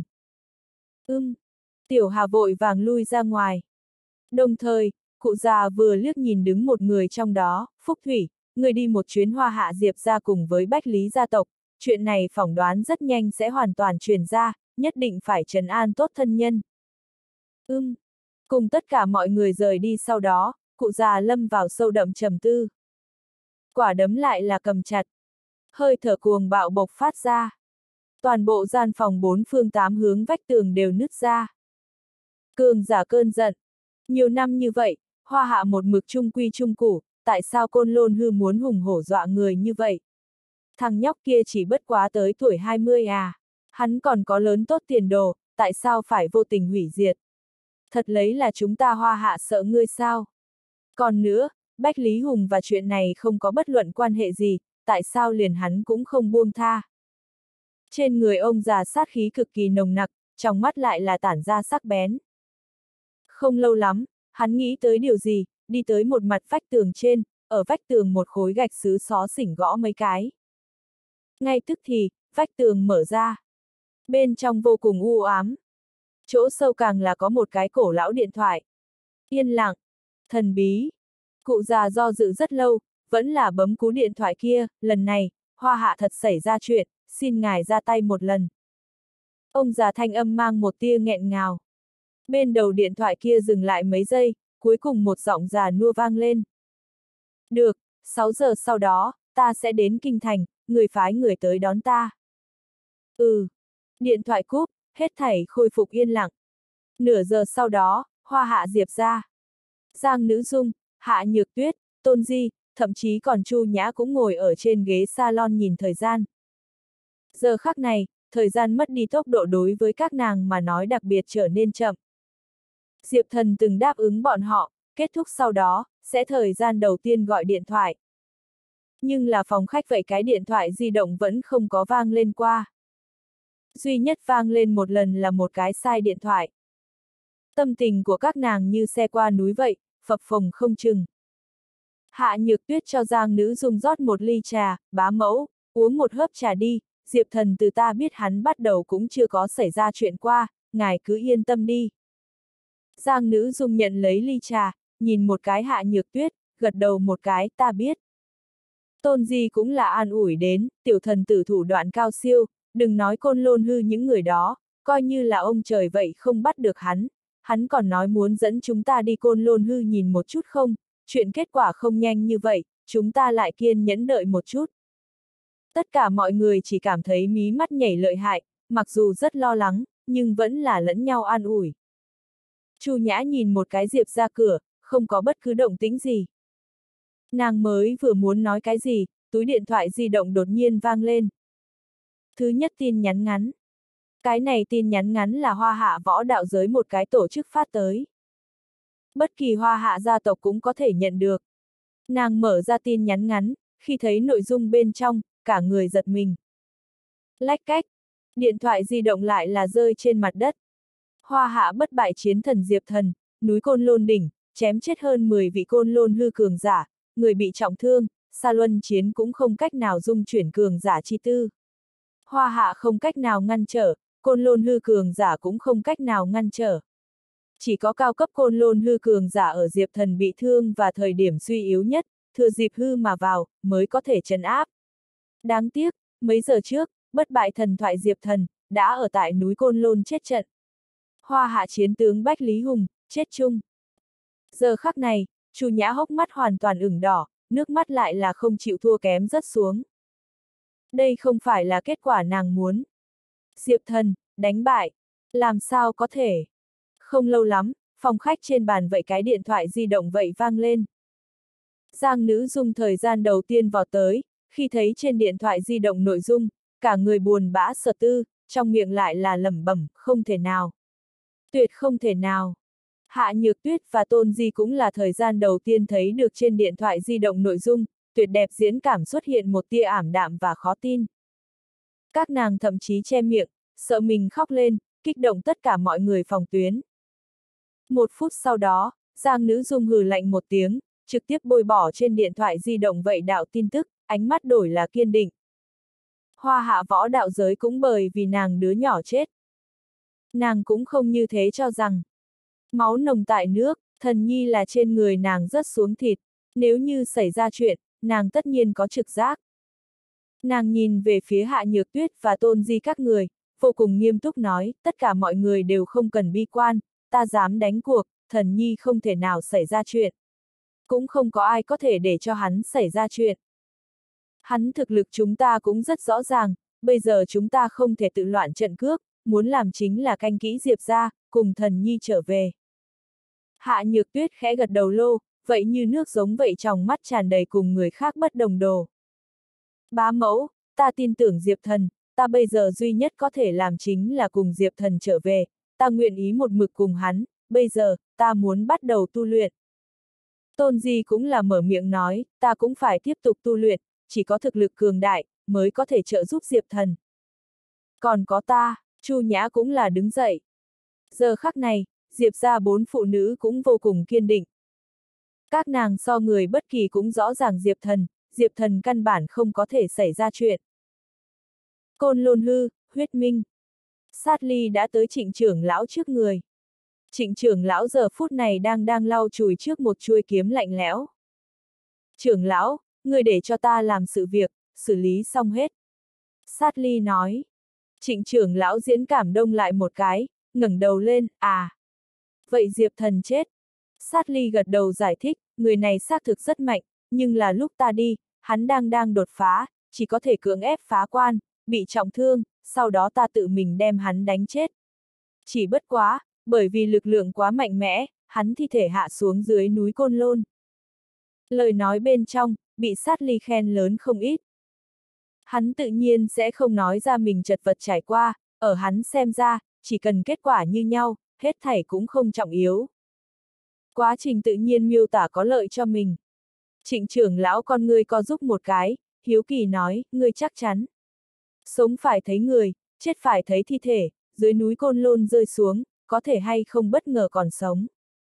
Tiểu Hà vội vàng lui ra ngoài. Đồng thời, cụ già vừa liếc nhìn đứng một người trong đó, Phúc Thủy, người đi một chuyến Hoa Hạ Diệp ra cùng với Bách Lý gia tộc, chuyện này phỏng đoán rất nhanh sẽ hoàn toàn truyền ra, nhất định phải trấn an tốt thân nhân. Cùng tất cả mọi người rời đi sau đó, cụ già lâm vào sâu đậm trầm tư. Quả đấm lại là cầm chặt. Hơi thở cuồng bạo bộc phát ra. Toàn bộ gian phòng bốn phương tám hướng vách tường đều nứt ra. Cường giả cơn giận. Nhiều năm như vậy, Hoa Hạ một mực trung quy trung củ, tại sao Côn Lôn hư muốn hùng hổ dọa người như vậy? Thằng nhóc kia chỉ bất quá tới tuổi 20 à. Hắn còn có lớn tốt tiền đồ, tại sao phải vô tình hủy diệt? Thật lấy là chúng ta Hoa Hạ sợ ngươi sao? Còn nữa, Bách Lý Hùng và chuyện này không có bất luận quan hệ gì, tại sao liền hắn cũng không buông tha? Trên người ông già sát khí cực kỳ nồng nặc, trong mắt lại là tản ra sắc bén. Không lâu lắm, hắn nghĩ tới điều gì, đi tới một mặt vách tường trên, ở vách tường một khối gạch sứ xó xỉnh gõ mấy cái. Ngay tức thì, vách tường mở ra. Bên trong vô cùng u ám. Chỗ sâu càng là có một cái cổ lão điện thoại. Yên lặng, thần bí. Cụ già do dự rất lâu, vẫn là bấm cú điện thoại kia, lần này, Hoa Hạ thật xảy ra chuyện, xin ngài ra tay một lần. Ông già thanh âm mang một tia nghẹn ngào. Bên đầu điện thoại kia dừng lại mấy giây, cuối cùng một giọng già nua vang lên. Được, 6 giờ sau đó, ta sẽ đến Kinh Thành, người phái người tới đón ta. Điện thoại cúp, hết thảy khôi phục yên lặng. Nửa giờ sau đó, Hoa Hạ Diệp ra. Giang Nữ Dung, Hạ Nhược Tuyết, Tôn Di, thậm chí còn Chu Nhã cũng ngồi ở trên ghế salon nhìn thời gian. Giờ khắc này, thời gian mất đi tốc độ đối với các nàng mà nói đặc biệt trở nên chậm. Diệp Thần từng đáp ứng bọn họ, kết thúc sau đó, sẽ thời gian đầu tiên gọi điện thoại. Nhưng là phòng khách vậy cái điện thoại di động vẫn không có vang lên qua. Duy nhất vang lên một lần là một cái sai điện thoại. Tâm tình của các nàng như xe qua núi vậy, phập phồng không chừng. Hạ Nhược Tuyết cho Giang Nữ Dung rót một ly trà, bá mẫu, uống một hớp trà đi, Diệp Thần từ ta biết hắn bắt đầu cũng chưa có xảy ra chuyện qua, ngài cứ yên tâm đi. Giang Nữ Dung nhận lấy ly trà, nhìn một cái Hạ Nhược Tuyết, gật đầu một cái, ta biết. Tôn Di cũng là an ủi đến, tiểu thần tử thủ đoạn cao siêu, đừng nói Côn Lôn hư những người đó, coi như là ông trời vậy không bắt được hắn còn nói muốn dẫn chúng ta đi Côn Lôn hư nhìn một chút không, chuyện kết quả không nhanh như vậy, chúng ta lại kiên nhẫn đợi một chút. Tất cả mọi người chỉ cảm thấy mí mắt nhảy lợi hại, mặc dù rất lo lắng, nhưng vẫn là lẫn nhau an ủi. Chu Nhã nhìn một cái Diệp ra cửa, không có bất cứ động tĩnh gì. Nàng mới vừa muốn nói cái gì, túi điện thoại di động đột nhiên vang lên. Thứ nhất tin nhắn ngắn. Cái này tin nhắn ngắn là Hoa Hạ võ đạo giới một cái tổ chức phát tới. Bất kỳ Hoa Hạ gia tộc cũng có thể nhận được. Nàng mở ra tin nhắn ngắn, khi thấy nội dung bên trong, cả người giật mình. Lách cách, điện thoại di động lại là rơi trên mặt đất. Hoa Hạ bất bại chiến thần Diệp Thần, núi Côn Lôn đỉnh, chém chết hơn 10 vị Côn Lôn hư cường giả, người bị trọng thương, Sa Luân chiến cũng không cách nào dung chuyển cường giả chi tư. Hoa Hạ không cách nào ngăn trở, Côn Lôn hư cường giả cũng không cách nào ngăn trở. Chỉ có cao cấp Côn Lôn hư cường giả ở Diệp Thần bị thương và thời điểm suy yếu nhất, thừa dịp hư mà vào, mới có thể trấn áp. Đáng tiếc, mấy giờ trước, bất bại thần thoại Diệp Thần, đã ở tại núi Côn Lôn chết trận. Hoa Hạ chiến tướng Bách Lý Hùng, chết chung. Giờ khắc này, Chu Nhã hốc mắt hoàn toàn ửng đỏ, nước mắt lại là không chịu thua kém rớt xuống. Đây không phải là kết quả nàng muốn. Diệp Thần, đánh bại. Làm sao có thể? Không lâu lắm, phòng khách trên bàn vậy cái điện thoại di động vậy vang lên. Giang Nữ Dung thời gian đầu tiên vào tới, khi thấy trên điện thoại di động nội dung, cả người buồn bã sợ tư, trong miệng lại là lẩm bẩm, không thể nào. Tuyệt không thể nào. Hạ Nhược Tuyết và Tôn Di cũng là thời gian đầu tiên thấy được trên điện thoại di động nội dung, tuyệt đẹp diễn cảm xuất hiện một tia ảm đạm và khó tin. Các nàng thậm chí che miệng, sợ mình khóc lên, kích động tất cả mọi người phòng tuyến. Một phút sau đó, Giang Nữ Dung hừ lạnh một tiếng, trực tiếp bôi bỏ trên điện thoại di động vậy đạo tin tức, ánh mắt đổi là kiên định. Hoa Hạ võ đạo giới cũng bởi vì nàng đứa nhỏ chết. Nàng cũng không như thế cho rằng. Máu nồng tại nước, thần nhi là trên người nàng rớt xuống thịt, nếu như xảy ra chuyện, nàng tất nhiên có trực giác. Nàng nhìn về phía Hạ Nhược Tuyết và Tôn Di các người, vô cùng nghiêm túc nói, tất cả mọi người đều không cần bi quan, ta dám đánh cuộc, thần nhi không thể nào xảy ra chuyện. Cũng không có ai có thể để cho hắn xảy ra chuyện. Hắn thực lực chúng ta cũng rất rõ ràng, bây giờ chúng ta không thể tự loạn trận cước, muốn làm chính là canh kỹ Diệp ra, cùng thần nhi trở về. Hạ Nhược Tuyết khẽ gật đầu lô, vậy như nước giống vậy trong mắt tràn đầy cùng người khác bất đồng đồ. Bá mẫu, ta tin tưởng Diệp Thần, ta bây giờ duy nhất có thể làm chính là cùng Diệp Thần trở về, ta nguyện ý một mực cùng hắn, bây giờ, ta muốn bắt đầu tu luyện. Tôn Di cũng là mở miệng nói, ta cũng phải tiếp tục tu luyện, chỉ có thực lực cường đại, mới có thể trợ giúp Diệp Thần. Còn có ta, Chu Nhã cũng là đứng dậy. Giờ khắc này, Diệp ra 4 phụ nữ cũng vô cùng kiên định. Các nàng so người bất kỳ cũng rõ ràng Diệp Thần căn bản không có thể xảy ra chuyện. Côn Lôn hư, huyết minh. Sát Ly đã tới Trịnh trưởng lão trước người. Trịnh trưởng lão giờ phút này đang lau chùi trước một chuôi kiếm lạnh lẽo. Trưởng lão, người để cho ta làm sự việc, xử lý xong hết. Sát Ly nói. Trịnh trưởng lão diễn cảm đông lại một cái, ngẩng đầu lên, à. Vậy Diệp Thần chết. Sát Ly gật đầu giải thích, người này xác thực rất mạnh, nhưng là lúc ta đi, hắn đang đột phá, chỉ có thể cưỡng ép phá quan, bị trọng thương, sau đó ta tự mình đem hắn đánh chết. Chỉ bất quá, bởi vì lực lượng quá mạnh mẽ, hắn thi thể hạ xuống dưới núi Côn Lôn. Lời nói bên trong, bị Sát Ly khen lớn không ít. Hắn tự nhiên sẽ không nói ra mình chật vật trải qua, ở hắn xem ra, chỉ cần kết quả như nhau, hết thảy cũng không trọng yếu. Quá trình tự nhiên miêu tả có lợi cho mình. Trịnh trưởng lão con ngươi co giúp một cái, hiếu kỳ nói, ngươi chắc chắn. Sống phải thấy người, chết phải thấy thi thể, dưới núi Côn Lôn rơi xuống, có thể hay không bất ngờ còn sống.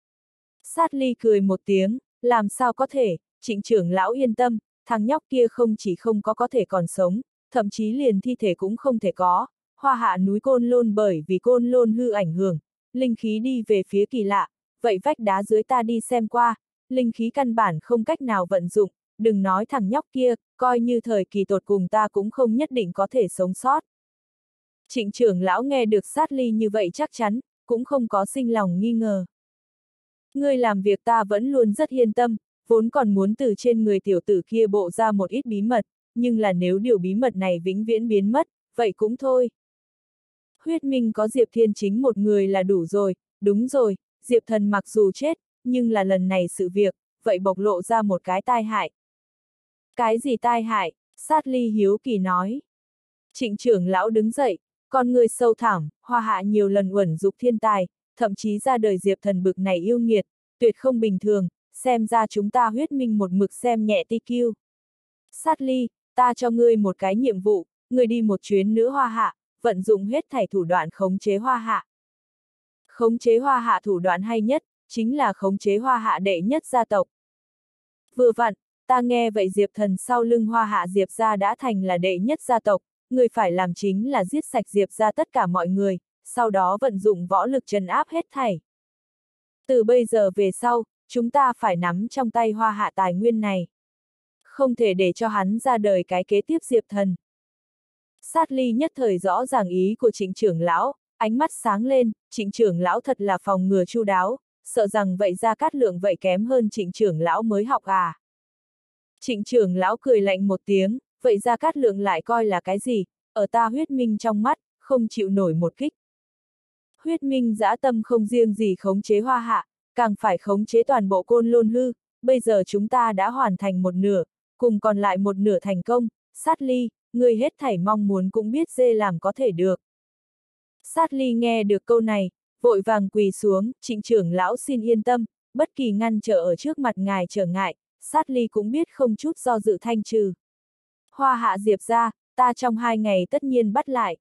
Sát Ly cười một tiếng, làm sao có thể, Trịnh trưởng lão yên tâm, thằng nhóc kia không chỉ không có thể còn sống, thậm chí liền thi thể cũng không thể có. Hoa hạ núi Côn Lôn bởi vì Côn Lôn hư ảnh hưởng, linh khí đi về phía kỳ lạ, vậy vách đá dưới ta đi xem qua, linh khí căn bản không cách nào vận dụng, đừng nói thằng nhóc kia, coi như thời kỳ tột cùng ta cũng không nhất định có thể sống sót. Trịnh trưởng lão nghe được Sát Ly như vậy chắc chắn, cũng không có sinh lòng nghi ngờ. Ngươi làm việc ta vẫn luôn rất yên tâm, vốn còn muốn từ trên người tiểu tử kia bộ ra một ít bí mật, nhưng là nếu điều bí mật này vĩnh viễn biến mất, vậy cũng thôi. Huyết Minh có Diệp Thiên Chính một người là đủ rồi, đúng rồi, Diệp Thần mặc dù chết, nhưng là lần này sự việc, vậy bộc lộ ra một cái tai hại. Cái gì tai hại? Sát Ly hiếu kỳ nói. Trịnh trưởng lão đứng dậy, con người sâu thẳm, Hoa hạ nhiều lần uẩn dục thiên tài, thậm chí ra đời Diệp Thần bực này yêu nghiệt, tuyệt không bình thường, xem ra chúng ta Huyết Minh một mực xem nhẹ TQ. Sát Ly, ta cho ngươi một cái nhiệm vụ, ngươi đi một chuyến nữa Hoa hạ, vận dụng hết thảy thủ đoạn khống chế Hoa hạ. Khống chế Hoa hạ thủ đoạn hay nhất, chính là khống chế Hoa hạ đệ nhất gia tộc. Vừa vặn, ta nghe vậy Diệp Thần sau lưng Hoa hạ Diệp gia đã thành là đệ nhất gia tộc, người phải làm chính là giết sạch Diệp gia tất cả mọi người, sau đó vận dụng võ lực trấn áp hết thảy. Từ bây giờ về sau, chúng ta phải nắm trong tay Hoa hạ tài nguyên này. Không thể để cho hắn ra đời cái kế tiếp Diệp Thần. Sát Ly nhất thời rõ ràng ý của Trịnh trưởng lão, ánh mắt sáng lên, Trịnh trưởng lão thật là phòng ngừa chu đáo, sợ rằng vậy Gia Cát Lượng vậy kém hơn Trịnh trưởng lão mới học à. Trịnh trưởng lão cười lạnh một tiếng, vậy Gia Cát Lượng lại coi là cái gì, ở ta Huyết Minh trong mắt, không chịu nổi một kích. Huyết Minh dã tâm không riêng gì khống chế Hoa hạ, càng phải khống chế toàn bộ Côn Lôn hư, bây giờ chúng ta đã hoàn thành một nửa, cùng còn lại một nửa thành công, Sát Ly, ngươi hết thảy mong muốn cũng biết dê làm có thể được. Sát Ly nghe được câu này, vội vàng quỳ xuống, Trịnh trưởng lão xin yên tâm, bất kỳ ngăn trở ở trước mặt ngài trở ngại, Sát Ly cũng biết không chút do dự thanh trừ. Hoa hạ Diệp ra, ta trong 2 ngày tất nhiên bắt lại.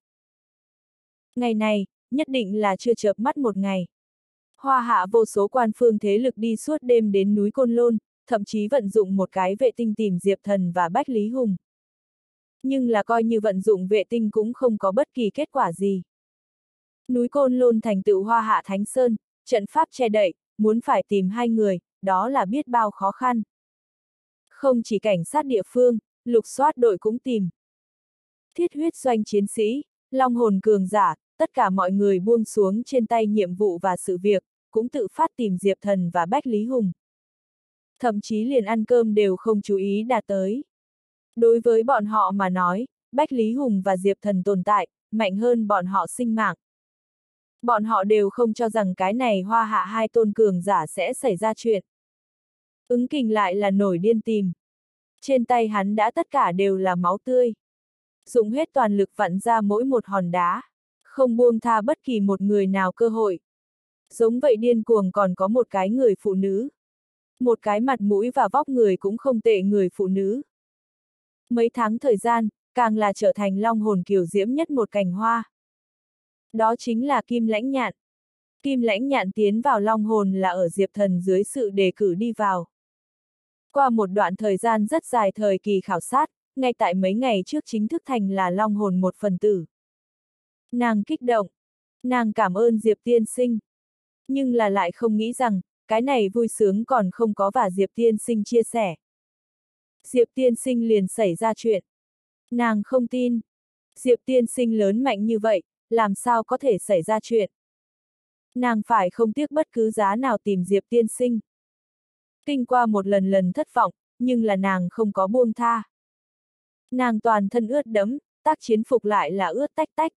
Ngày này, nhất định là chưa chợp mắt một ngày. Hoa hạ vô số quan phương thế lực đi suốt đêm đến núi Côn Lôn, thậm chí vận dụng một cái vệ tinh tìm Diệp Thần và Bách Lý Hùng. Nhưng là coi như vận dụng vệ tinh cũng không có bất kỳ kết quả gì. Núi Côn Lôn thành tựu Hoa hạ Thánh Sơn, trận pháp che đậy, muốn phải tìm 2 người, đó là biết bao khó khăn. Không chỉ cảnh sát địa phương, lục soát đội cũng tìm. Thiết huyết doanh chiến sĩ, long hồn cường giả, tất cả mọi người buông xuống trên tay nhiệm vụ và sự việc, cũng tự phát tìm Diệp Thần và Bách Lý Hùng. Thậm chí liền ăn cơm đều không chú ý đạt tới. Đối với bọn họ mà nói, Bách Lý Hùng và Diệp Thần tồn tại, mạnh hơn bọn họ sinh mạng. Bọn họ đều không cho rằng cái này Hoa hạ 2 tôn cường giả sẽ xảy ra chuyện. Ứng Kình lại là nổi điên tìm. Trên tay hắn đã tất cả đều là máu tươi. Dùng hết toàn lực vặn ra mỗi một hòn đá, không buông tha bất kỳ một người nào cơ hội. Giống vậy điên cuồng còn có một cái người phụ nữ. Một cái mặt mũi và vóc người cũng không tệ người phụ nữ. Mấy tháng thời gian, càng là trở thành long hồn kiều diễm nhất một cành hoa. Đó chính là Kim Lãnh Nhạn. Kim Lãnh Nhạn tiến vào long hồn là ở Diệp Thần dưới sự đề cử đi vào. Qua một đoạn thời gian rất dài thời kỳ khảo sát, ngay tại mấy ngày trước chính thức thành là long hồn một phần tử. Nàng kích động. Nàng cảm ơn Diệp tiên sinh. Nhưng là lại không nghĩ rằng, cái này vui sướng còn không có và Diệp tiên sinh chia sẻ. Diệp tiên sinh liền xảy ra chuyện. Nàng không tin. Diệp tiên sinh lớn mạnh như vậy, làm sao có thể xảy ra chuyện. Nàng phải không tiếc bất cứ giá nào tìm Diệp tiên sinh. Kinh qua một lần lần thất vọng, nhưng là nàng không có buông tha. Nàng toàn thân ướt đẫm, tác chiến phục lại là ướt tách tách.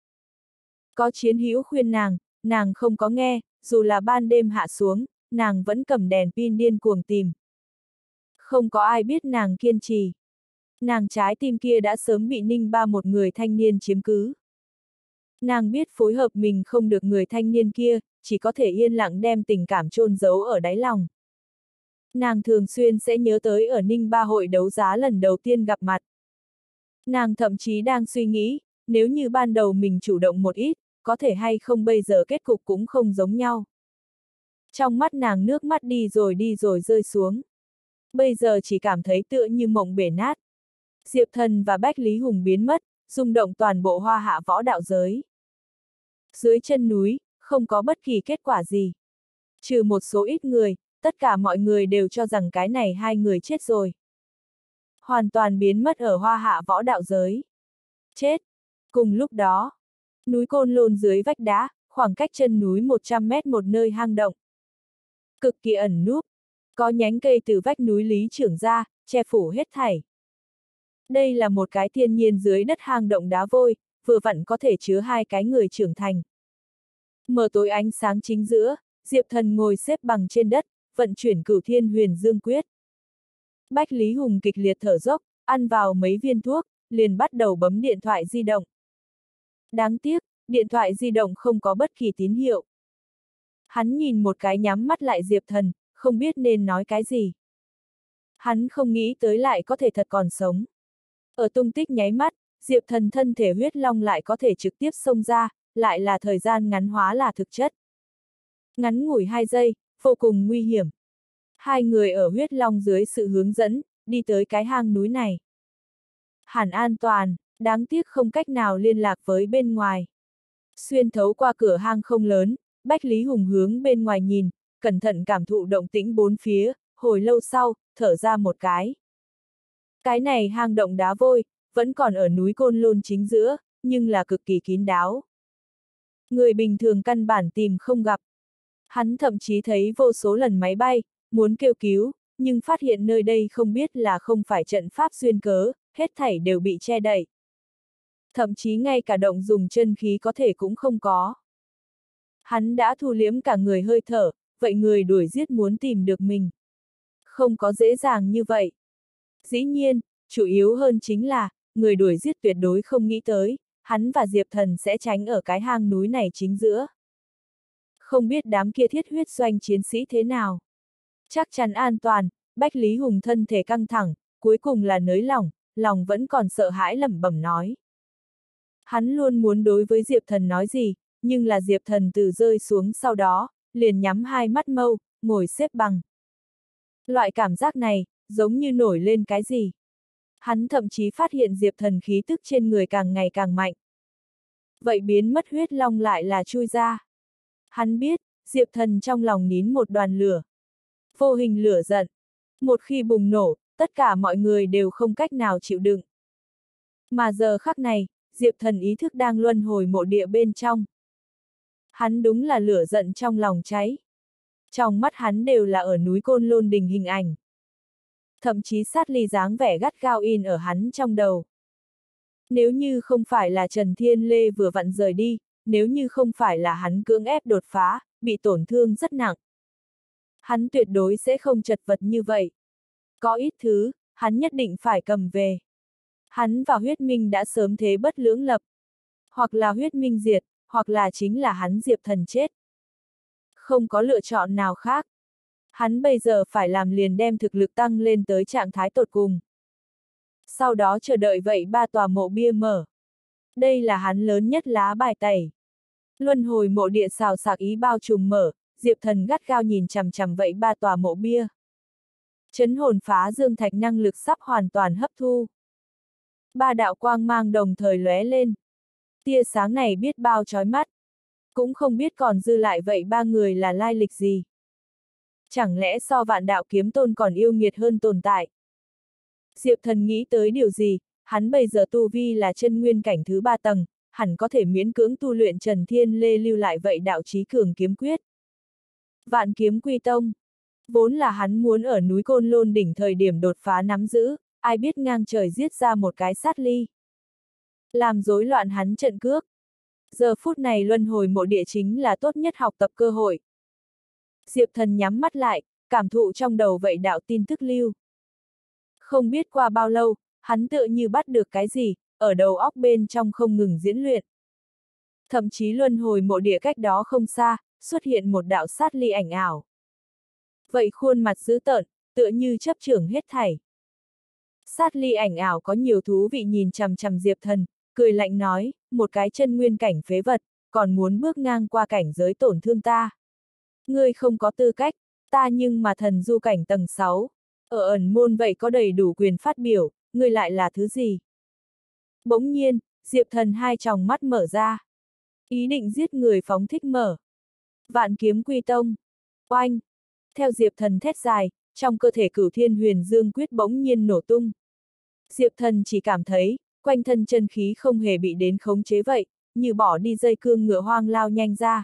Có chiến hữu khuyên nàng không có nghe, dù là ban đêm hạ xuống, nàng vẫn cầm đèn pin điên cuồng tìm. Không có ai biết nàng kiên trì. Nàng trái tim kia đã sớm bị Ninh Ba một người thanh niên chiếm cứ. Nàng biết phối hợp mình không được người thanh niên kia, chỉ có thể yên lặng đem tình cảm chôn giấu ở đáy lòng. Nàng thường xuyên sẽ nhớ tới ở Ninh Ba hội đấu giá lần đầu tiên gặp mặt. Nàng thậm chí đang suy nghĩ, nếu như ban đầu mình chủ động một ít, có thể hay không bây giờ kết cục cũng không giống nhau. Trong mắt nàng nước mắt đi rồi rơi xuống. Bây giờ chỉ cảm thấy tựa như mộng bể nát. Diệp Thần và Bách Lý Hùng biến mất, rung động toàn bộ Hoa Hạ võ đạo giới. Dưới chân núi, không có bất kỳ kết quả gì. Trừ một số ít người, tất cả mọi người đều cho rằng cái này hai người chết rồi. Hoàn toàn biến mất ở Hoa Hạ võ đạo giới. Chết. Cùng lúc đó, núi Côn Lôn dưới vách đá, khoảng cách chân núi 100 mét một nơi hang động. Cực kỳ ẩn núp, có nhánh cây từ vách núi lý trưởng ra, che phủ hết thảy. Đây là một cái thiên nhiên dưới đất hang động đá vôi, vừa vặn có thể chứa hai cái người trưởng thành. Mờ tối ánh sáng chính giữa, Diệp Thần ngồi xếp bằng trên đất, vận chuyển Cửu Thiên Huyền Dương Quyết. Bách Lý Hùng kịch liệt thở dốc, ăn vào mấy viên thuốc, liền bắt đầu bấm điện thoại di động. Đáng tiếc, điện thoại di động không có bất kỳ tín hiệu. Hắn nhìn một cái nhắm mắt lại Diệp Thần, không biết nên nói cái gì. Hắn không nghĩ tới lại có thể thật còn sống. Ở tung tích nháy mắt, Diệp Thần thân thể huyết long lại có thể trực tiếp xông ra, lại là thời gian ngắn hóa là thực chất. Ngắn ngủi 2 giây, vô cùng nguy hiểm. Hai người ở huyết long dưới sự hướng dẫn, đi tới cái hang núi này. Hẳn an toàn, đáng tiếc không cách nào liên lạc với bên ngoài. Xuyên thấu qua cửa hang không lớn, Bách Lý Hùng hướng bên ngoài nhìn, cẩn thận cảm thụ động tĩnh bốn phía, hồi lâu sau, thở ra một cái. Cái này hang động đá vôi, vẫn còn ở núi Côn Lôn chính giữa, nhưng là cực kỳ kín đáo. Người bình thường căn bản tìm không gặp. Hắn thậm chí thấy vô số lần máy bay, muốn kêu cứu, nhưng phát hiện nơi đây không biết là không phải trận pháp duyên cớ, hết thảy đều bị che đậy. Thậm chí ngay cả động dùng chân khí có thể cũng không có. Hắn đã thu liếm cả người hơi thở, vậy người đuổi giết muốn tìm được mình. Không có dễ dàng như vậy. Dĩ nhiên, chủ yếu hơn chính là, người đuổi giết tuyệt đối không nghĩ tới, hắn và Diệp Thần sẽ tránh ở cái hang núi này chính giữa. Không biết đám kia thiết huyết doanh chiến sĩ thế nào. Chắc chắn an toàn, Bách Lý Hùng thân thể căng thẳng, cuối cùng là nới lỏng, lòng vẫn còn sợ hãi lẩm bẩm nói. Hắn luôn muốn đối với Diệp Thần nói gì, nhưng là Diệp Thần từ rơi xuống sau đó, liền nhắm hai mắt mâu, ngồi xếp bằng. Loại cảm giác này, giống như nổi lên cái gì. Hắn thậm chí phát hiện Diệp Thần khí tức trên người càng ngày càng mạnh. Vậy biến mất huyết long lại là chui ra. Hắn biết, Diệp Thần trong lòng nín một đoàn lửa. Vô hình lửa giận. Một khi bùng nổ, tất cả mọi người đều không cách nào chịu đựng. Mà giờ khắc này, Diệp Thần ý thức đang luân hồi mộ địa bên trong. Hắn đúng là lửa giận trong lòng cháy. Trong mắt hắn đều là ở núi Côn Lôn Đình hình ảnh. Thậm chí sát ly dáng vẻ gắt gao in ở hắn trong đầu. Nếu như không phải là Trần Thiên Lê vừa vặn rời đi, nếu như không phải là hắn cưỡng ép đột phá, bị tổn thương rất nặng. Hắn tuyệt đối sẽ không chật vật như vậy. Có ít thứ, hắn nhất định phải cầm về. Hắn và huyết minh đã sớm thế bất lưỡng lập. Hoặc là huyết minh diệt, hoặc là chính là hắn Diệp Thần chết. Không có lựa chọn nào khác. Hắn bây giờ phải làm liền đem thực lực tăng lên tới trạng thái tột cùng. Sau đó chờ đợi vậy ba tòa mộ bia mở. Đây là hắn lớn nhất lá bài tẩy. Luân hồi mộ địa xào xạc ý bao trùm mở, Diệp Thần gắt gao nhìn chằm chằm vậy ba tòa mộ bia. Chấn hồn phá dương thạch năng lực sắp hoàn toàn hấp thu. Ba đạo quang mang đồng thời lóe lên. Tia sáng này biết bao chói mắt. Cũng không biết còn dư lại vậy ba người là lai lịch gì. Chẳng lẽ so vạn đạo kiếm tôn còn yêu nghiệt hơn tồn tại. Diệp Thần nghĩ tới điều gì, hắn bây giờ tu vi là chân nguyên cảnh thứ 3 tầng, hẳn có thể miễn cưỡng tu luyện Trần Thiên Lê lưu lại vậy đạo chí cường kiếm quyết. Vạn kiếm quy tông. Vốn là hắn muốn ở núi Côn Lôn đỉnh thời điểm đột phá nắm giữ, ai biết ngang trời giết ra một cái sát ly. Làm rối loạn hắn trận cước. Giờ phút này luân hồi mộ địa chính là tốt nhất học tập cơ hội. Diệp Thần nhắm mắt lại, cảm thụ trong đầu vậy đạo tin tức lưu. Không biết qua bao lâu, hắn tựa như bắt được cái gì, ở đầu óc bên trong không ngừng diễn luyện. Thậm chí luân hồi mộ địa cách đó không xa, xuất hiện một đạo sát ly ảnh ảo. Vậy khuôn mặt dữ tợn, tựa như chấp chưởng hết thảy. Sát ly ảnh ảo có nhiều thú vị nhìn chằm chằm Diệp Thần, cười lạnh nói, một cái chân nguyên cảnh phế vật, còn muốn bước ngang qua cảnh giới tổn thương ta. Ngươi không có tư cách, ta nhưng mà thần du cảnh tầng 6, ở ẩn môn vậy có đầy đủ quyền phát biểu, ngươi lại là thứ gì? Bỗng nhiên, Diệp Thần hai tròng mắt mở ra. Ý định giết người phóng thích mở. Vạn kiếm quy tông. Oanh! Theo Diệp Thần thét dài, trong cơ thể Cửu Thiên Huyền Dương quyết bỗng nhiên nổ tung. Diệp Thần chỉ cảm thấy, quanh thân chân khí không hề bị đến khống chế vậy, như bỏ đi dây cương ngựa hoang lao nhanh ra.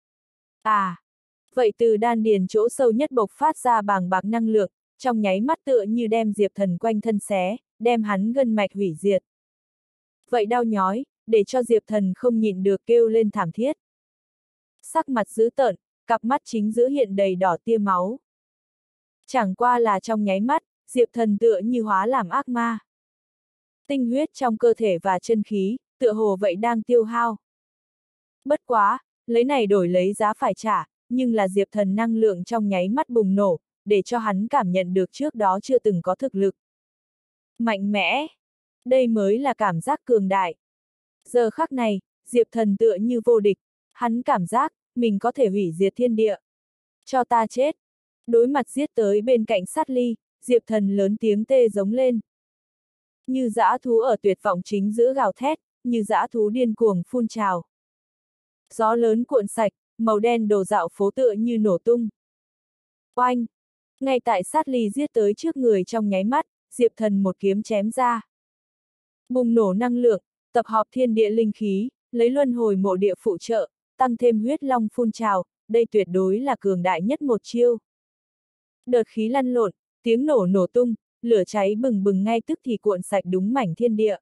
À! Vậy từ đan điền chỗ sâu nhất bộc phát ra bàng bạc năng lượng, trong nháy mắt tựa như đem Diệp Thần quanh thân xé, đem hắn gân mạch hủy diệt. Vậy đau nhói, để cho Diệp Thần không nhịn được kêu lên thảm thiết. Sắc mặt dữ tợn, cặp mắt chính giữa hiện đầy đỏ tia máu. Chẳng qua là trong nháy mắt, Diệp Thần tựa như hóa làm ác ma. Tinh huyết trong cơ thể và chân khí, tựa hồ vậy đang tiêu hao. Bất quá, lấy này đổi lấy giá phải trả, nhưng là Diệp Thần năng lượng trong nháy mắt bùng nổ, để cho hắn cảm nhận được trước đó chưa từng có thực lực. Mạnh mẽ! Đây mới là cảm giác cường đại. Giờ khắc này, Diệp Thần tựa như vô địch, hắn cảm giác, mình có thể hủy diệt thiên địa. Cho ta chết! Đối mặt giết tới bên cạnh sát ly, Diệp Thần lớn tiếng tê giống lên. Như dã thú ở tuyệt vọng chính giữa gào thét, như dã thú điên cuồng phun trào. Gió lớn cuộn sạch, màu đen đồ dạo phố tựa như nổ tung. Oanh! Ngay tại sát ly giết tới trước người trong nháy mắt, Diệp Thần một kiếm chém ra. Bùng nổ năng lượng, tập hợp thiên địa linh khí, lấy luân hồi mộ địa phụ trợ, tăng thêm huyết long phun trào, đây tuyệt đối là cường đại nhất một chiêu. Đợt khí lăn lộn, tiếng nổ nổ tung, lửa cháy bừng bừng ngay tức thì cuộn sạch đúng mảnh thiên địa.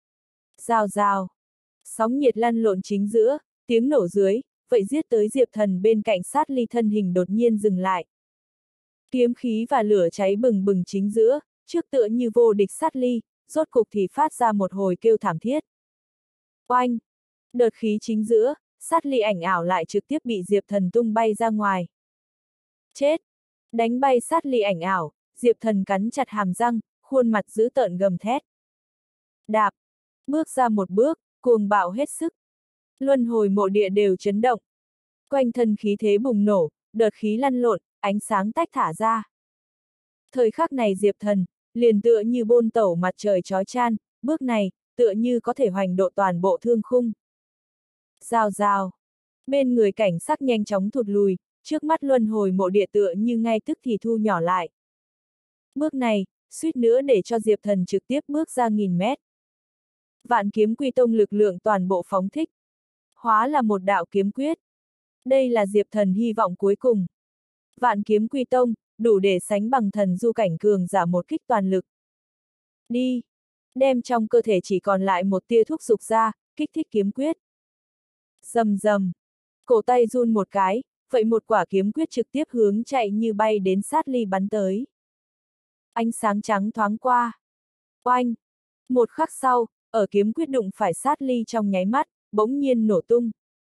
Rào rào, sóng nhiệt lăn lộn chính giữa, tiếng nổ dưới, vậy giết tới Diệp Thần bên cạnh sát ly thân hình đột nhiên dừng lại. Kiếm khí và lửa cháy bừng bừng chính giữa, trước tựa như vô địch sát ly, rốt cục thì phát ra một hồi kêu thảm thiết. Oanh! Đợt khí chính giữa, sát ly ảnh ảo lại trực tiếp bị Diệp Thần tung bay ra ngoài. Chết! Đánh bay sát ly ảnh ảo, Diệp Thần cắn chặt hàm răng, khuôn mặt dữ tợn gầm thét. Đạp! Bước ra một bước, cuồng bạo hết sức. Luân hồi mộ địa đều chấn động. Quanh thân khí thế bùng nổ, đợt khí lăn lộn, ánh sáng tách thả ra. Thời khắc này Diệp Thần, liền tựa như bôn tẩu mặt trời chói chan, bước này, tựa như có thể hoành độ toàn bộ thương khung. Rào rào. Bên người cảnh sắc nhanh chóng thụt lùi, trước mắt luân hồi mộ địa tựa như ngay tức thì thu nhỏ lại. Bước này, suýt nữa để cho Diệp Thần trực tiếp bước ra 1000 mét. Vạn kiếm quy tông lực lượng toàn bộ phóng thích. Hóa là một đạo kiếm quyết. Đây là Diệp Thần hy vọng cuối cùng. Vạn kiếm quy tông, đủ để sánh bằng thần du cảnh cường giả một kích toàn lực. Đi! Đem trong cơ thể chỉ còn lại một tia thuốc dục ra, kích thích kiếm quyết. Rầm rầm! Cổ tay run một cái, vậy một quả kiếm quyết trực tiếp hướng chạy như bay đến sát ly bắn tới. Ánh sáng trắng thoáng qua. Oanh! Một khắc sau, ở kiếm quyết đụng phải sát ly trong nháy mắt, bỗng nhiên nổ tung.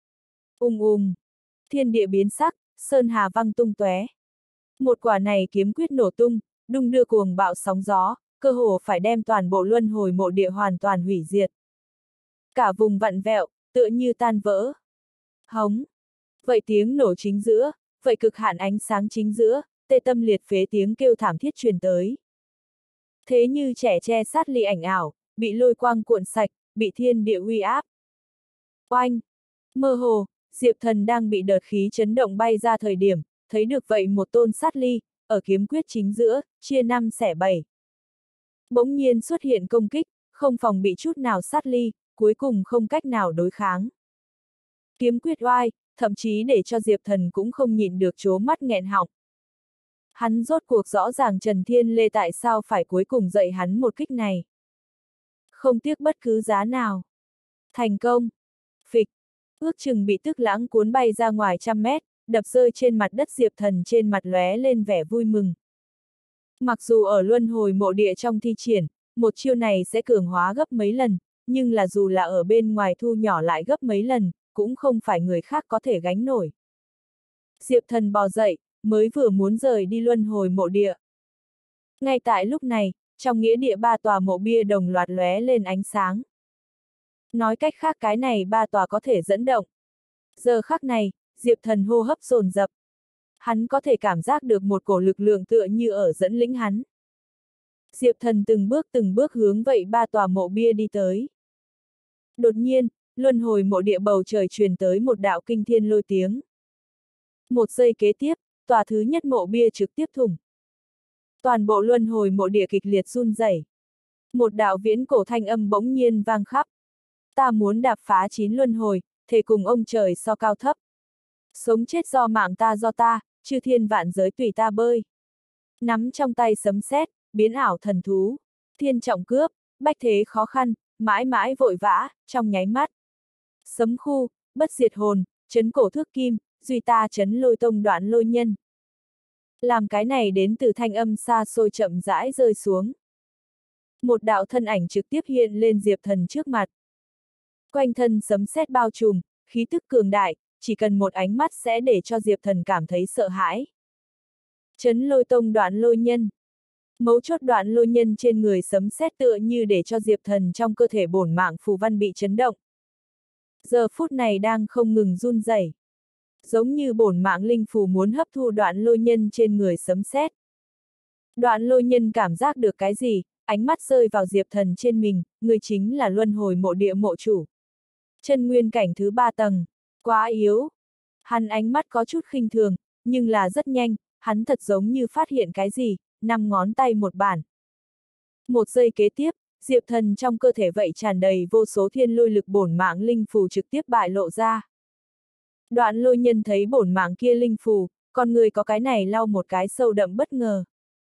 Thiên địa biến sắc, sơn hà văng tung tóe. Một quả này kiếm quyết nổ tung, đung đưa cuồng bạo sóng gió, cơ hồ phải đem toàn bộ luân hồi mộ địa hoàn toàn hủy diệt. Cả vùng vặn vẹo, tựa như tan vỡ. Hống! Vậy tiếng nổ chính giữa, vậy cực hạn ánh sáng chính giữa, tê tâm liệt phế tiếng kêu thảm thiết truyền tới. Thế như trẻ che sát ly ảnh ảo, bị lôi quang cuộn sạch, bị thiên địa uy áp. Oanh! Mơ hồ, Diệp Thần đang bị đợt khí chấn động bay ra thời điểm, thấy được vậy một tôn sát ly, ở kiếm quyết chính giữa, chia 5 xẻ 7. Bỗng nhiên xuất hiện công kích, không phòng bị chút nào sát ly, cuối cùng không cách nào đối kháng. Kiếm quyết oai, thậm chí để cho Diệp Thần cũng không nhịn được trố mắt nghẹn họng. Hắn rốt cuộc rõ ràng Trần Thiên Lê tại sao phải cuối cùng dạy hắn một kích này. Không tiếc bất cứ giá nào. Thành công! Phịch! Ước chừng bị tức lãng cuốn bay ra ngoài 100 mét, đập rơi trên mặt đất Diệp Thần trên mặt lóe lên vẻ vui mừng. Mặc dù ở luân hồi mộ địa trong thi triển, một chiêu này sẽ cường hóa gấp mấy lần, nhưng là dù là ở bên ngoài thu nhỏ lại gấp mấy lần, cũng không phải người khác có thể gánh nổi. Diệp Thần bò dậy, mới vừa muốn rời đi luân hồi mộ địa. Ngay tại lúc này, trong nghĩa địa 3 tòa mộ bia đồng loạt lóe lên ánh sáng. Nói cách khác cái này 3 tòa có thể dẫn động. Giờ khắc này, Diệp Thần hô hấp dồn dập. Hắn có thể cảm giác được một cổ lực lượng tựa như ở dẫn lĩnh hắn. Diệp Thần từng bước hướng vậy 3 tòa mộ bia đi tới. Đột nhiên, luân hồi mộ địa bầu trời truyền tới một đạo kinh thiên lôi tiếng. Một giây kế tiếp, tòa thứ nhất mộ bia trực tiếp thủng. Toàn bộ luân hồi mộ địa kịch liệt run rẩy. Một đạo viễn cổ thanh âm bỗng nhiên vang khắp. Ta muốn đạp phá 9 luân hồi, thề cùng ông trời so cao thấp. Sống chết do mạng ta do ta, chư thiên vạn giới tùy ta bơi. Nắm trong tay sấm sét, biến ảo thần thú, thiên trọng cướp, bách thế khó khăn, mãi mãi vội vã, trong nháy mắt. Sấm khu, bất diệt hồn, chấn cổ thước kim, duy ta chấn lôi tông đoạn lôi nhân. Làm cái này đến từ thanh âm xa xôi chậm rãi rơi xuống. Một đạo thân ảnh trực tiếp hiện lên Diệp Thần trước mặt. Quanh thân sấm sét bao trùm, khí tức cường đại, chỉ cần một ánh mắt sẽ để cho Diệp Thần cảm thấy sợ hãi. Chấn lôi tông đoạn lôi nhân. Mấu chốt đoạn lôi nhân trên người sấm sét tựa như để cho Diệp Thần trong cơ thể bổn mạng phù văn bị chấn động. Giờ phút này đang không ngừng run rẩy. Giống như bổn mạng linh phù muốn hấp thu đoạn lôi nhân trên người sấm sét. Đoạn lôi nhân cảm giác được cái gì, ánh mắt rơi vào Diệp Thần trên mình, người chính là luân hồi mộ địa mộ chủ. Chân nguyên cảnh thứ 3 tầng, quá yếu. Hắn ánh mắt có chút khinh thường, nhưng là rất nhanh, hắn thật giống như phát hiện cái gì, 5 ngón tay một bản. Một giây kế tiếp, Diệp Thần trong cơ thể vậy tràn đầy vô số thiên lôi lực bổn mạng linh phù trực tiếp bại lộ ra. Đoạn lôi nhân thấy bổn mạng kia linh phù, con người có cái này lau một cái sâu đậm bất ngờ.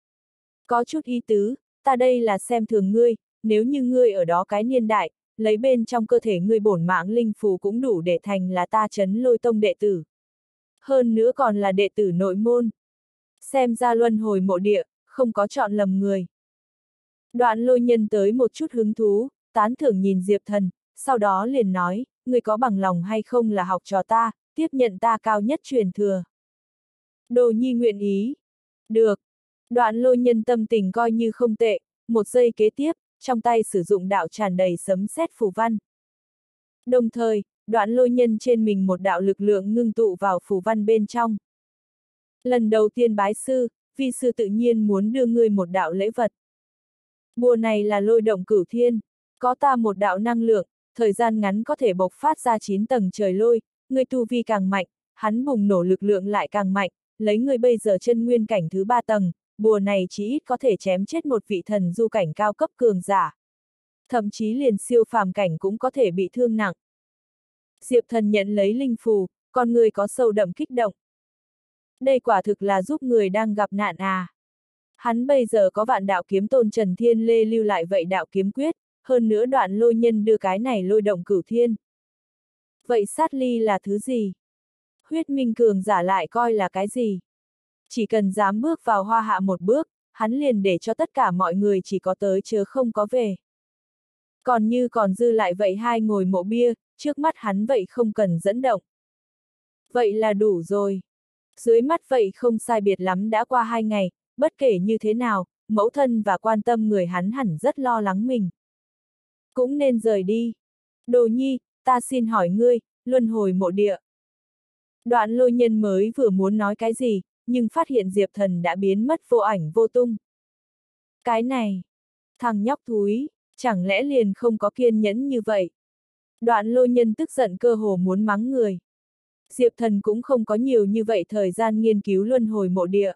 Có chút ý tứ, ta đây là xem thường ngươi, nếu như ngươi ở đó cái niên đại, lấy bên trong cơ thể ngươi bổn mạng linh phù cũng đủ để thành là ta chấn lôi tông đệ tử. Hơn nữa còn là đệ tử nội môn. Xem ra luân hồi mộ địa, không có chọn lầm người. Đoạn lôi nhân tới một chút hứng thú, tán thưởng nhìn Diệp Thần, sau đó liền nói, ngươi có bằng lòng hay không là học trò ta, tiếp nhận ta cao nhất truyền thừa. Đồ nhi nguyện ý. Được. Đoạn lôi nhân tâm tình coi như không tệ, một giây kế tiếp, trong tay sử dụng đạo tràn đầy sấm sét phù văn. Đồng thời, đoạn lôi nhân trên mình một đạo lực lượng ngưng tụ vào phù văn bên trong. Lần đầu tiên bái sư, vi sư tự nhiên muốn đưa ngươi một đạo lễ vật. Bùa này là lôi động cửu thiên, có ta một đạo năng lượng, thời gian ngắn có thể bộc phát ra 9 tầng trời lôi, ngươi tu vi càng mạnh, hắn bùng nổ lực lượng lại càng mạnh, lấy ngươi bây giờ chân nguyên cảnh thứ 3 tầng, bùa này chỉ ít có thể chém chết một vị thần du cảnh cao cấp cường giả. Thậm chí liền siêu phàm cảnh cũng có thể bị thương nặng. Diệp Thần nhận lấy linh phù, con người có sâu đậm kích động. Đây quả thực là giúp người đang gặp nạn à. Hắn bây giờ có vạn đạo kiếm tôn Trần Thiên Lê lưu lại vậy đạo kiếm quyết, hơn nữa đoạn lôi nhân đưa cái này lôi động cửu thiên. Vậy sát ly là thứ gì? Huyết minh cường giả lại coi là cái gì? Chỉ cần dám bước vào hoa hạ một bước, hắn liền để cho tất cả mọi người chỉ có tới chớ không có về. Còn như còn dư lại vậy 2 ngồi mộ bia, trước mắt hắn vậy không cần dẫn động. Vậy là đủ rồi. Dưới mắt vậy không sai biệt lắm đã qua 2 ngày, bất kể như thế nào, mẫu thân và quan tâm người hắn hẳn rất lo lắng mình. Cũng nên rời đi. Đồ nhi, ta xin hỏi ngươi, luân hồi mộ địa. Đoạn lôi nhân mới vừa muốn nói cái gì, nhưng phát hiện Diệp Thần đã biến mất vô ảnh vô tung. Cái này, thằng nhóc thúi, chẳng lẽ liền không có kiên nhẫn như vậy? Đoạn lôi nhân tức giận cơ hồ muốn mắng người. Diệp Thần cũng không có nhiều như vậy thời gian nghiên cứu luân hồi mộ địa.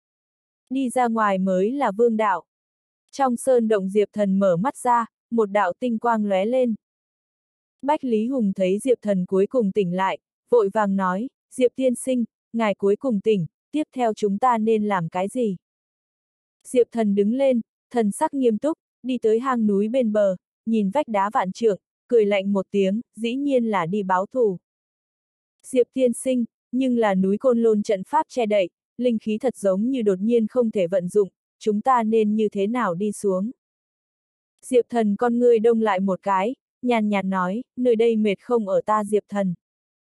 Đi ra ngoài mới là vương đạo. Trong sơn động Diệp Thần mở mắt ra, một đạo tinh quang lóe lên. Bách Lý Hùng thấy Diệp Thần cuối cùng tỉnh lại, vội vàng nói, Diệp tiên sinh, ngài cuối cùng tỉnh, tiếp theo chúng ta nên làm cái gì? Diệp Thần đứng lên, thần sắc nghiêm túc, đi tới hang núi bên bờ, nhìn vách đá vạn trượng, cười lạnh một tiếng, dĩ nhiên là đi báo thù. Diệp tiên sinh, nhưng là núi Côn Lôn trận pháp che đậy, linh khí thật giống như đột nhiên không thể vận dụng, chúng ta nên như thế nào đi xuống? Diệp Thần con ngươi đông lại một cái, nhàn nhạt nói, nơi đây mệt không ở ta Diệp Thần.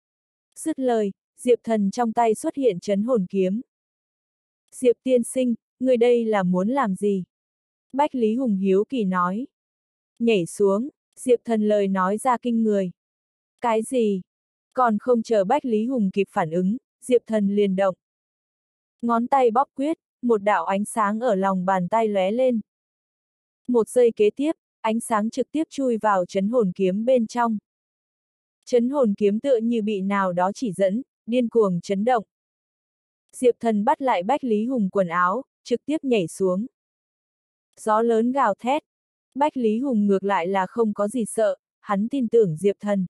Dứt lời, Diệp Thần trong tay xuất hiện trấn hồn kiếm. Diệp tiên sinh, người đây là muốn làm gì? Bách Lý Hùng hiếu kỳ nói. Nhảy xuống, Diệp Thần lời nói ra kinh người. Cái gì? Còn không chờ Bách Lý Hùng kịp phản ứng, Diệp Thần liền động. Ngón tay bóp quyết, một đạo ánh sáng ở lòng bàn tay lóe lên. Một giây kế tiếp, ánh sáng trực tiếp chui vào trấn hồn kiếm bên trong. Trấn hồn kiếm tựa như bị nào đó chỉ dẫn, điên cuồng chấn động. Diệp Thần bắt lại Bách Lý Hùng quần áo, trực tiếp nhảy xuống. Gió lớn gào thét. Bách Lý Hùng ngược lại là không có gì sợ, hắn tin tưởng Diệp Thần.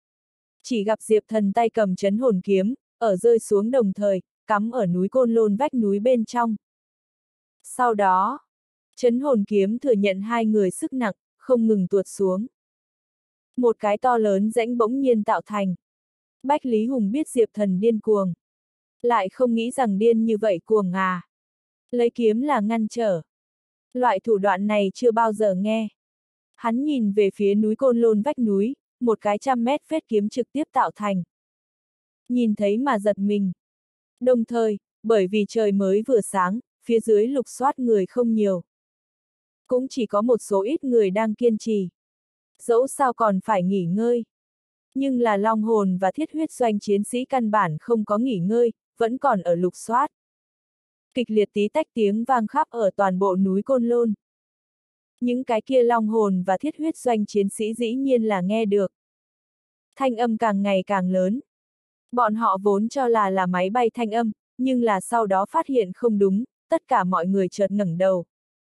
Chỉ gặp Diệp Thần tay cầm trấn hồn kiếm, ở rơi xuống đồng thời, cắm ở núi Côn Lôn vách núi bên trong. Sau đó, trấn hồn kiếm thừa nhận hai người sức nặng, không ngừng tuột xuống. Một cái to lớn rãnh bỗng nhiên tạo thành. Bách Lý Hùng biết Diệp Thần điên cuồng. Lại không nghĩ rằng điên như vậy cuồng à. Lấy kiếm là ngăn trở. Loại thủ đoạn này chưa bao giờ nghe. Hắn nhìn về phía núi Côn Lôn vách núi, một cái 100 mét vết kiếm trực tiếp tạo thành. Nhìn thấy mà giật mình. Đồng thời, bởi vì trời mới vừa sáng, phía dưới lục soát người không nhiều. Cũng chỉ có một số ít người đang kiên trì. Dẫu sao còn phải nghỉ ngơi. Nhưng là long hồn và thiết huyết doanh chiến sĩ căn bản không có nghỉ ngơi, vẫn còn ở lục soát. Kịch liệt tí tách tiếng vang khắp ở toàn bộ núi Côn Lôn. Những cái kia long hồn và thiết huyết doanh chiến sĩ dĩ nhiên là nghe được. Thanh âm càng ngày càng lớn. Bọn họ vốn cho là máy bay thanh âm, nhưng là sau đó phát hiện không đúng, tất cả mọi người chợt ngẩng đầu.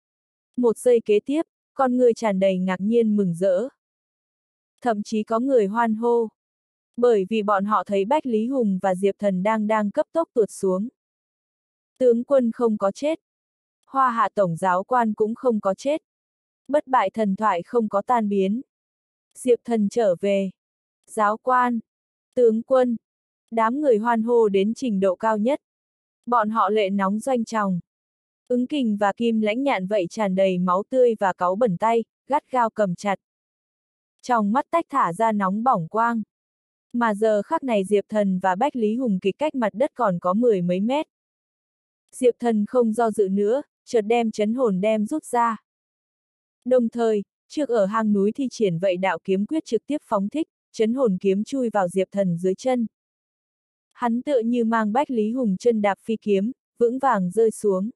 Một giây kế tiếp, con người tràn đầy ngạc nhiên mừng rỡ. Thậm chí có người hoan hô. Bởi vì bọn họ thấy Bách Lý Hùng và Diệp Thần đang cấp tốc tuột xuống. Tướng quân không có chết. Hoa Hạ tổng giáo quan cũng không có chết. Bất bại thần thoại không có tan biến. Diệp Thần trở về. Giáo quan. Tướng quân. Đám người hoan hô đến trình độ cao nhất. Bọn họ lệ nóng doanh tròng. Ứng Kình và Kim Lãnh Nhạn vậy tràn đầy máu tươi và cáu bẩn tay, gắt gao cầm chặt. Trong mắt tách thả ra nóng bỏng quang. Mà giờ khắc này Diệp Thần và Bách Lý Hùng kịch cách mặt đất còn có 10 mấy mét. Diệp Thần không do dự nữa, chợt đem trấn hồn đem rút ra. Đồng thời, trước ở hang núi thi triển vậy đạo kiếm quyết trực tiếp phóng thích, trấn hồn kiếm chui vào Diệp Thần dưới chân. Hắn tựa như mang Bách Lý Hùng chân đạp phi kiếm, vững vàng rơi xuống.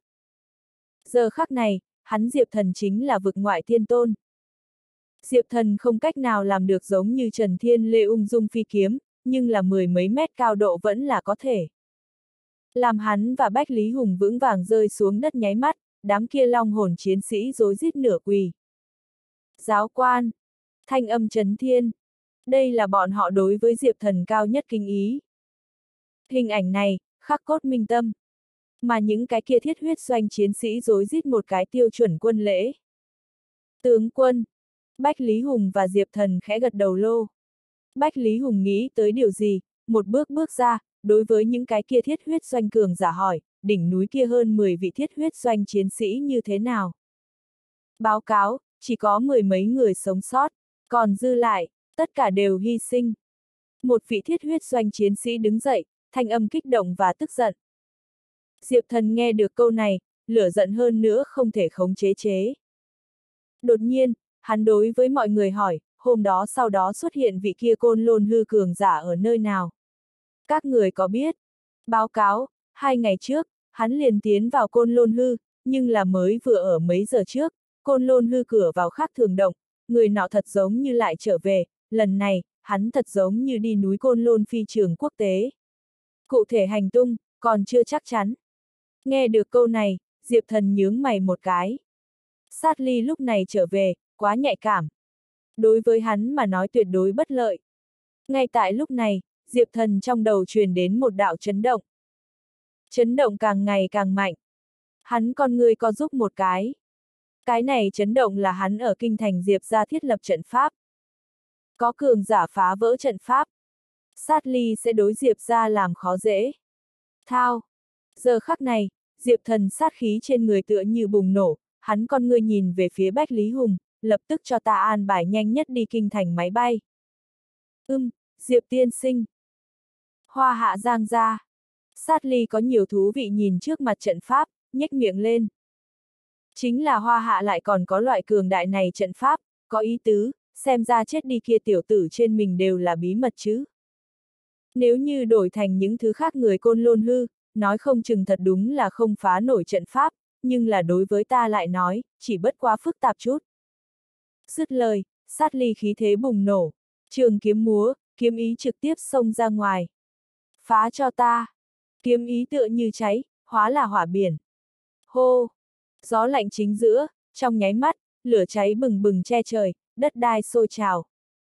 Giờ khắc này, hắn Diệp Thần chính là vực ngoại thiên tôn. Diệp Thần không cách nào làm được giống như Trần Thiên Lê ung dung phi kiếm, nhưng là 10 mấy mét cao độ vẫn là có thể. Làm hắn và Bách Lý Hùng vững vàng rơi xuống đất nháy mắt, đám kia long hồn chiến sĩ rối rít nửa quỳ. Giáo quan, thanh âm Trấn Thiên, đây là bọn họ đối với Diệp Thần cao nhất kính ý. Hình ảnh này, khắc cốt minh tâm. Mà những cái kia thiết huyết doanh chiến sĩ rối rít một cái tiêu chuẩn quân lễ. Tướng quân, Bách Lý Hùng và Diệp Thần khẽ gật đầu lô. Bách Lý Hùng nghĩ tới điều gì, một bước ra, đối với những cái kia thiết huyết doanh cường giả hỏi, đỉnh núi kia hơn 10 vị thiết huyết doanh chiến sĩ như thế nào? Báo cáo, chỉ có 10 mấy người sống sót, còn dư lại, tất cả đều hy sinh. Một vị thiết huyết doanh chiến sĩ đứng dậy, thanh âm kích động và tức giận. Diệp Thần nghe được câu này, lửa giận hơn nữa không thể khống chế. Đột nhiên, hắn đối với mọi người hỏi, hôm đó sau đó xuất hiện vị kia Côn Lôn hư cường giả ở nơi nào? Các người có biết? Báo cáo, 2 ngày trước, hắn liền tiến vào Côn Lôn hư, nhưng là mới vừa ở mấy giờ trước, Côn Lôn hư cửa vào khác thường động, người nọ thật giống như lại trở về, lần này, hắn thật giống như đi núi Côn Lôn phi trường quốc tế. Cụ thể hành tung, còn chưa chắc chắn. Nghe được câu này, Diệp Thần nhướng mày một cái. Sát Ly lúc này trở về, quá nhạy cảm. Đối với hắn mà nói tuyệt đối bất lợi. Ngay tại lúc này, Diệp Thần trong đầu truyền đến một đạo chấn động. Chấn động càng ngày càng mạnh. Hắn con người co giúp một cái. Cái này chấn động là hắn ở kinh thành Diệp gia thiết lập trận pháp. Có cường giả phá vỡ trận pháp. Sát Ly sẽ đối Diệp gia làm khó dễ. Thao. Giờ khắc này, Diệp Thần sát khí trên người tựa như bùng nổ, hắn con người nhìn về phía Bách Lý Hùng, lập tức cho ta an bài nhanh nhất đi kinh thành máy bay. Diệp tiên sinh. Hoa Hạ giang ra. Sát Ly có nhiều thú vị nhìn trước mặt trận pháp, nhếch miệng lên. Chính là Hoa Hạ lại còn có loại cường đại này trận pháp, có ý tứ, xem ra chết đi kia tiểu tử trên mình đều là bí mật chứ. Nếu như đổi thành những thứ khác người Côn Lôn hư, nói không chừng thật đúng là không phá nổi trận pháp, nhưng là đối với ta lại nói, chỉ bất quá phức tạp chút. Dứt lời, Sát Ly khí thế bùng nổ, trường kiếm múa, kiếm ý trực tiếp xông ra ngoài. Phá cho ta! Kiếm ý tựa như cháy, hóa là hỏa biển. Hô! Gió lạnh chính giữa, trong nháy mắt, lửa cháy bừng bừng che trời, đất đai sôi trào.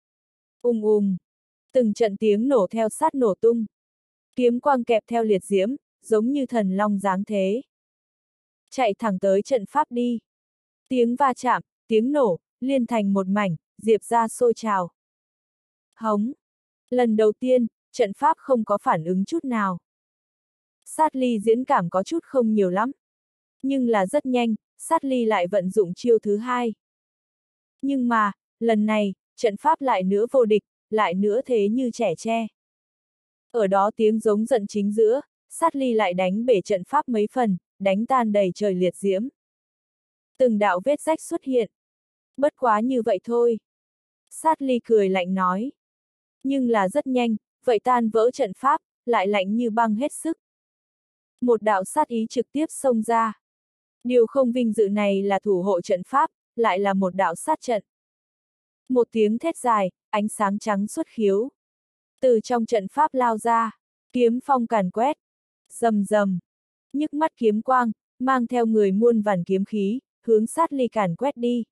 Từng trận tiếng nổ theo sát nổ tung. Kiếm quang kẹp theo liệt diễm, giống như thần long giáng thế. Chạy thẳng tới trận pháp đi. Tiếng va chạm, tiếng nổ, liên thành một mảnh, Diệp ra sôi trào. Hống! Lần đầu tiên, trận pháp không có phản ứng chút nào. Sát Ly diễn cảm có chút không nhiều lắm. Nhưng là rất nhanh, Sát Ly lại vận dụng chiêu thứ hai. Nhưng mà, lần này, trận pháp lại nữa vô địch, lại nữa thế như trẻ tre. Ở đó tiếng giống giận chính giữa, Sát Ly lại đánh bể trận pháp mấy phần, đánh tan đầy trời liệt diễm. Từng đạo vết rách xuất hiện. Bất quá như vậy thôi. Sát Ly cười lạnh nói. Nhưng là rất nhanh, vậy tan vỡ trận pháp, lại lạnh như băng hết sức. Một đạo sát ý trực tiếp xông ra. Điều không vinh dự này là thủ hộ trận pháp, lại là một đạo sát trận. Một tiếng thét dài, ánh sáng trắng xuất khiếu. Từ trong trận pháp lao ra, kiếm phong càn quét. Rầm rầm. Nhức mắt kiếm quang, mang theo người muôn vàn kiếm khí, hướng Sát Ly càn quét đi.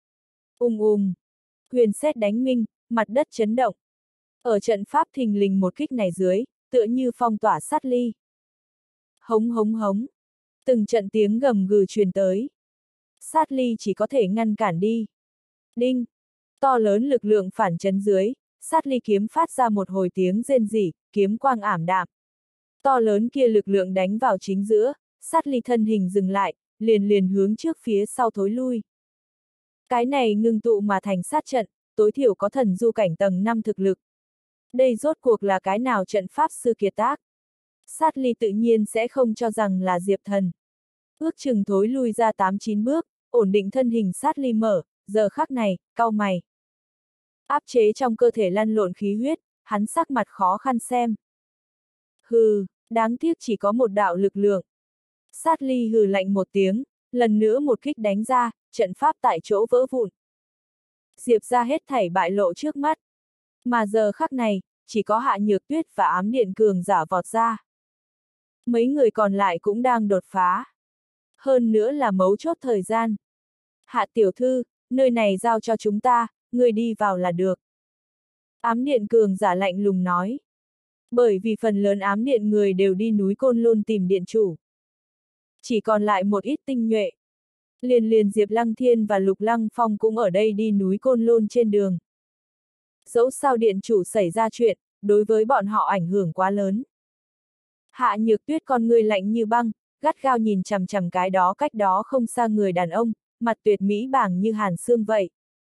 Huyền sét đánh minh, mặt đất chấn động. Ở trận pháp thình lình một kích này dưới, tựa như phong tỏa Sát Ly. Hống hống hống. Từng trận tiếng gầm gừ truyền tới. Sát Ly chỉ có thể ngăn cản đi. Đinh! To lớn lực lượng phản chấn dưới, Sát Ly kiếm phát ra một hồi tiếng rên rỉ, kiếm quang ảm đạm. To lớn kia lực lượng đánh vào chính giữa, Sát Ly thân hình dừng lại, liền hướng trước phía sau thối lui. Cái này ngưng tụ mà thành sát trận, tối thiểu có thần du cảnh tầng 5 thực lực. Đây rốt cuộc là cái nào trận pháp sư kiệt tác? Sát Ly tự nhiên sẽ không cho rằng là Diệp Thần. Ước chừng thối lui ra 8-9 bước, ổn định thân hình Sát Ly mở, giờ khắc này, cau mày. Áp chế trong cơ thể lăn lộn khí huyết, hắn sắc mặt khó khăn xem. Hừ, đáng tiếc chỉ có một đạo lực lượng. Sát Ly hừ lạnh một tiếng, lần nữa một kích đánh ra, trận pháp tại chỗ vỡ vụn. Diệp ra hết thảy bại lộ trước mắt. Mà giờ khắc này, chỉ có Hạ Nhược Tuyết và Ám Điện Cường giả vọt ra. Mấy người còn lại cũng đang đột phá. Hơn nữa là mấu chốt thời gian. Hạ tiểu thư, nơi này giao cho chúng ta, người đi vào là được. Ám Điện Cường giả lạnh lùng nói. Bởi vì phần lớn ám điện người đều đi núi Côn Lôn tìm điện chủ. Chỉ còn lại một ít tinh nhuệ. Liền Diệp Lăng Thiên và Lục Lăng Phong cũng ở đây đi núi Côn Lôn trên đường. Dẫu sao điện chủ xảy ra chuyện, đối với bọn họ ảnh hưởng quá lớn. Hạ Nhược Tuyết con người lạnh như băng, gắt gao nhìn chằm chằm cái đó cách đó không xa người đàn ông, mặt tuyệt mỹ bảng như hàn xương vậy.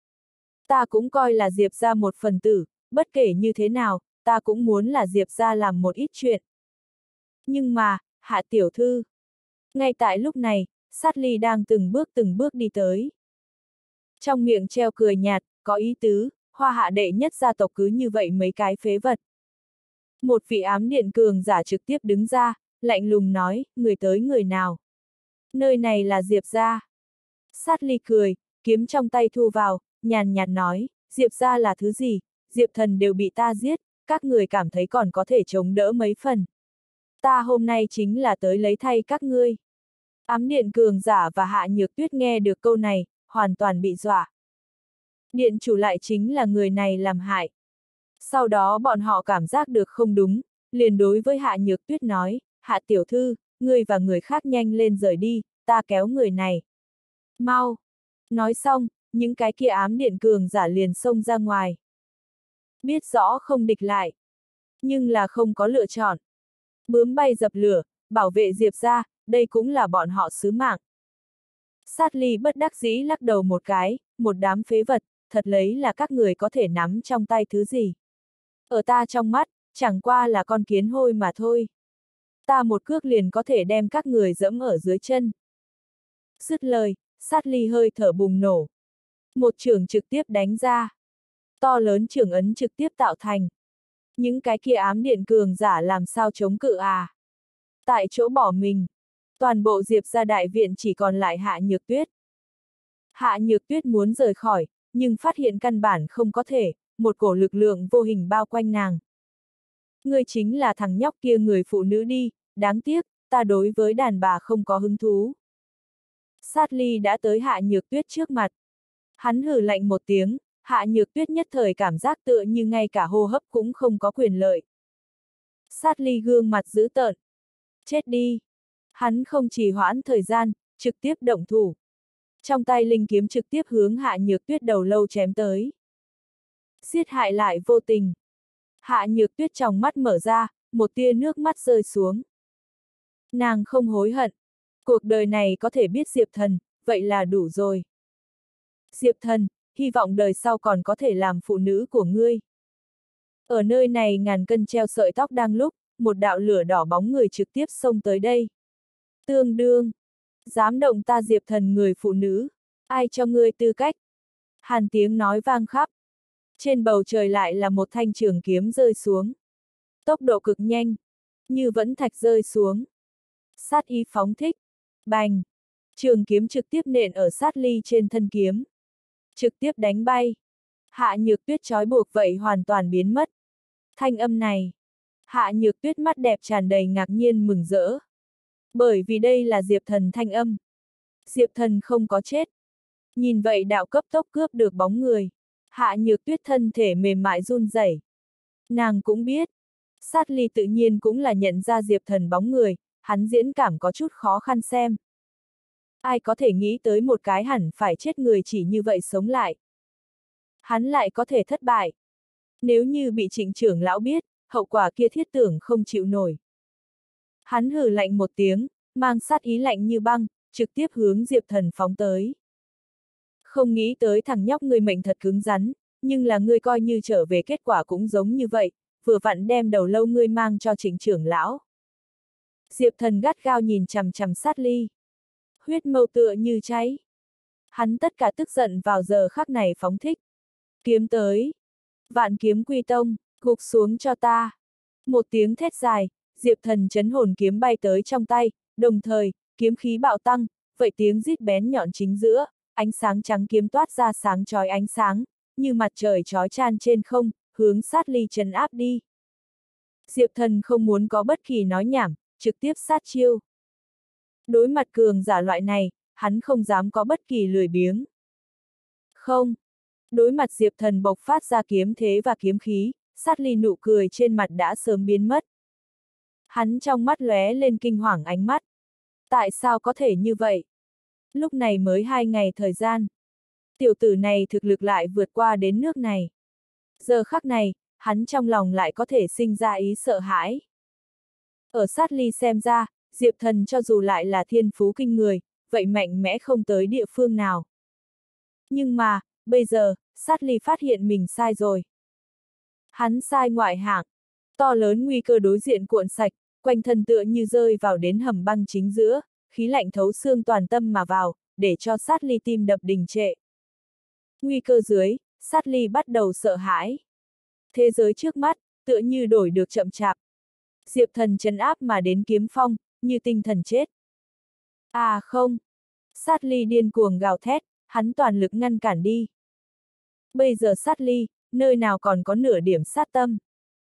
Ta cũng coi là Diệp ra một phần tử, bất kể như thế nào, ta cũng muốn là Diệp ra làm một ít chuyện. Nhưng mà, Hạ tiểu thư. Ngay tại lúc này, Sát Ly đang từng bước đi tới. Trong miệng treo cười nhạt, có ý tứ, Hoa Hạ đệ nhất gia tộc cứ như vậy mấy cái phế vật. Một vị ám điện cường giả trực tiếp đứng ra, lạnh lùng nói, người tới người nào. Nơi này là Diệp gia. Sát Ly cười, kiếm trong tay thu vào, nhàn nhạt nói, Diệp gia là thứ gì, Diệp Thần đều bị ta giết, các người cảm thấy còn có thể chống đỡ mấy phần. Ta hôm nay chính là tới lấy thay các ngươi. Ám điện cường giả và Hạ Nhược Tuyết nghe được câu này, hoàn toàn bị dọa. Điện chủ lại chính là người này làm hại. Sau đó bọn họ cảm giác được không đúng, liền đối với Hạ Nhược Tuyết nói, Hạ tiểu thư, ngươi và người khác nhanh lên rời đi, ta kéo người này. Mau! Nói xong, những cái kia ám điện cường giả liền xông ra ngoài. Biết rõ không địch lại. Nhưng là không có lựa chọn. Bướm bay dập lửa, bảo vệ Diệp ra, đây cũng là bọn họ sứ mạng. Sát Ly bất đắc dĩ lắc đầu một cái, một đám phế vật, thật lấy là các người có thể nắm trong tay thứ gì. Ở ta trong mắt, chẳng qua là con kiến hôi mà thôi. Ta một cước liền có thể đem các người dẫm ở dưới chân. Dứt lời, Sát Ly hơi thở bùng nổ. Một chưởng trực tiếp đánh ra. To lớn chưởng ấn trực tiếp tạo thành. Những cái kia ám điện cường giả làm sao chống cự à? Tại chỗ bỏ mình. Toàn bộ Diệp gia đại viện chỉ còn lại Hạ Nhược Tuyết. Hạ Nhược Tuyết muốn rời khỏi, nhưng phát hiện căn bản không có thể, một cổ lực lượng vô hình bao quanh nàng. Ngươi chính là thằng nhóc kia người phụ nữ đi, đáng tiếc, ta đối với đàn bà không có hứng thú. Sát Ly đã tới Hạ Nhược Tuyết trước mặt. Hắn hừ lạnh một tiếng, Hạ Nhược Tuyết nhất thời cảm giác tựa như ngay cả hô hấp cũng không có quyền lợi. Sát Ly gương mặt dữ tợn. Chết đi! Hắn không trì hoãn thời gian, trực tiếp động thủ. Trong tay linh kiếm trực tiếp hướng Hạ Nhược Tuyết đầu lâu chém tới. Giết hại lại vô tình. Hạ Nhược Tuyết trong mắt mở ra, một tia nước mắt rơi xuống. Nàng không hối hận. Cuộc đời này có thể biết Diệp Thần, vậy là đủ rồi. Diệp Thần, hy vọng đời sau còn có thể làm phụ nữ của ngươi. Ở nơi này ngàn cân treo sợi tóc đang lúc, một đạo lửa đỏ bóng người trực tiếp xông tới đây. Tương đương, dám động ta Diệp Thần người phụ nữ, ai cho ngươi tư cách? Hàn tiếng nói vang khắp. Trên bầu trời lại là một thanh trường kiếm rơi xuống. Tốc độ cực nhanh, như vẫn thạch rơi xuống. Sát ý phóng thích. Bành! Trường kiếm trực tiếp nện ở Sát Ly trên thân kiếm. Trực tiếp đánh bay. Hạ Nhược Tuyết trói buộc vậy hoàn toàn biến mất. Thanh âm này. Hạ Nhược Tuyết mắt đẹp tràn đầy ngạc nhiên mừng rỡ. Bởi vì đây là Diệp Thần thanh âm. Diệp Thần không có chết. Nhìn vậy đạo cấp tốc cướp được bóng người. Hạ Nhược Tuyết thân thể mềm mại run rẩy. Nàng cũng biết. Sát Ly tự nhiên cũng là nhận ra Diệp Thần bóng người, hắn diễn cảm có chút khó khăn xem. Ai có thể nghĩ tới một cái hẳn phải chết người chỉ như vậy sống lại. Hắn lại có thể thất bại. Nếu như bị Trịnh trưởng lão biết, hậu quả kia thiết tưởng không chịu nổi. Hắn hừ lạnh một tiếng, mang sát ý lạnh như băng, trực tiếp hướng Diệp Thần phóng tới. Không nghĩ tới thằng nhóc ngươi mệnh thật cứng rắn, nhưng là ngươi coi như trở về kết quả cũng giống như vậy, vừa vặn đem đầu lâu ngươi mang cho Trịnh trưởng lão. Diệp Thần gắt gao nhìn chằm chằm Sát Ly. Huyết mâu tựa như cháy. Hắn tất cả tức giận vào giờ khắc này phóng thích. Kiếm tới. Vạn kiếm quy tông, gục xuống cho ta. Một tiếng thét dài, Diệp Thần chấn hồn kiếm bay tới trong tay, đồng thời, kiếm khí bạo tăng, vậy tiếng rít bén nhọn chính giữa, ánh sáng trắng kiếm toát ra sáng chói ánh sáng, như mặt trời chói chan trên không, hướng Sát Ly trấn áp đi. Diệp Thần không muốn có bất kỳ nói nhảm, trực tiếp sát chiêu. Đối mặt cường giả loại này, hắn không dám có bất kỳ lười biếng. Không. Đối mặt Diệp Thần bộc phát ra kiếm thế và kiếm khí, Sát Ly nụ cười trên mặt đã sớm biến mất. Hắn trong mắt lóe lên kinh hoàng ánh mắt. Tại sao có thể như vậy? Lúc này mới 2 ngày thời gian. Tiểu tử này thực lực lại vượt qua đến nước này. Giờ khắc này, hắn trong lòng lại có thể sinh ra ý sợ hãi. Ở Sát Ly xem ra, Diệp Thần cho dù lại là thiên phú kinh người, vậy mạnh mẽ không tới địa phương nào. Nhưng mà, bây giờ, Sát Ly phát hiện mình sai rồi. Hắn sai ngoại hạng. To lớn nguy cơ đối diện cuộn sạch, quanh thân tựa như rơi vào đến hầm băng chính giữa, khí lạnh thấu xương toàn tâm mà vào, để cho Sát Ly tim đập đình trệ. Nguy cơ dưới, Sát Ly bắt đầu sợ hãi. Thế giới trước mắt, tựa như đổi được chậm chạp. Diệp Thần trấn áp mà đến kiếm phong, như tinh thần chết. À không! Sát Ly điên cuồng gào thét, hắn toàn lực ngăn cản đi. Bây giờ Sát Ly, nơi nào còn có nửa điểm sát tâm.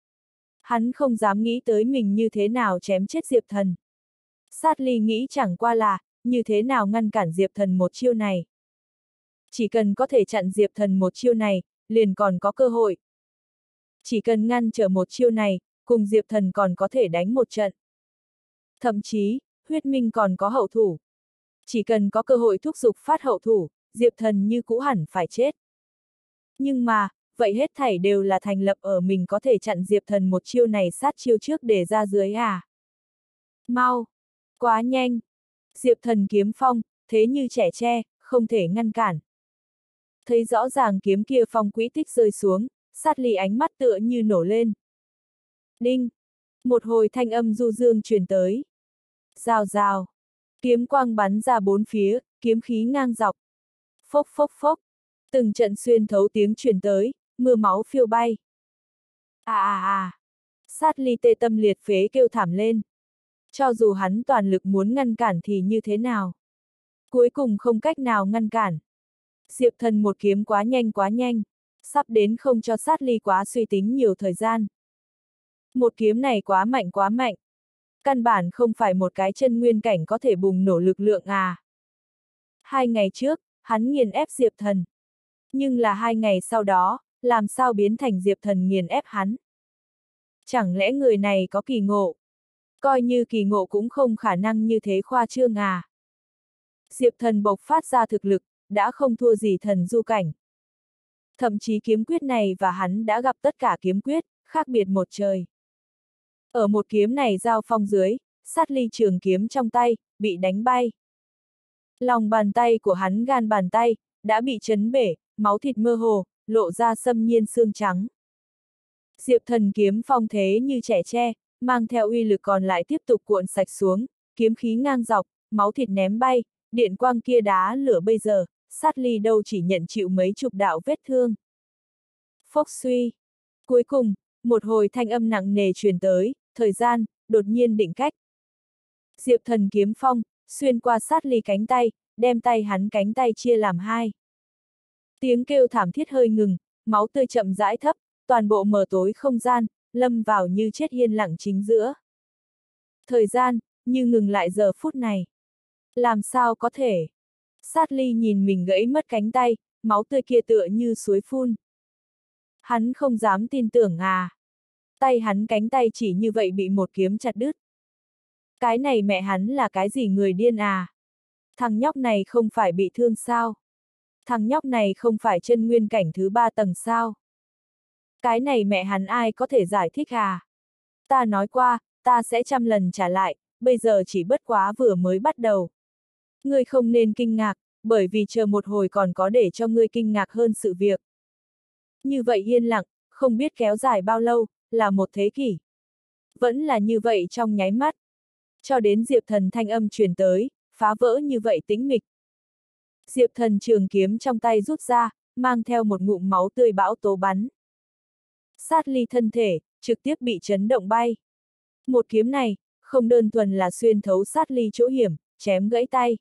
Hắn không dám nghĩ tới mình như thế nào chém chết Diệp Thần. Sát Ly nghĩ chẳng qua là, như thế nào ngăn cản Diệp Thần một chiêu này. Chỉ cần có thể chặn Diệp Thần một chiêu này, liền còn có cơ hội. Chỉ cần ngăn trở một chiêu này, cùng Diệp Thần còn có thể đánh một trận. Thậm chí, huyết minh còn có hậu thủ. Chỉ cần có cơ hội thúc giục phát hậu thủ, Diệp Thần như cũ hẳn phải chết. Nhưng mà, vậy hết thảy đều là thành lập ở mình có thể chặn Diệp Thần một chiêu này sát chiêu trước để ra dưới à. Mau! Quá nhanh! Diệp Thần kiếm phong, thế như trẻ tre, không thể ngăn cản. Thấy rõ ràng kiếm kia phong quỹ tích rơi xuống, Sát Ly ánh mắt tựa như nổ lên. Đinh! Một hồi thanh âm du dương truyền tới. Rào rào! Kiếm quang bắn ra bốn phía, kiếm khí ngang dọc. Phốc phốc phốc! Từng trận xuyên thấu tiếng truyền tới, mưa máu phiêu bay. Sát Ly tê tâm liệt phế kêu thảm lên. Cho dù hắn toàn lực muốn ngăn cản thì như thế nào? Cuối cùng không cách nào ngăn cản. Diệp Thần một kiếm quá nhanh, sắp đến không cho Sát Ly quá suy tính nhiều thời gian. Một kiếm này quá mạnh. Căn bản không phải một cái chân nguyên cảnh có thể bùng nổ lực lượng à. 2 ngày trước, hắn nghiền ép Diệp Thần. Nhưng là 2 ngày sau đó, làm sao biến thành Diệp Thần nghiền ép hắn? Chẳng lẽ người này có kỳ ngộ? Coi như kỳ ngộ cũng không khả năng như thế khoa trương à. Diệp Thần bộc phát ra thực lực, đã không thua gì thần du cảnh. Thậm chí kiếm quyết này và hắn đã gặp tất cả kiếm quyết, khác biệt một trời. Ở một kiếm này giao phong dưới, Sát Ly trường kiếm trong tay, bị đánh bay. Lòng bàn tay của hắn gan bàn tay, đã bị chấn bể, máu thịt mơ hồ, lộ ra xâm nhiên xương trắng. Diệp Thần kiếm phong thế như trẻ tre, mang theo uy lực còn lại tiếp tục cuộn sạch xuống, kiếm khí ngang dọc, máu thịt ném bay, điện quang kia đá lửa bây giờ, Sát Ly đâu chỉ nhận chịu mấy chục đạo vết thương. Phốc suy. Cuối cùng, một hồi thanh âm nặng nề truyền tới, thời gian, đột nhiên định cách. Diệp Thần kiếm phong, xuyên qua Sát Ly cánh tay, đem tay hắn cánh tay chia làm hai. Tiếng kêu thảm thiết hơi ngừng, máu tươi chậm rãi thấp, toàn bộ mờ tối không gian, lâm vào như chết yên lặng chính giữa. Thời gian, như ngừng lại giờ phút này. Làm sao có thể? Sát Ly nhìn mình gãy mất cánh tay, máu tươi kia tựa như suối phun. Hắn không dám tin tưởng à. Tay hắn cánh tay chỉ như vậy bị một kiếm chặt đứt. Cái này mẹ hắn là cái gì người điên à? Thằng nhóc này không phải bị thương sao? Thằng nhóc này không phải chân nguyên cảnh thứ 3 tầng sao? Cái này mẹ hắn ai có thể giải thích à? Ta nói qua, ta sẽ 100 lần trả lại, bây giờ chỉ bất quá vừa mới bắt đầu. Ngươi không nên kinh ngạc, bởi vì chờ một hồi còn có để cho ngươi kinh ngạc hơn sự việc. Như vậy yên lặng, không biết kéo dài bao lâu, là một thế kỷ. Vẫn là như vậy trong nháy mắt. Cho đến Diệp Thần thanh âm truyền tới, phá vỡ như vậy tĩnh mịch. Diệp Thần trường kiếm trong tay rút ra, mang theo một ngụm máu tươi bão tố bắn. Sát Ly thân thể, trực tiếp bị chấn động bay. Một kiếm này, không đơn thuần là xuyên thấu Sát Ly chỗ hiểm, chém gãy tay.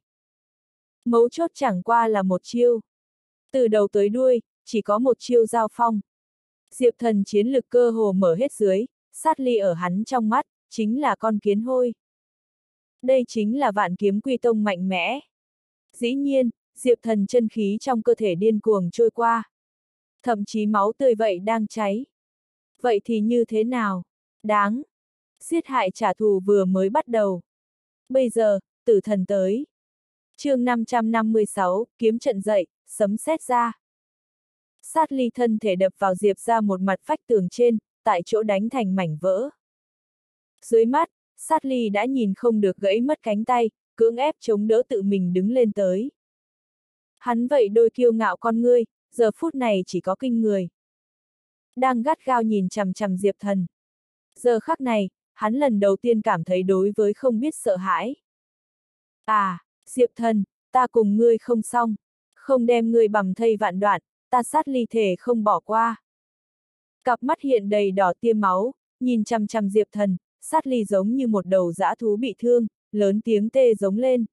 Mấu chốt chẳng qua là một chiêu. Từ đầu tới đuôi, chỉ có một chiêu giao phong. Diệp Thần chiến lực cơ hồ mở hết dưới, Sát Ly ở hắn trong mắt, chính là con kiến hôi. Đây chính là Vạn Kiếm Quy Tông mạnh mẽ. Dĩ nhiên, Diệp Thần chân khí trong cơ thể điên cuồng trôi qua. Thậm chí máu tươi vậy đang cháy. Vậy thì như thế nào? Đáng. Giết hại trả thù vừa mới bắt đầu. Bây giờ, tử thần tới. Chương 556, kiếm trận dậy, sấm sét ra. Sát Ly thân thể đập vào Diệp ra một mặt vách tường trên, tại chỗ đánh thành mảnh vỡ. Dưới mắt, Sát Ly đã nhìn không được gãy mất cánh tay, cưỡng ép chống đỡ tự mình đứng lên tới. Hắn vậy đôi kiêu ngạo con ngươi, giờ phút này chỉ có kinh người. Đang gắt gao nhìn chằm chằm Diệp Thần. Giờ khắc này, hắn lần đầu tiên cảm thấy đối với không biết sợ hãi. À, Diệp Thần, ta cùng ngươi không xong, không đem ngươi bầm thây vạn đoạn, ta Sát Ly thể không bỏ qua. Cặp mắt hiện đầy đỏ tiêm máu, nhìn chằm chằm Diệp Thần, Sát Ly giống như một đầu dã thú bị thương, lớn tiếng tê giống lên.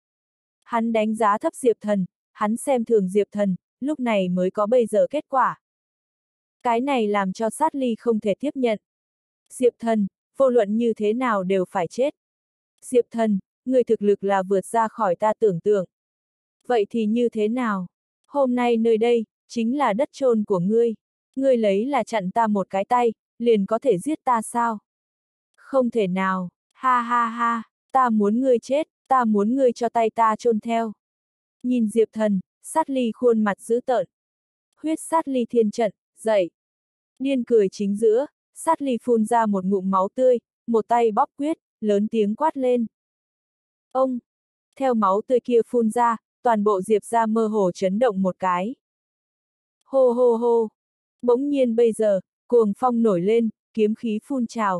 Hắn đánh giá thấp Diệp Thần, hắn xem thường Diệp Thần, lúc này mới có bây giờ kết quả. Cái này làm cho Sát Ly không thể tiếp nhận. Diệp Thần, vô luận như thế nào đều phải chết. Diệp Thần, người thực lực là vượt ra khỏi ta tưởng tượng. Vậy thì như thế nào? Hôm nay nơi đây, chính là đất chôn của ngươi. Ngươi lấy là chặn ta một cái tay, liền có thể giết ta sao? Không thể nào, ha ha ha, ta muốn ngươi chết, ta muốn ngươi cho tay ta chôn theo. Nhìn Diệp Thần, Sát Ly khuôn mặt dữ tợn. Huyết Sát Ly thiên trận, dậy. Điên cười chính giữa, Sát Ly phun ra một ngụm máu tươi, một tay bóp quyết, lớn tiếng quát lên. Ông! Theo máu tươi kia phun ra, toàn bộ Diệp gia mơ hồ chấn động một cái. Hô hô hô! Bỗng nhiên bây giờ, cuồng phong nổi lên, kiếm khí phun trào.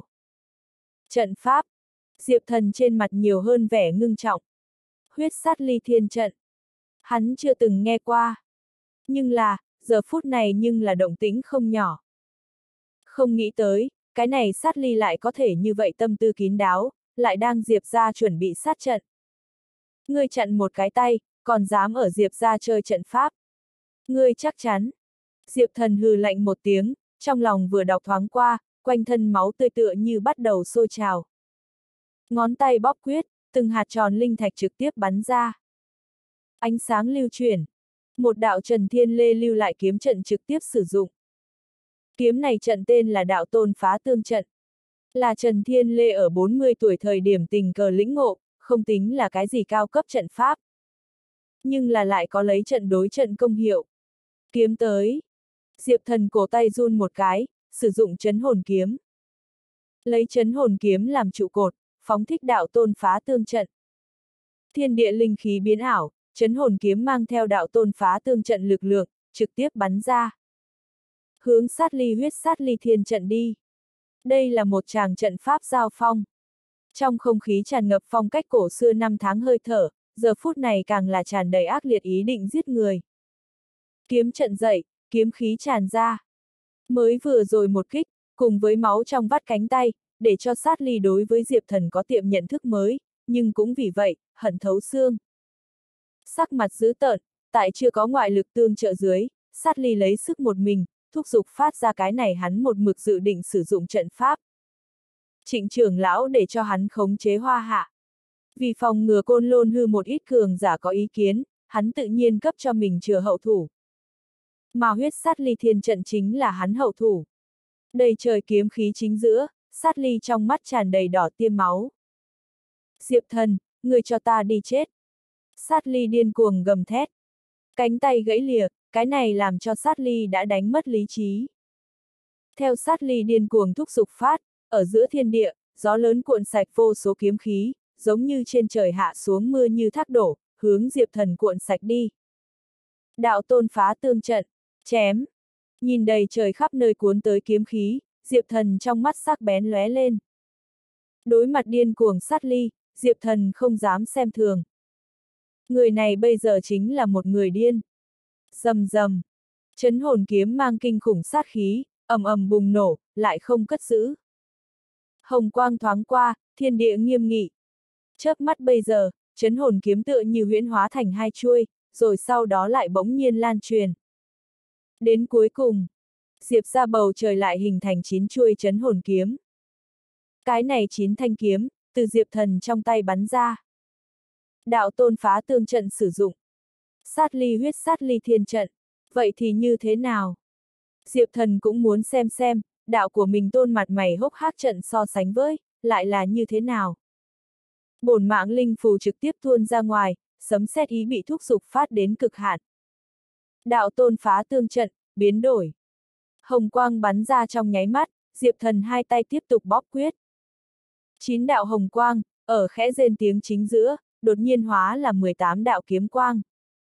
Trận pháp! Diệp Thần trên mặt nhiều hơn vẻ ngưng trọng. Huyết sát ly thiên trận. Hắn chưa từng nghe qua. Nhưng là, giờ phút này nhưng là động tĩnh không nhỏ. Không nghĩ tới, cái này sát ly lại có thể như vậy tâm tư kín đáo, lại đang Diệp gia chuẩn bị sát trận. Ngươi chặn một cái tay, còn dám ở Diệp gia chơi trận pháp. Ngươi chắc chắn. Diệp Thần hừ lạnh một tiếng, trong lòng vừa đọc thoáng qua, quanh thân máu tươi tựa như bắt đầu sôi trào. Ngón tay bóp quyết, từng hạt tròn linh thạch trực tiếp bắn ra. Ánh sáng lưu chuyển. Một đạo Trần Thiên Lê lưu lại kiếm trận trực tiếp sử dụng. Kiếm này trận tên là đạo tôn phá tương trận. Là Trần Thiên Lê ở 40 tuổi thời điểm tình cờ lĩnh ngộ, không tính là cái gì cao cấp trận pháp. Nhưng là lại có lấy trận đối trận công hiệu. Kiếm tới. Diệp Thần cổ tay run một cái, sử dụng chấn hồn kiếm. Lấy chấn hồn kiếm làm trụ cột, phóng thích đạo tôn phá tương trận. Thiên địa linh khí biến ảo, chấn hồn kiếm mang theo đạo tôn phá tương trận lực lượng, trực tiếp bắn ra. Hướng sát ly huyết sát ly thiên trận đi. Đây là một tràng trận pháp giao phong. Trong không khí tràn ngập phong cách cổ xưa năm tháng hơi thở, giờ phút này càng là tràn đầy ác liệt ý định giết người. Kiếm trận dậy, kiếm khí tràn ra. Mới vừa rồi một kích, cùng với máu trong vắt cánh tay, để cho sát ly đối với Diệp Thần có tiệm nhận thức mới, nhưng cũng vì vậy, hận thấu xương. Sắc mặt dữ tợn, tại chưa có ngoại lực tương trợ dưới, sát ly lấy sức một mình, thúc giục phát ra cái này hắn một mực dự định sử dụng trận pháp. Trịnh trưởng lão để cho hắn khống chế Hoa Hạ. Vì phòng ngừa Côn Lôn hư một ít cường giả có ý kiến, hắn tự nhiên cấp cho mình chừa hậu thủ. Mà huyết sát ly thiên trận chính là hắn hậu thủ. Đầy trời kiếm khí chính giữa, sát ly trong mắt tràn đầy đỏ tiêm máu. Diệp Thần, người cho ta đi chết. Sát ly điên cuồng gầm thét. Cánh tay gãy lìa, cái này làm cho sát ly đã đánh mất lý trí. Theo sát ly điên cuồng thúc giục phát, ở giữa thiên địa, gió lớn cuộn sạch vô số kiếm khí, giống như trên trời hạ xuống mưa như thác đổ, hướng Diệp Thần cuộn sạch đi. Đạo tôn phá tương trận, chém. Nhìn đầy trời khắp nơi cuốn tới kiếm khí, Diệp Thần trong mắt sắc bén lóe lên. Đối mặt điên cuồng sát ly, Diệp Thần không dám xem thường. Người này bây giờ chính là một người điên. Rầm rầm. Chấn hồn kiếm mang kinh khủng sát khí, ầm ầm bùng nổ, lại không cất giữ. Hồng quang thoáng qua, thiên địa nghiêm nghị. Chớp mắt bây giờ, chấn hồn kiếm tựa như huyễn hóa thành hai chuôi, rồi sau đó lại bỗng nhiên lan truyền. Đến cuối cùng, Diệp ra bầu trời lại hình thành 9 chuôi chấn hồn kiếm. Cái này 9 thanh kiếm, từ Diệp Thần trong tay bắn ra. Đạo tôn phá tương trận sử dụng. Sát ly huyết sát ly thiên trận. Vậy thì như thế nào? Diệp Thần cũng muốn xem, đạo của mình tôn mặt mày hốc hác trận so sánh với, lại là như thế nào? Bổn mạng linh phù trực tiếp tuôn ra ngoài, sấm sét ý bị thúc giục phát đến cực hạn. Đạo tôn phá tương trận, biến đổi. Hồng quang bắn ra trong nháy mắt, Diệp Thần hai tay tiếp tục bóp quyết. 9 đạo hồng quang, ở khẽ rên tiếng chính giữa, đột nhiên hóa là 18 đạo kiếm quang.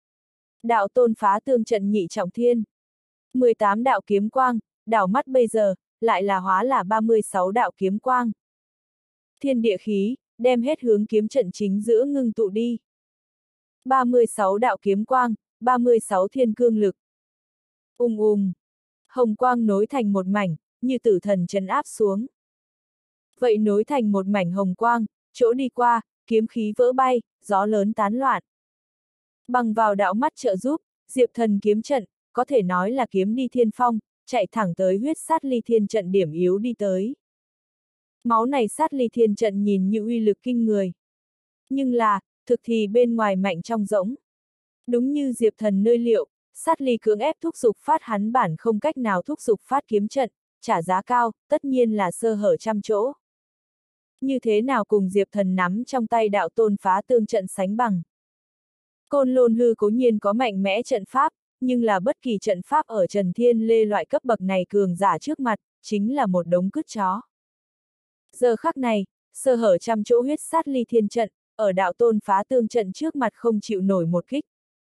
Đạo tôn phá tương trận nhị trọng thiên. 18 đạo kiếm quang, đảo mắt bây giờ, lại là hóa là 36 đạo kiếm quang. Thiên địa khí, đem hết hướng kiếm trận chính giữa ngưng tụ đi. 36 đạo kiếm quang, 36 thiên cương lực. Hồng quang nối thành một mảnh, như tử thần trấn áp xuống. Vậy nối thành một mảnh hồng quang, chỗ đi qua, kiếm khí vỡ bay, gió lớn tán loạn. Bằng vào đạo mắt trợ giúp, Diệp Thần kiếm trận, có thể nói là kiếm đi thiên phong, chạy thẳng tới huyết sát ly thiên trận điểm yếu đi tới. Máu này sát ly thiên trận nhìn như uy lực kinh người. Nhưng là, thực thì bên ngoài mạnh trong rỗng. Đúng như Diệp Thần nơi liệu, sát ly cưỡng ép thúc giục phát hắn bản không cách nào thúc giục phát kiếm trận, trả giá cao, tất nhiên là sơ hở trăm chỗ. Như thế nào cùng Diệp Thần nắm trong tay đạo tôn phá tương trận sánh bằng. Côn Lôn hư cố nhiên có mạnh mẽ trận pháp, nhưng là bất kỳ trận pháp ở Trần Thiên Lê loại cấp bậc này cường giả trước mặt, chính là một đống cứt chó. Giờ khắc này, sơ hở trăm chỗ huyết sát ly thiên trận, ở đạo tôn phá tương trận trước mặt không chịu nổi một kích.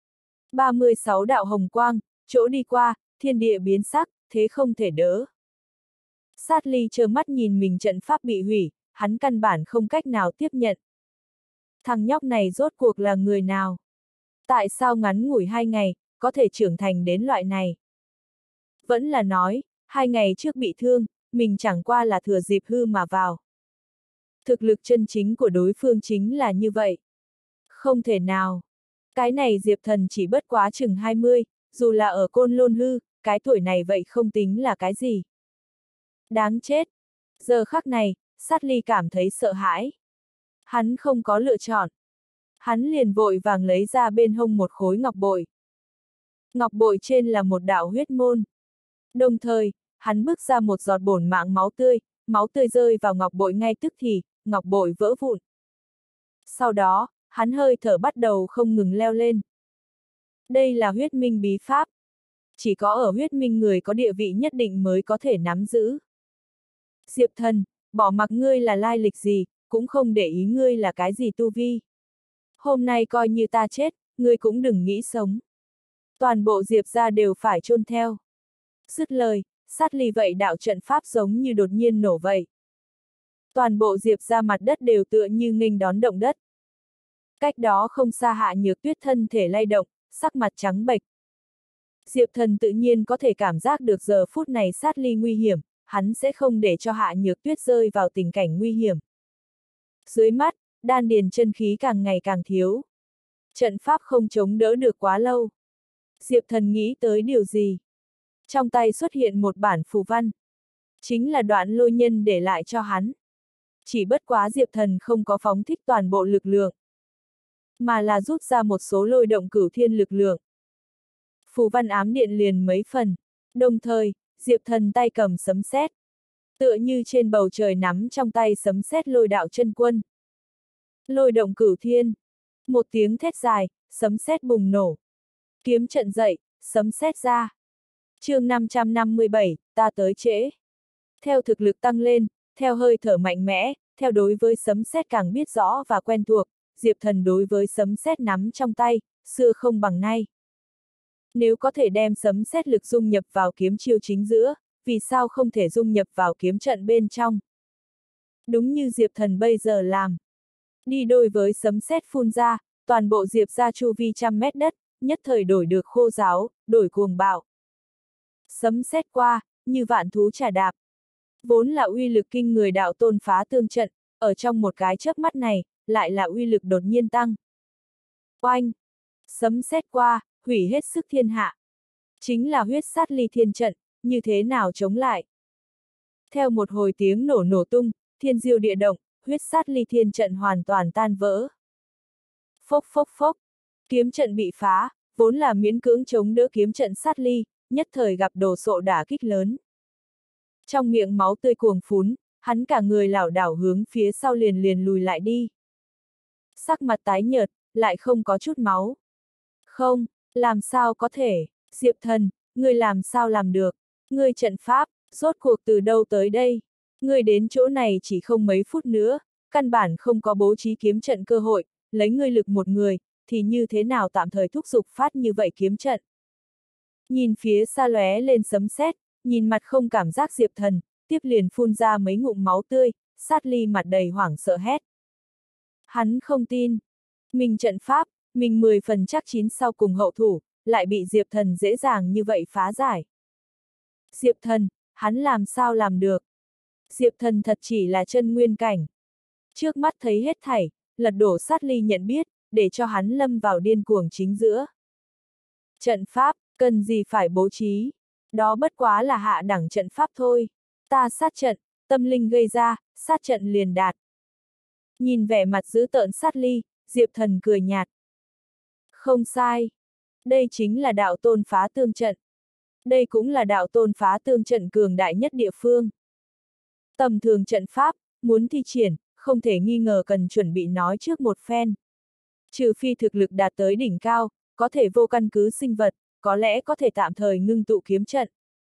36 đạo hồng quang, chỗ đi qua, thiên địa biến sắc, thế không thể đỡ. Sát Ly trơ mắt nhìn mình trận pháp bị hủy, hắn căn bản không cách nào tiếp nhận. Thằng nhóc này rốt cuộc là người nào? Tại sao ngắn ngủi 2 ngày, có thể trưởng thành đến loại này? Vẫn là nói, 2 ngày trước bị thương, mình chẳng qua là thừa dịp hư mà vào. Thực lực chân chính của đối phương chính là như vậy. Không thể nào. Cái này Diệp Thần chỉ bất quá chừng 20, dù là ở Côn Lôn hư, cái tuổi này vậy không tính là cái gì. Đáng chết. Giờ khắc này, Sát Ly cảm thấy sợ hãi. Hắn không có lựa chọn. Hắn liền vội vàng lấy ra bên hông một khối ngọc bội. Ngọc bội trên là một đạo huyết môn. Đồng thời, hắn bước ra một giọt bổn mạng máu tươi rơi vào ngọc bội ngay tức thì, ngọc bội vỡ vụn. Sau đó, hắn hơi thở bắt đầu không ngừng leo lên. Đây là huyết minh bí pháp. Chỉ có ở huyết minh người có địa vị nhất định mới có thể nắm giữ. Diệp Thần, bỏ mặc ngươi là lai lịch gì, cũng không để ý ngươi là cái gì tu vi. Hôm nay coi như ta chết, ngươi cũng đừng nghĩ sống. Toàn bộ Diệp gia đều phải chôn theo. Dứt lời, Sát Ly vậy đạo trận pháp giống như đột nhiên nổ vậy. Toàn bộ Diệp gia mặt đất đều tựa như nghênh đón động đất. Cách đó không xa Hạ Nhược Tuyết thân thể lay động, sắc mặt trắng bệch. Diệp Thần tự nhiên có thể cảm giác được giờ phút này Sát Ly nguy hiểm, hắn sẽ không để cho Hạ Nhược Tuyết rơi vào tình cảnh nguy hiểm. Dưới mắt, đan điền chân khí càng ngày càng thiếu. Trận pháp không chống đỡ được quá lâu. Diệp Thần nghĩ tới điều gì? Trong tay xuất hiện một bản phù văn. Chính là Đoạn Lôi Nhân để lại cho hắn. Chỉ bất quá Diệp Thần không có phóng thích toàn bộ lực lượng, mà là rút ra một số lôi động cửu thiên lực lượng. Phù văn ám điện liền mấy phần. Đồng thời, Diệp Thần tay cầm sấm sét, tựa như trên bầu trời nắm trong tay sấm sét lôi đạo chân quân. Lôi động cửu thiên. Một tiếng thét dài, sấm sét bùng nổ. Kiếm trận dậy, sấm sét ra. Chương 557, ta tới trễ. Theo thực lực tăng lên, theo hơi thở mạnh mẽ, theo đối với sấm sét càng biết rõ và quen thuộc, Diệp Thần đối với sấm sét nắm trong tay, xưa không bằng nay. Nếu có thể đem sấm sét lực dung nhập vào kiếm chiêu chính giữa, vì sao không thể dung nhập vào kiếm trận bên trong? Đúng như Diệp Thần bây giờ làm. Đi đôi với sấm sét phun ra, toàn bộ Diệp gia chu vi 100 mét đất, nhất thời đổi được khô ráo, đổi cuồng bạo. Sấm sét qua, như vạn thú trà đạp. Vốn là uy lực kinh người đạo tôn phá tương trận, ở trong một cái chớp mắt này, lại là uy lực đột nhiên tăng. Oanh! Sấm sét qua, hủy hết sức thiên hạ. Chính là huyết sát ly thiên trận, như thế nào chống lại? Theo một hồi tiếng nổ tung, thiên diêu địa động, huyết sát ly thiên trận hoàn toàn tan vỡ. Phốc phốc phốc! Kiếm trận bị phá, vốn là miễn cưỡng chống đỡ kiếm trận sát ly, nhất thời gặp đồ sộ đả kích lớn. Trong miệng máu tươi cuồng phún, hắn cả người lảo đảo hướng phía sau liền lùi lại đi. Sắc mặt tái nhợt, lại không có chút máu. Không, làm sao có thể, Diệp Thần, ngươi làm sao làm được, ngươi trận pháp, rốt cuộc từ đâu tới đây, ngươi đến chỗ này chỉ không mấy phút nữa, căn bản không có bố trí kiếm trận cơ hội, lấy ngươi lực một người, thì như thế nào tạm thời thúc giục phát như vậy kiếm trận. Nhìn phía xa lóe lên sấm sét, nhìn mặt không cảm giác Diệp Thần, tiếp liền phun ra mấy ngụm máu tươi, Sát Ly mặt đầy hoảng sợ hét. Hắn không tin. Mình trận pháp, mình 10 phần chắc chín sau cùng hậu thủ, lại bị Diệp Thần dễ dàng như vậy phá giải. Diệp Thần, hắn làm sao làm được? Diệp Thần thật chỉ là chân nguyên cảnh. Trước mắt thấy hết thảy, lật đổ Sát Ly nhận biết, để cho hắn lâm vào điên cuồng chính giữa. Trận pháp, cần gì phải bố trí? Đó bất quá là hạ đẳng trận pháp thôi. Ta sát trận, tâm linh gây ra, sát trận liền đạt. Nhìn vẻ mặt dữ tợn Sát Ly, Diệp Thần cười nhạt. Không sai. Đây chính là đạo tôn phá tương trận. Đây cũng là đạo tôn phá tương trận cường đại nhất địa phương. Tầm thường trận pháp, muốn thi triển, không thể nghi ngờ cần chuẩn bị nói trước một phen. Trừ phi thực lực đạt tới đỉnh cao, có thể vô căn cứ sinh vật, có lẽ có thể tạm thời ngưng tụ kiếm trận.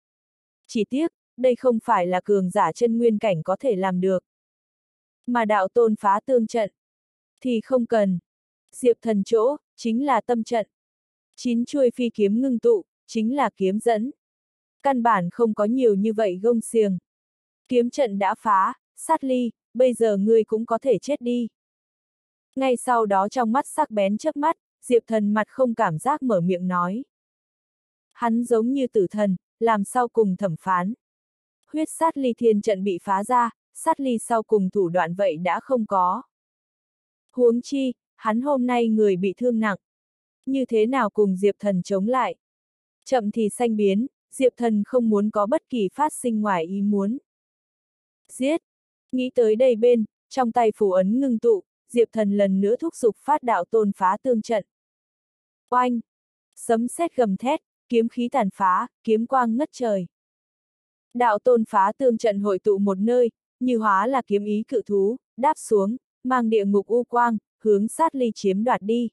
Chỉ tiếc, đây không phải là cường giả chân nguyên cảnh có thể làm được. Mà đạo tôn phá tương trận, Thì không cần. Diệp Thần chỗ, chính là tâm trận. 9 chuôi phi kiếm ngưng tụ, chính là kiếm dẫn. Căn bản không có nhiều như vậy gông xiềng. Kiếm trận đã phá, Sát Ly, bây giờ ngươi cũng có thể chết đi. Ngay sau đó trong mắt sắc bén chớp mắt, Diệp Thần mặt không cảm giác mở miệng nói. Hắn giống như tử thần, làm sao cùng thẩm phán. Huyết sát ly thiên trận bị phá ra, sát ly sau cùng thủ đoạn vậy đã không có. Huống chi, hắn hôm nay người bị thương nặng. Như thế nào cùng Diệp Thần chống lại? Chậm thì sanh biến, Diệp Thần không muốn có bất kỳ phát sinh ngoài ý muốn. Giết! Nghĩ tới đây bên, trong tay phù ấn ngưng tụ, Diệp Thần lần nữa thúc giục phát đạo tôn phá tương trận. Oanh! Sấm sét gầm thét, kiếm khí tàn phá, kiếm quang ngất trời. Đạo tôn phá tương trận hội tụ một nơi, như hóa là kiếm ý cự thú, đáp xuống, mang địa ngục u quang, hướng sát ly chiếm đoạt đi.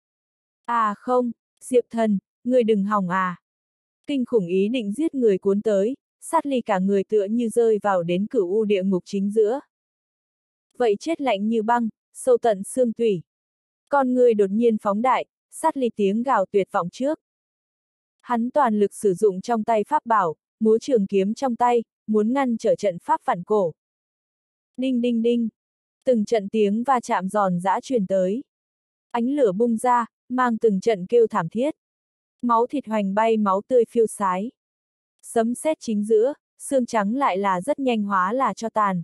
À không, Diệp Thần, người đừng hòng à. Kinh khủng ý định giết người cuốn tới, sát ly cả người tựa như rơi vào đến cửu u địa ngục chính giữa. Vậy chết lạnh như băng, sâu tận xương tủy. Con người đột nhiên phóng đại, sát ly tiếng gào tuyệt vọng trước. Hắn toàn lực sử dụng trong tay pháp bảo, múa trường kiếm trong tay, muốn ngăn trở trận pháp phản cổ. Đinh đinh đinh, từng trận tiếng va chạm giòn giã truyền tới. Ánh lửa bung ra, mang từng trận kêu thảm thiết. Máu thịt hoành bay, máu tươi phiêu sái. Sấm sét chính giữa, xương trắng lại là rất nhanh hóa là cho tàn.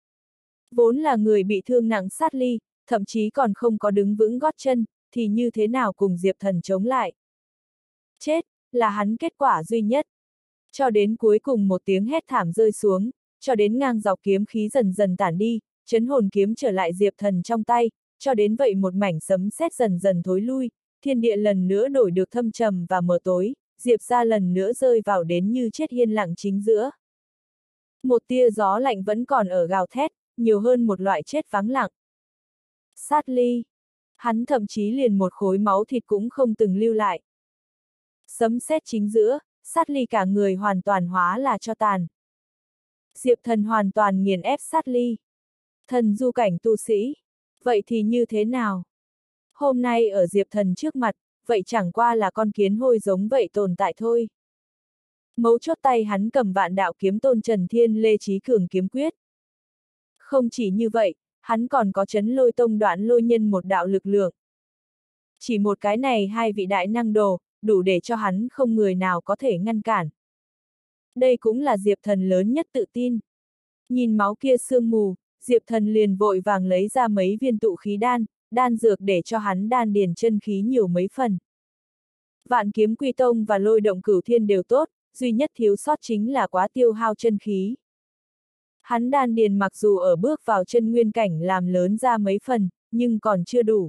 Vốn là người bị thương nặng sát ly, thậm chí còn không có đứng vững gót chân, thì như thế nào cùng Diệp Thần chống lại. Chết, là hắn kết quả duy nhất. Cho đến cuối cùng một tiếng hét thảm rơi xuống, cho đến ngang dọc kiếm khí dần dần tản đi, chấn hồn kiếm trở lại Diệp Thần trong tay, cho đến vậy một mảnh sấm sét dần dần thối lui, thiên địa lần nữa đổi được thâm trầm và mờ tối, Diệp ra lần nữa rơi vào đến như chết yên lặng chính giữa. Một tia gió lạnh vẫn còn ở gào thét, nhiều hơn một loại chết vắng lặng. Sát ly. Hắn thậm chí liền một khối máu thịt cũng không từng lưu lại. Sấm sét chính giữa, sát ly cả người hoàn toàn hóa là cho tàn. Diệp Thần hoàn toàn nghiền ép sát ly. Thần du cảnh tu sĩ. Vậy thì như thế nào? Hôm nay ở Diệp Thần trước mặt, vậy chẳng qua là con kiến hôi giống vậy tồn tại thôi. Mấu chốt tay hắn cầm vạn đạo kiếm tôn Trần Thiên Lê Chí Cường kiếm quyết. Không chỉ như vậy, hắn còn có chấn lôi tông đoạn lôi nhân một đạo lực lượng. Chỉ một cái này hai vị đại năng đồ, đủ để cho hắn không người nào có thể ngăn cản. Đây cũng là Diệp Thần lớn nhất tự tin. Nhìn máu kia sương mù, Diệp Thần liền vội vàng lấy ra mấy viên tụ khí đan, đan dược để cho hắn đan điền chân khí nhiều mấy phần. Vạn kiếm quy tông và lôi động cửu thiên đều tốt, duy nhất thiếu sót chính là quá tiêu hao chân khí. Hắn đan điền mặc dù ở bước vào chân nguyên cảnh làm lớn ra mấy phần, nhưng còn chưa đủ.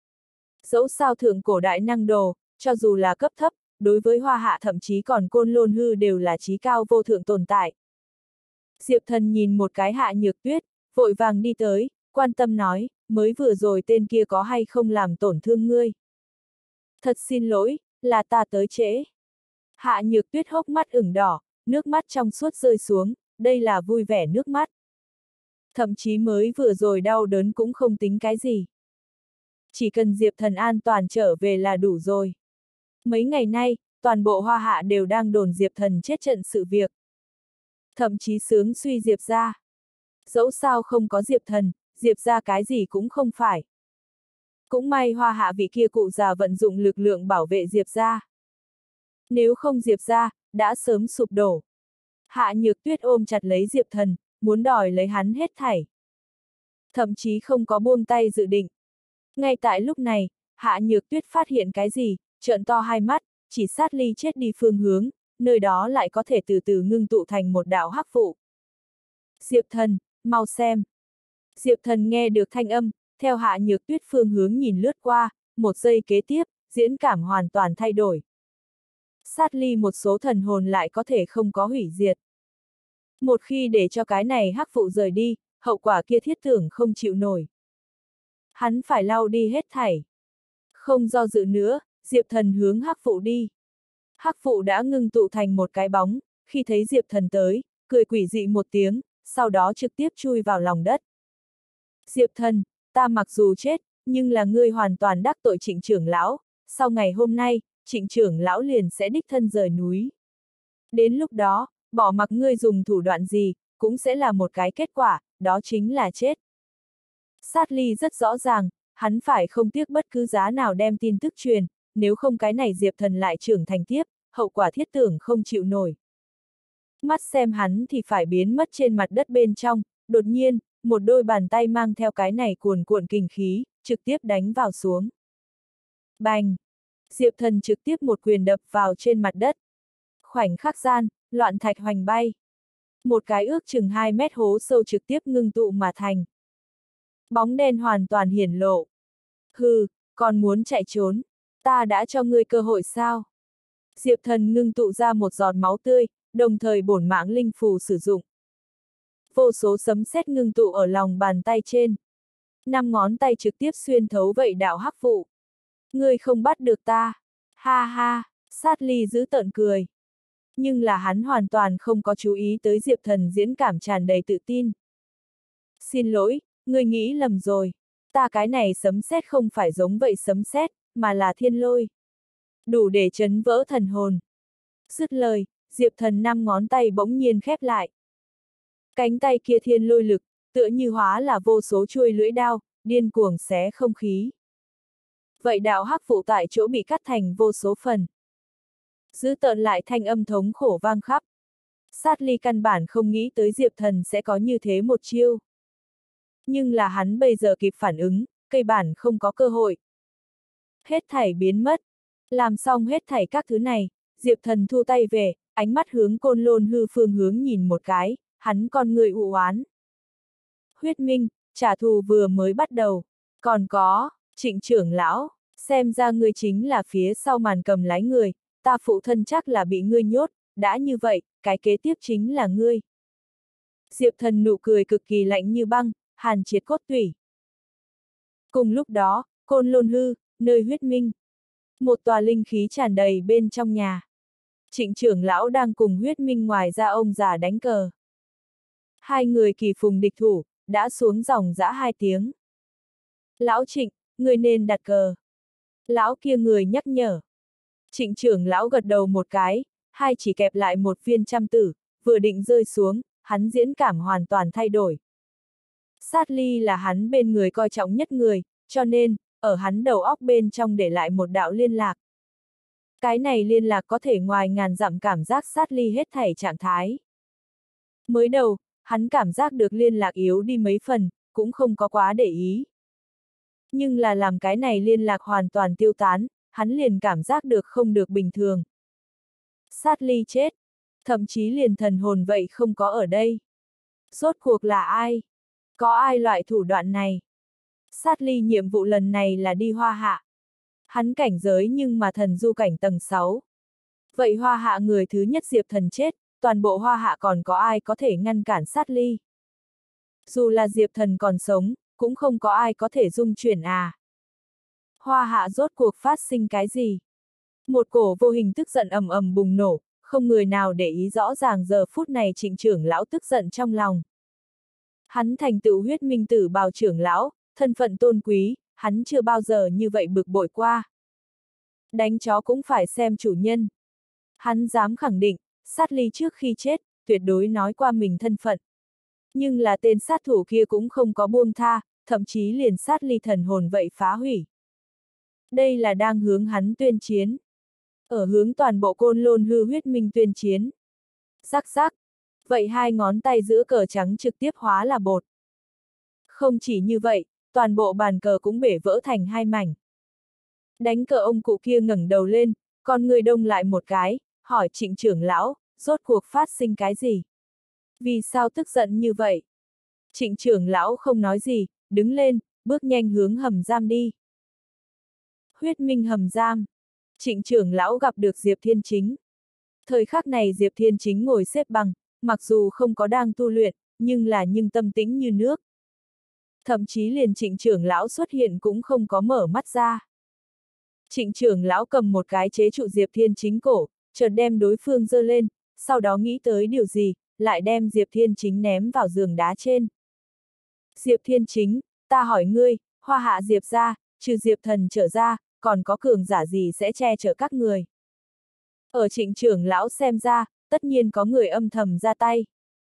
Dẫu sao thượng cổ đại năng đồ, cho dù là cấp thấp, đối với Hoa Hạ thậm chí còn Côn Lôn Hư đều là chí cao vô thượng tồn tại. Diệp Thần nhìn một cái Hạ Nhược Tuyết, vội vàng đi tới, quan tâm nói, mới vừa rồi tên kia có hay không làm tổn thương ngươi? Thật xin lỗi, là ta tới trễ. Hạ Nhược Tuyết hốc mắt ửng đỏ, nước mắt trong suốt rơi xuống, đây là vui vẻ nước mắt. Thậm chí mới vừa rồi đau đớn cũng không tính cái gì. Chỉ cần Diệp Thần an toàn trở về là đủ rồi. Mấy ngày nay, toàn bộ Hoa Hạ đều đang đồn Diệp Thần chết trận sự việc. Thậm chí sướng suy Diệp ra. Dẫu sao không có Diệp Thần, Diệp ra cái gì cũng không phải. Cũng may Hoa Hạ vị kia cụ già vận dụng lực lượng bảo vệ Diệp ra. Nếu không Diệp ra, đã sớm sụp đổ. Hạ Nhược Tuyết ôm chặt lấy Diệp Thần, muốn đòi lấy hắn hết thảy. Thậm chí không có buông tay dự định. Ngay tại lúc này, Hạ Nhược Tuyết phát hiện cái gì, trợn to hai mắt, chỉ sát ly chết đi phương hướng, nơi đó lại có thể từ từ ngưng tụ thành một đạo hắc vụ. Diệp Thần, mau xem. Diệp Thần nghe được thanh âm, theo Hạ Nhược Tuyết phương hướng nhìn lướt qua, một giây kế tiếp, diễn cảm hoàn toàn thay đổi. Sát ly một số thần hồn lại có thể không có hủy diệt. Một khi để cho cái này hắc vụ rời đi, hậu quả kia thiết tưởng không chịu nổi. Hắn phải lau đi hết thảy. Không do dự nữa, Diệp Thần hướng hắc vụ đi. Hắc vụ đã ngưng tụ thành một cái bóng, khi thấy Diệp Thần tới, cười quỷ dị một tiếng, sau đó trực tiếp chui vào lòng đất. Diệp Thần, ta mặc dù chết, nhưng là ngươi hoàn toàn đắc tội Trịnh trưởng lão, sau ngày hôm nay, Trịnh trưởng lão liền sẽ đích thân rời núi. Đến lúc đó, bỏ mặc ngươi dùng thủ đoạn gì, cũng sẽ là một cái kết quả, đó chính là chết. Sát Ly rất rõ ràng, hắn phải không tiếc bất cứ giá nào đem tin tức truyền, nếu không cái này Diệp Thần lại trưởng thành tiếp, hậu quả thiết tưởng không chịu nổi. Mắt xem hắn thì phải biến mất trên mặt đất bên trong, đột nhiên, một đôi bàn tay mang theo cái này cuồn cuộn kinh khí, trực tiếp đánh vào xuống. Bành! Diệp Thần trực tiếp một quyền đập vào trên mặt đất. Khoảnh khắc gian, loạn thạch hoành bay. Một cái ước chừng 2 mét hố sâu trực tiếp ngưng tụ mà thành. Bóng đen hoàn toàn hiển lộ. Hừ, còn muốn chạy trốn, ta đã cho ngươi cơ hội sao? Diệp Thần ngưng tụ ra một giọt máu tươi, đồng thời bổn mạng linh phù sử dụng. Vô số sấm sét ngưng tụ ở lòng bàn tay trên. 5 ngón tay trực tiếp xuyên thấu vậy đạo hắc vụ. Ngươi không bắt được ta. Ha ha, Sát Ly giữ tợn cười. Nhưng là hắn hoàn toàn không có chú ý tới Diệp Thần diễn cảm tràn đầy tự tin. Xin lỗi, ngươi nghĩ lầm rồi. Ta cái này sấm sét không phải giống vậy sấm sét, mà là thiên lôi. Đủ để chấn vỡ thần hồn. Dứt lời, Diệp Thần 5 ngón tay bỗng nhiên khép lại. Cánh tay kia thiên lôi lực, tựa như hóa là vô số chuôi lưỡi đao, điên cuồng xé không khí. Vậy đạo hắc vụ tại chỗ bị cắt thành vô số phần. Dữ tợn lại thanh âm thống khổ vang khắp. Sát Ly căn bản không nghĩ tới Diệp Thần sẽ có như thế một chiêu. Nhưng là hắn bây giờ kịp phản ứng, cây bản không có cơ hội. Hết thảy biến mất. Làm xong hết thảy các thứ này, Diệp Thần thu tay về, ánh mắt hướng Côn Lôn Hư phương hướng nhìn một cái, hắn con người u oán. Huyết Minh, trả thù vừa mới bắt đầu. Còn có, Trịnh trưởng lão, xem ra ngươi chính là phía sau màn cầm lái người, ta phụ thân chắc là bị ngươi nhốt, đã như vậy, cái kế tiếp chính là ngươi. Diệp Thần nụ cười cực kỳ lạnh như băng, hàn triệt cốt tủy. Cùng lúc đó, Côn Lôn Hư, nơi Huyết Minh. Một tòa linh khí tràn đầy bên trong nhà. Trịnh trưởng lão đang cùng Huyết Minh ngoài ra ông già đánh cờ. Hai người kỳ phùng địch thủ, đã xuống dòng dã 2 tiếng. Lão Trịnh, người nên đặt cờ. Lão kia người nhắc nhở. Trịnh trưởng lão gật đầu một cái, hai chỉ kẹp lại một viên trăm tử, vừa định rơi xuống, hắn diễn cảm hoàn toàn thay đổi. Sát Ly là hắn bên người coi trọng nhất người, cho nên, ở hắn đầu óc bên trong để lại một đạo liên lạc. Cái này liên lạc có thể ngoài ngàn dặm cảm giác Sát Ly hết thảy trạng thái. Mới đầu, hắn cảm giác được liên lạc yếu đi mấy phần, cũng không có quá để ý. Nhưng là làm cái này liên lạc hoàn toàn tiêu tán, hắn liền cảm giác được không được bình thường. Sát Ly chết, thậm chí liền thần hồn vậy không có ở đây. Rốt cuộc là ai? Có ai loại thủ đoạn này? Sát Ly nhiệm vụ lần này là đi Hoa Hạ. Hắn cảnh giới nhưng mà thần du cảnh tầng 6. Vậy Hoa Hạ người thứ nhất Diệp Thần chết, toàn bộ Hoa Hạ còn có ai có thể ngăn cản Sát Ly? Dù là Diệp Thần còn sống, cũng không có ai có thể dung chuyển à. Hoa Hạ rốt cuộc phát sinh cái gì? Một cổ vô hình tức giận ầm ầm bùng nổ, không người nào để ý rõ ràng giờ phút này Trịnh trưởng lão tức giận trong lòng. Hắn thành tựu Huyết Minh tử bào trưởng lão, thân phận tôn quý, hắn chưa bao giờ như vậy bực bội qua. Đánh chó cũng phải xem chủ nhân. Hắn dám khẳng định, Sát Ly trước khi chết, tuyệt đối nói qua mình thân phận. Nhưng là tên sát thủ kia cũng không có buông tha, thậm chí liền Sát Ly thần hồn vậy phá hủy. Đây là đang hướng hắn tuyên chiến. Ở hướng toàn bộ Côn Lôn Hư Huyết Minh tuyên chiến. Rắc rắc. Vậy hai ngón tay giữa cờ trắng trực tiếp hóa là bột. Không chỉ như vậy, toàn bộ bàn cờ cũng bể vỡ thành 2 mảnh. Đánh cờ ông cụ kia ngẩng đầu lên, con người đông lại một cái, hỏi Trịnh trưởng lão, rốt cuộc phát sinh cái gì? Vì sao tức giận như vậy? Trịnh trưởng lão không nói gì, đứng lên, bước nhanh hướng hầm giam đi. Huyết Minh hầm giam. Trịnh trưởng lão gặp được Diệp Thiên Chính. Thời khắc này Diệp Thiên Chính ngồi xếp bằng, mặc dù không có đang tu luyện, nhưng tâm tĩnh như nước. Thậm chí liền Trịnh trưởng lão xuất hiện cũng không có mở mắt ra. Trịnh trưởng lão cầm một cái chế trụ Diệp Thiên Chính cổ, chợt đem đối phương giơ lên, sau đó nghĩ tới điều gì, lại đem Diệp Thiên Chính ném vào giường đá trên. Diệp Thiên Chính, ta hỏi ngươi, Hoa hạ Diệp gia, trừ Diệp thần trở ra, còn có cường giả gì sẽ che chở các người. Ở Trịnh trưởng lão xem ra, tất nhiên có người âm thầm ra tay.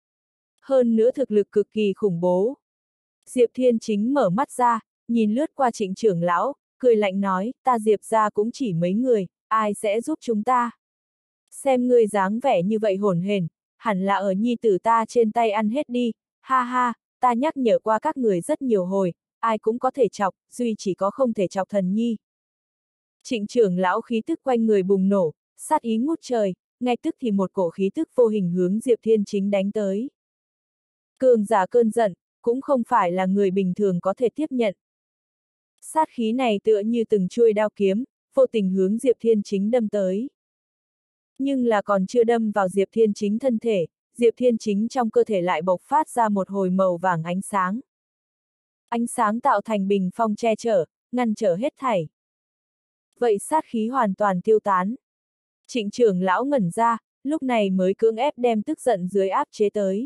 Hơn nữa thực lực cực kỳ khủng bố. Diệp Thiên Chính mở mắt ra, nhìn lướt qua Trịnh trưởng lão, cười lạnh nói, ta Diệp gia cũng chỉ mấy người, ai sẽ giúp chúng ta. Xem ngươi dáng vẻ như vậy hổn hển, hẳn là ở nhi tử ta trên tay ăn hết đi, ha ha, ta nhắc nhở qua các người rất nhiều hồi, ai cũng có thể chọc, duy chỉ có không thể chọc thần nhi. Trịnh trưởng lão khí tức quanh người bùng nổ, sát ý ngút trời, ngay tức thì một cổ khí tức vô hình hướng Diệp Thiên Chính đánh tới. Cường giả cơn giận, cũng không phải là người bình thường có thể tiếp nhận. Sát khí này tựa như từng chuôi đao kiếm, vô tình hướng Diệp Thiên Chính đâm tới. Nhưng là còn chưa đâm vào Diệp Thiên Chính thân thể, Diệp Thiên Chính trong cơ thể lại bộc phát ra một hồi màu vàng ánh sáng. Ánh sáng tạo thành bình phong che chở, ngăn trở hết thảy. Vậy sát khí hoàn toàn tiêu tán. Trịnh trưởng lão ngẩn ra, lúc này mới cưỡng ép đem tức giận dưới áp chế tới.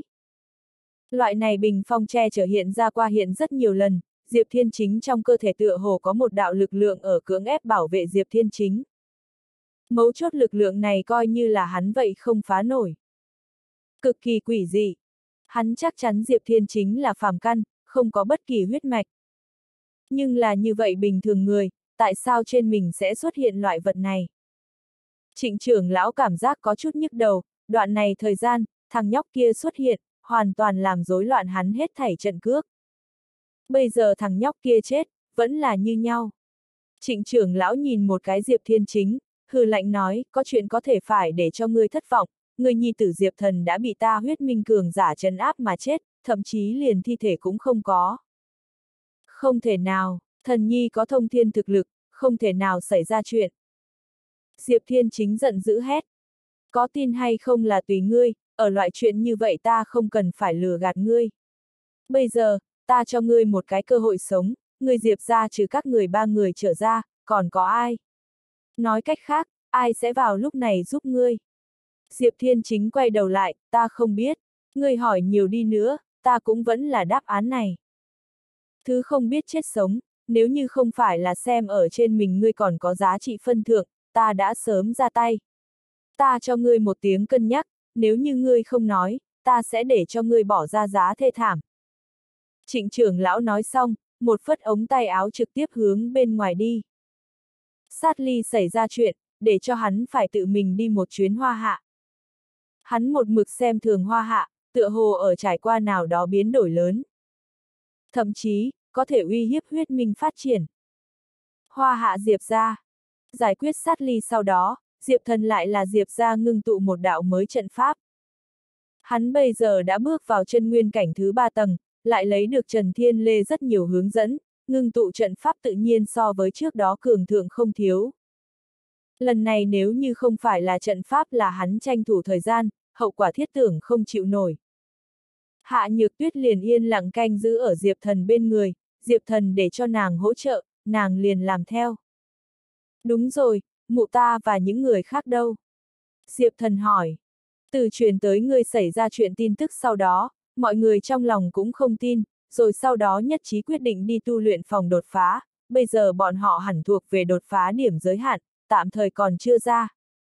Loại này bình phong che chở hiện ra qua hiện rất nhiều lần, Diệp Thiên Chính trong cơ thể tựa hồ có một đạo lực lượng ở cưỡng ép bảo vệ Diệp Thiên Chính. Mấu chốt lực lượng này coi như là hắn vậy không phá nổi. Cực kỳ quỷ dị. Hắn chắc chắn Diệp Thiên Chính là phàm căn, không có bất kỳ huyết mạch. Nhưng là như vậy bình thường người, tại sao trên mình sẽ xuất hiện loại vật này? Trịnh trưởng lão cảm giác có chút nhức đầu, đoạn này thời gian, thằng nhóc kia xuất hiện, hoàn toàn làm rối loạn hắn hết thảy trận cước. Bây giờ thằng nhóc kia chết, vẫn là như nhau. Trịnh trưởng lão nhìn một cái Diệp Thiên Chính, hừ lạnh nói, có chuyện có thể phải để cho ngươi thất vọng, người nhi tử Diệp thần đã bị ta huyết minh cường giả trấn áp mà chết, thậm chí liền thi thể cũng không có. Không thể nào, thần nhi có thông thiên thực lực, không thể nào xảy ra chuyện. Diệp Thiên Chính giận dữ hét. Có tin hay không là tùy ngươi, ở loại chuyện như vậy ta không cần phải lừa gạt ngươi. Bây giờ, ta cho ngươi một cái cơ hội sống, ngươi Diệp ra trừ các người ba người trở ra, còn có ai? Nói cách khác, ai sẽ vào lúc này giúp ngươi? Diệp Thiên Chính quay đầu lại, ta không biết. Ngươi hỏi nhiều đi nữa, ta cũng vẫn là đáp án này. Thứ không biết chết sống, nếu như không phải là xem ở trên mình ngươi còn có giá trị phân thượng, ta đã sớm ra tay. Ta cho ngươi một tiếng cân nhắc, nếu như ngươi không nói, ta sẽ để cho ngươi bỏ ra giá thê thảm. Trịnh trưởng lão nói xong, một phất ống tay áo trực tiếp hướng bên ngoài đi. Sát ly xảy ra chuyện, để cho hắn phải tự mình đi một chuyến Hoa Hạ. Hắn một mực xem thường Hoa Hạ, tựa hồ ở trải qua nào đó biến đổi lớn. Thậm chí, có thể uy hiếp huyết minh phát triển. Hoa Hạ Diệp gia. Giải quyết sát ly sau đó, Diệp thần lại là Diệp gia ngưng tụ một đạo mới trận pháp. Hắn bây giờ đã bước vào chân nguyên cảnh thứ 3 tầng, lại lấy được Trần Thiên Lê rất nhiều hướng dẫn, ngưng tụ trận pháp tự nhiên so với trước đó cường thượng không thiếu. Lần này nếu như không phải là trận pháp là hắn tranh thủ thời gian, hậu quả thiết tưởng không chịu nổi. Hạ Nhược Tuyết liền yên lặng canh giữ ở Diệp thần bên người, Diệp thần để cho nàng hỗ trợ, nàng liền làm theo. Đúng rồi, mụ ta và những người khác đâu? Diệp thần hỏi. Từ truyền tới ngươi xảy ra chuyện tin tức sau đó, mọi người trong lòng cũng không tin, rồi sau đó nhất trí quyết định đi tu luyện phòng đột phá, bây giờ bọn họ hẳn thuộc về đột phá điểm giới hạn, tạm thời còn chưa ra.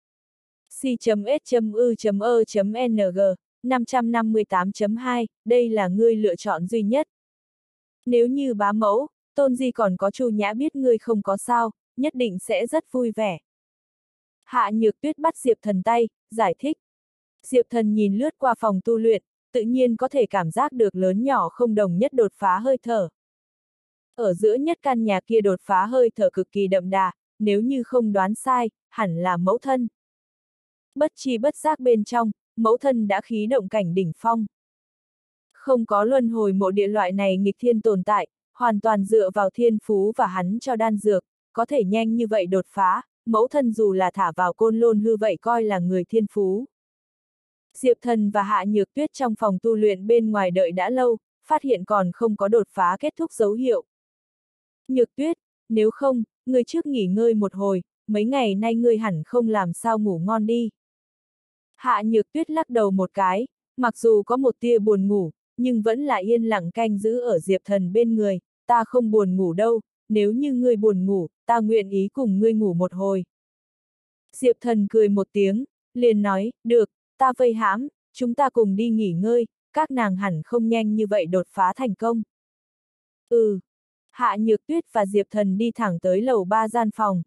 Si.S.U.E.Ng 558.2, đây là ngươi lựa chọn duy nhất. Nếu như bá mẫu, Tôn Di còn có Chu Nhã biết ngươi không có sao, nhất định sẽ rất vui vẻ. Hạ Nhược Tuyết bắt Diệp thần tay, giải thích. Diệp thần nhìn lướt qua phòng tu luyện, tự nhiên có thể cảm giác được lớn nhỏ không đồng nhất đột phá hơi thở. Ở giữa nhất căn nhà kia đột phá hơi thở cực kỳ đậm đà, nếu như không đoán sai, hẳn là mẫu thân. Bất chi bất giác bên trong, mẫu thân đã khí động cảnh đỉnh phong. Không có luân hồi mộ địa loại này nghịch thiên tồn tại, hoàn toàn dựa vào thiên phú và hắn cho đan dược, có thể nhanh như vậy đột phá, mẫu thân dù là thả vào côn lôn hư vậy coi là người thiên phú. Diệp thần và Hạ Nhược Tuyết trong phòng tu luyện bên ngoài đợi đã lâu, phát hiện còn không có đột phá kết thúc dấu hiệu. Nhược Tuyết, nếu không, ngươi trước nghỉ ngơi một hồi, mấy ngày nay ngươi hẳn không làm sao ngủ ngon đi. Hạ Nhược Tuyết lắc đầu một cái, mặc dù có một tia buồn ngủ, nhưng vẫn là yên lặng canh giữ ở Diệp thần bên người, ta không buồn ngủ đâu, nếu như ngươi buồn ngủ, ta nguyện ý cùng ngươi ngủ một hồi. Diệp Thần cười một tiếng, liền nói, được, ta vây hãm, chúng ta cùng đi nghỉ ngơi, các nàng hẳn không nhanh như vậy đột phá thành công. Ừ. Hạ Nhược Tuyết và Diệp Thần đi thẳng tới lầu 3 gian phòng.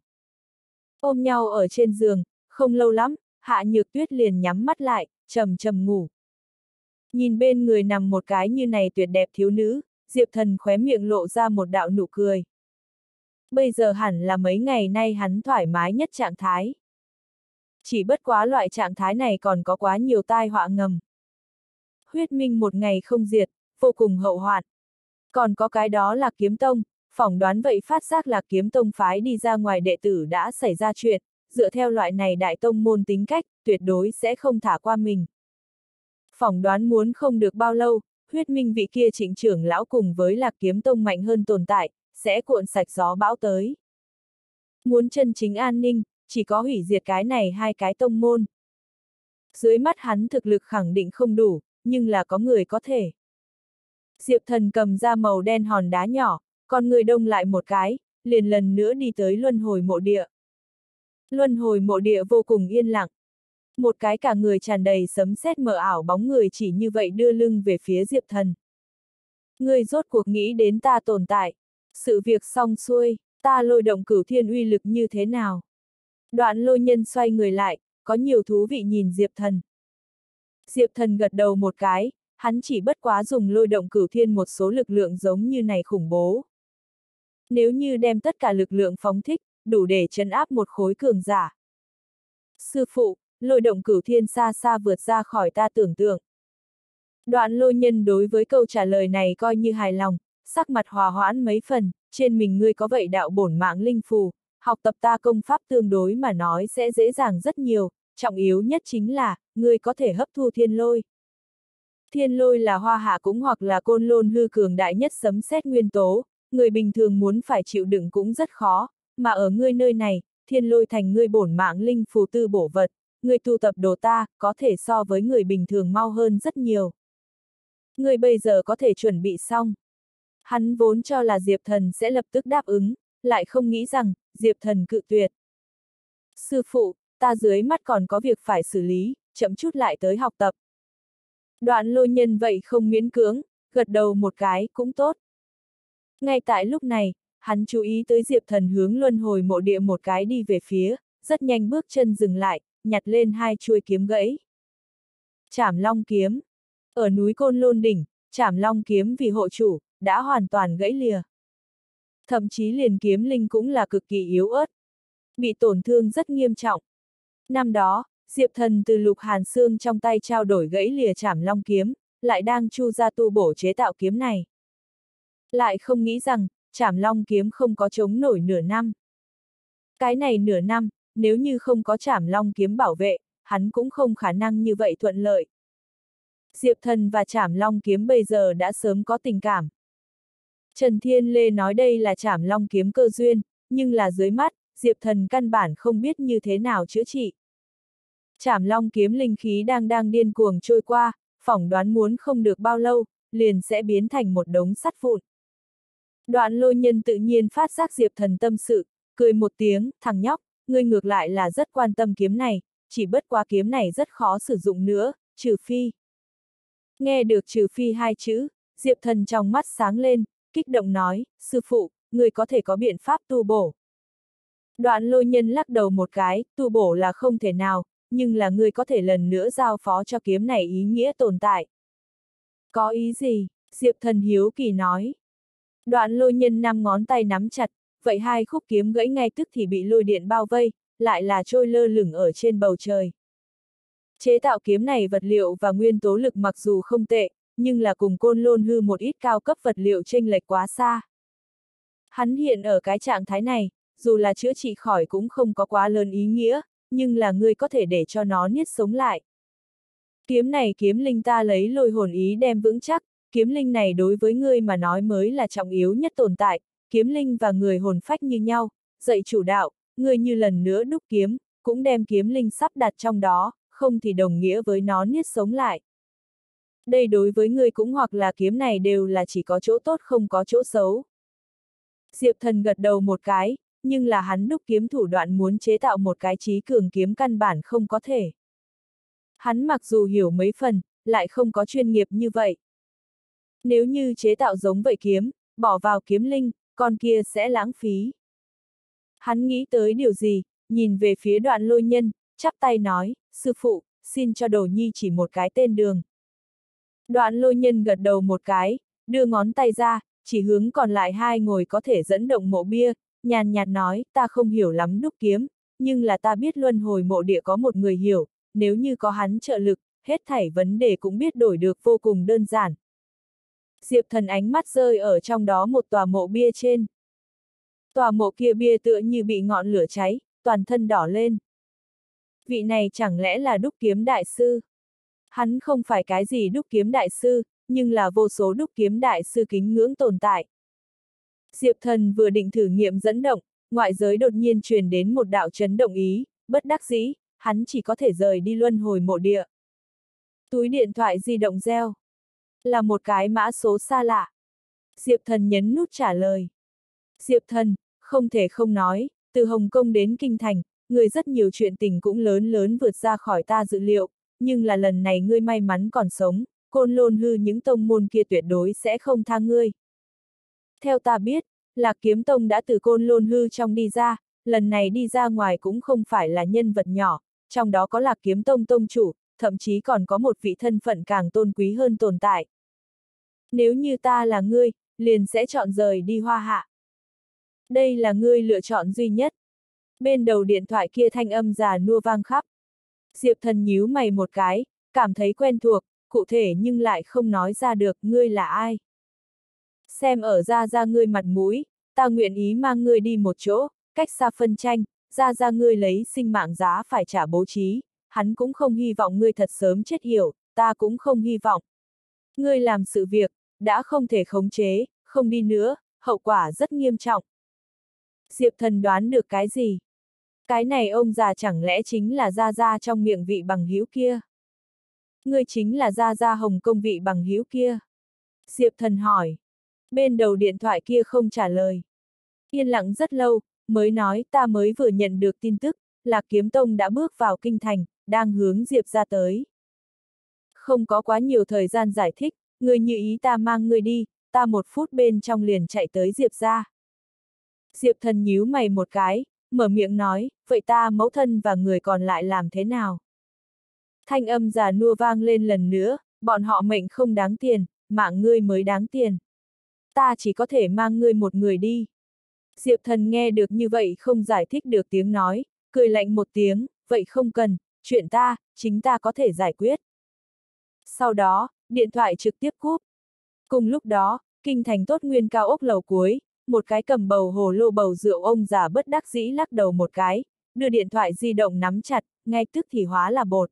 Ôm nhau ở trên giường, không lâu lắm, Hạ Nhược Tuyết liền nhắm mắt lại, trầm trầm ngủ. Nhìn bên người nằm một cái như này tuyệt đẹp thiếu nữ, Diệp Thần khóe miệng lộ ra một đạo nụ cười. Bây giờ hẳn là mấy ngày nay hắn thoải mái nhất trạng thái. Chỉ bất quá loại trạng thái này còn có quá nhiều tai họa ngầm. Huyết minh một ngày không diệt, vô cùng hậu hoạn. Còn có cái đó là Kiếm Tông, phỏng đoán vậy phát giác là Kiếm Tông phái đi ra ngoài đệ tử đã xảy ra chuyện, dựa theo loại này đại tông môn tính cách, tuyệt đối sẽ không thả qua mình. Phỏng đoán muốn không được bao lâu, huyết minh vị kia Trịnh trưởng lão cùng với Lạc Kiếm Tông mạnh hơn tồn tại, sẽ cuộn sạch gió bão tới. Muốn chân chính an ninh, chỉ có hủy diệt cái này hai cái tông môn. Dưới mắt hắn thực lực khẳng định không đủ, nhưng là có người có thể. Diệp Thần cầm ra màu đen hòn đá nhỏ, con người đông lại một cái, liền lần nữa đi tới luân hồi mộ địa. Luân hồi mộ địa vô cùng yên lặng. Một cái cả người tràn đầy sấm sét mờ ảo bóng người chỉ như vậy đưa lưng về phía Diệp Thần. Ngươi rốt cuộc nghĩ đến ta tồn tại. Sự việc xong xuôi, ta lôi động cửu thiên uy lực như thế nào? Đoạn lôi nhân xoay người lại, có nhiều thú vị nhìn Diệp Thần. Diệp Thần gật đầu một cái, hắn chỉ bất quá dùng lôi động cửu thiên một số lực lượng giống như này khủng bố. Nếu như đem tất cả lực lượng phóng thích, đủ để trấn áp một khối cường giả. Sư phụ, lôi động cửu thiên xa xa vượt ra khỏi ta tưởng tượng. Đoạn lôi nhân đối với câu trả lời này coi như hài lòng, sắc mặt hòa hoãn mấy phần, trên mình ngươi có vậy đạo bổn mạng linh phù, học tập ta công pháp tương đối mà nói sẽ dễ dàng rất nhiều, trọng yếu nhất chính là, ngươi có thể hấp thu thiên lôi. Thiên lôi là hoa hạ cũng hoặc là côn lôn hư cường đại nhất sấm sét nguyên tố, người bình thường muốn phải chịu đựng cũng rất khó, mà ở ngươi nơi này, thiên lôi thành ngươi bổn mạng linh phù tư bổ vật, ngươi tu tập đồ ta, có thể so với người bình thường mau hơn rất nhiều. Ngươi bây giờ có thể chuẩn bị xong. Hắn vốn cho là Diệp Thần sẽ lập tức đáp ứng, lại không nghĩ rằng, Diệp Thần cự tuyệt. Sư phụ, ta dưới mắt còn có việc phải xử lý, chậm chút lại tới học tập. Đoạn lôi nhân vậy không miễn cưỡng, gật đầu một cái, cũng tốt. Ngay tại lúc này, hắn chú ý tới Diệp Thần hướng luân hồi mộ địa một cái đi về phía, rất nhanh bước chân dừng lại, nhặt lên hai chuôi kiếm gãy. Trảm Long kiếm. Ở núi Côn Lôn đỉnh, Trảm Long kiếm vì hộ chủ, đã hoàn toàn gãy lìa. Thậm chí liền kiếm linh cũng là cực kỳ yếu ớt. Bị tổn thương rất nghiêm trọng. Năm đó, Diệp Thần từ Lục Hàn Xương trong tay trao đổi gãy lìa Trảm Long kiếm, lại đang chu ra tu bổ chế tạo kiếm này. Lại không nghĩ rằng, Trảm Long kiếm không có chống nổi nửa năm. Cái này nửa năm, nếu như không có Trảm Long kiếm bảo vệ, hắn cũng không khả năng như vậy thuận lợi. Diệp Thần và Trảm Long kiếm bây giờ đã sớm có tình cảm. Trần Thiên Lê nói đây là Trảm Long kiếm cơ duyên, nhưng là dưới mắt, Diệp Thần căn bản không biết như thế nào chữa trị. Trảm Long kiếm linh khí đang điên cuồng trôi qua, phỏng đoán muốn không được bao lâu, liền sẽ biến thành một đống sắt vụn. Đoạn lôi nhân tự nhiên phát giác Diệp Thần tâm sự, cười một tiếng, thằng nhóc, ngươi ngược lại là rất quan tâm kiếm này, chỉ bất quá kiếm này rất khó sử dụng nữa, trừ phi. Nghe được trừ phi hai chữ, Diệp Thần trong mắt sáng lên, kích động nói, sư phụ, ngươi có thể có biện pháp tu bổ. Đoạn lôi nhân lắc đầu một cái, tu bổ là không thể nào, nhưng là ngươi có thể lần nữa giao phó cho kiếm này ý nghĩa tồn tại. Có ý gì? Diệp Thần hiếu kỳ nói. Đoạn lôi nhân 5 ngón tay nắm chặt, vậy hai khúc kiếm gãy ngay tức thì bị lôi điện bao vây, lại là trôi lơ lửng ở trên bầu trời. Chế tạo kiếm này vật liệu và nguyên tố lực mặc dù không tệ, nhưng là cùng côn lôn hư một ít cao cấp vật liệu chênh lệch quá xa. Hắn hiện ở cái trạng thái này, dù là chữa trị khỏi cũng không có quá lớn ý nghĩa, nhưng là ngươi có thể để cho nó niết sống lại. Kiếm này kiếm linh ta lấy lôi hồn ý đem vững chắc, kiếm linh này đối với ngươi mà nói mới là trọng yếu nhất tồn tại, kiếm linh và người hồn phách như nhau, dạy chủ đạo, ngươi như lần nữa đúc kiếm, cũng đem kiếm linh sắp đặt trong đó, không thì đồng nghĩa với nó niết sống lại. Đây đối với ngươi cũng hoặc là kiếm này đều là chỉ có chỗ tốt không có chỗ xấu. Diệp Thần gật đầu một cái, nhưng là hắn đúc kiếm thủ đoạn muốn chế tạo một cái chí cường kiếm căn bản không có thể. Hắn mặc dù hiểu mấy phần, lại không có chuyên nghiệp như vậy. Nếu như chế tạo giống vậy kiếm, bỏ vào kiếm linh, con kia sẽ lãng phí. Hắn nghĩ tới điều gì, nhìn về phía Đoạn Lôi Nhân, chắp tay nói, sư phụ, xin cho đồ nhi chỉ một cái tên đường. Đoạn Lôi Nhân gật đầu một cái, đưa ngón tay ra, chỉ hướng còn lại hai ngồi có thể dẫn động mộ bia, nhàn nhạt nói, ta không hiểu lắm đúc kiếm, nhưng là ta biết luân hồi mộ địa có một người hiểu, nếu như có hắn trợ lực, hết thảy vấn đề cũng biết đổi được vô cùng đơn giản. Diệp Thần ánh mắt rơi ở trong đó một tòa mộ bia trên. Tòa mộ kia bia tựa như bị ngọn lửa cháy, toàn thân đỏ lên. Vị này chẳng lẽ là đúc kiếm đại sư? Hắn không phải cái gì đúc kiếm đại sư, nhưng là vô số đúc kiếm đại sư kính ngưỡng tồn tại. Diệp Thần vừa định thử nghiệm dẫn động, ngoại giới đột nhiên truyền đến một đạo chấn động ý, bất đắc dĩ, hắn chỉ có thể rời đi luân hồi mộ địa. Túi điện thoại di động reo. Là một cái mã số xa lạ. Diệp Thần nhấn nút trả lời. Diệp Thần, không thể không nói, từ Hồng Kông đến Kinh Thành, người rất nhiều chuyện tình cũng lớn lớn vượt ra khỏi ta dự liệu, nhưng là lần này ngươi may mắn còn sống, Côn Lôn hư những tông môn kia tuyệt đối sẽ không tha ngươi. Theo ta biết, Lạc Kiếm Tông đã từ Côn Lôn hư trong đi ra, lần này đi ra ngoài cũng không phải là nhân vật nhỏ, trong đó có Lạc Kiếm Tông tông chủ, thậm chí còn có một vị thân phận càng tôn quý hơn tồn tại. Nếu như ta là ngươi, liền sẽ chọn rời đi Hoa Hạ. Đây là ngươi lựa chọn duy nhất. Bên đầu điện thoại kia thanh âm già nua vang khắp. Diệp Thần nhíu mày một cái, cảm thấy quen thuộc, cụ thể nhưng lại không nói ra được ngươi là ai. Xem ở ra ngươi mặt mũi, ta nguyện ý mang ngươi đi một chỗ, cách xa phân tranh, ra ngươi lấy sinh mạng giá phải trả bố trí, hắn cũng không hy vọng ngươi thật sớm chết hiểu, ta cũng không hy vọng. Ngươi làm sự việc, đã không thể khống chế, không đi nữa, hậu quả rất nghiêm trọng. Diệp Thần đoán được cái gì? Cái này ông già chẳng lẽ chính là Gia trong miệng vị bằng hữu kia? Ngươi chính là Gia Hồng Kông vị bằng hữu kia? Diệp Thần hỏi. Bên đầu điện thoại kia không trả lời. Yên lặng rất lâu, mới nói ta mới vừa nhận được tin tức, Lạc Kiếm Tông đã bước vào kinh thành, đang hướng Diệp ra tới. Không có quá nhiều thời gian giải thích, ngươi như ý ta mang ngươi đi, ta 1 phút bên trong liền chạy tới Diệp ra. Diệp Thần nhíu mày một cái, mở miệng nói, vậy ta mẫu thân và người còn lại làm thế nào? Thanh âm già nua vang lên lần nữa, bọn họ mệnh không đáng tiền, mạng ngươi mới đáng tiền. Ta chỉ có thể mang ngươi một người đi. Diệp Thần nghe được như vậy không giải thích được tiếng nói, cười lạnh một tiếng, vậy không cần, chuyện chính ta có thể giải quyết. Sau đó, điện thoại trực tiếp cúp. Cùng lúc đó, kinh thành Tốt Nguyên cao ốc lầu cuối, một cái cầm bầu hồ lô bầu rượu ông già bất đắc dĩ lắc đầu một cái, đưa điện thoại di động nắm chặt, ngay tức thì hóa là bột.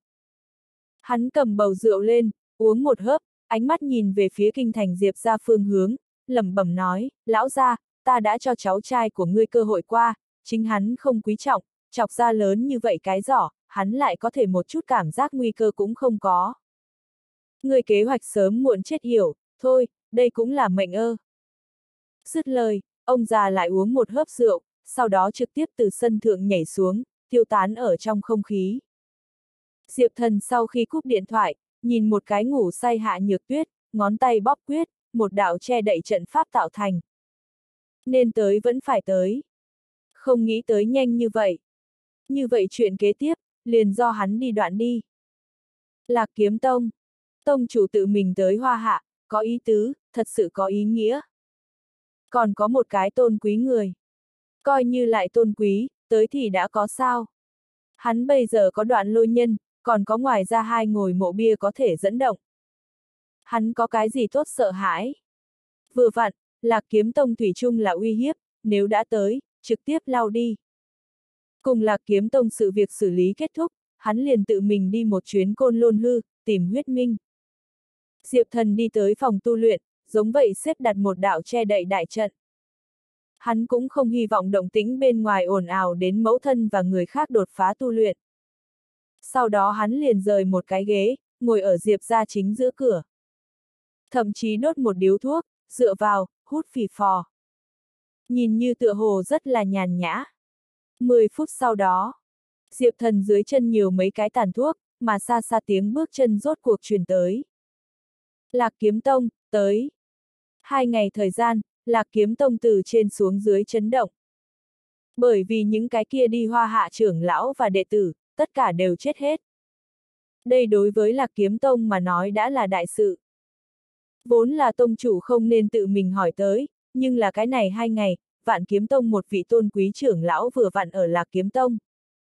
Hắn cầm bầu rượu lên, uống một hớp, ánh mắt nhìn về phía kinh thành Diệp ra phương hướng, lẩm bẩm nói, lão gia, ta đã cho cháu trai của ngươi cơ hội qua, chính hắn không quý trọng, chọc ra lớn như vậy cái giỏ, hắn lại có thể một chút cảm giác nguy cơ cũng không có. Ngươi kế hoạch sớm muộn chết hiểu, thôi, đây cũng là mệnh ơ. Dứt lời, ông già lại uống một hớp rượu, sau đó trực tiếp từ sân thượng nhảy xuống, tiêu tán ở trong không khí. Diệp Thần sau khi cúp điện thoại, nhìn một cái ngủ say Hạ Nhược Tuyết, ngón tay bóp quyết, một đạo che đậy trận pháp tạo thành. Nên tới vẫn phải tới. Không nghĩ tới nhanh như vậy. Như vậy chuyện kế tiếp, liền do hắn đi đoạn đi. Lạc Kiếm Tông. Tông chủ tự mình tới Hoa Hạ, có ý tứ, thật sự có ý nghĩa. Còn có một cái tôn quý người. Coi như lại tôn quý, tới thì đã có sao. Hắn bây giờ có Đoạn Lôi Nhân, còn có ngoài ra 2 ngồi mộ bia có thể dẫn động. Hắn có cái gì tốt sợ hãi? Vừa vặn, Lạc Kiếm Tông thủy chung là uy hiếp, nếu đã tới, trực tiếp lao đi. Cùng Lạc Kiếm Tông sự việc xử lý kết thúc, hắn liền tự mình đi một chuyến Côn Lôn hư, tìm huyết minh. Diệp Thần đi tới phòng tu luyện, giống vậy xếp đặt một đạo che đậy đại trận. Hắn cũng không hy vọng động tĩnh bên ngoài ồn ào đến mẫu thân và người khác đột phá tu luyện. Sau đó hắn liền rời một cái ghế, ngồi ở Diệp ra chính giữa cửa. Thậm chí đốt một điếu thuốc, dựa vào, hút phì phò. nhìn như tựa hồ rất là nhàn nhã. 10 phút sau đó, Diệp Thần dưới chân nhiều mấy cái tàn thuốc, mà xa xa tiếng bước chân rốt cuộc truyền tới. Lạc Kiếm Tông, tới. 2 ngày thời gian, Lạc Kiếm Tông từ trên xuống dưới chấn động. Bởi vì những cái kia đi Hoa Hạ trưởng lão và đệ tử, tất cả đều chết hết. Đây đối với Lạc Kiếm Tông mà nói đã là đại sự. Vốn là tông chủ không nên tự mình hỏi tới, nhưng là cái này 2 ngày, Vạn Kiếm Tông một vị tôn quý trưởng lão vừa vặn ở Lạc Kiếm Tông.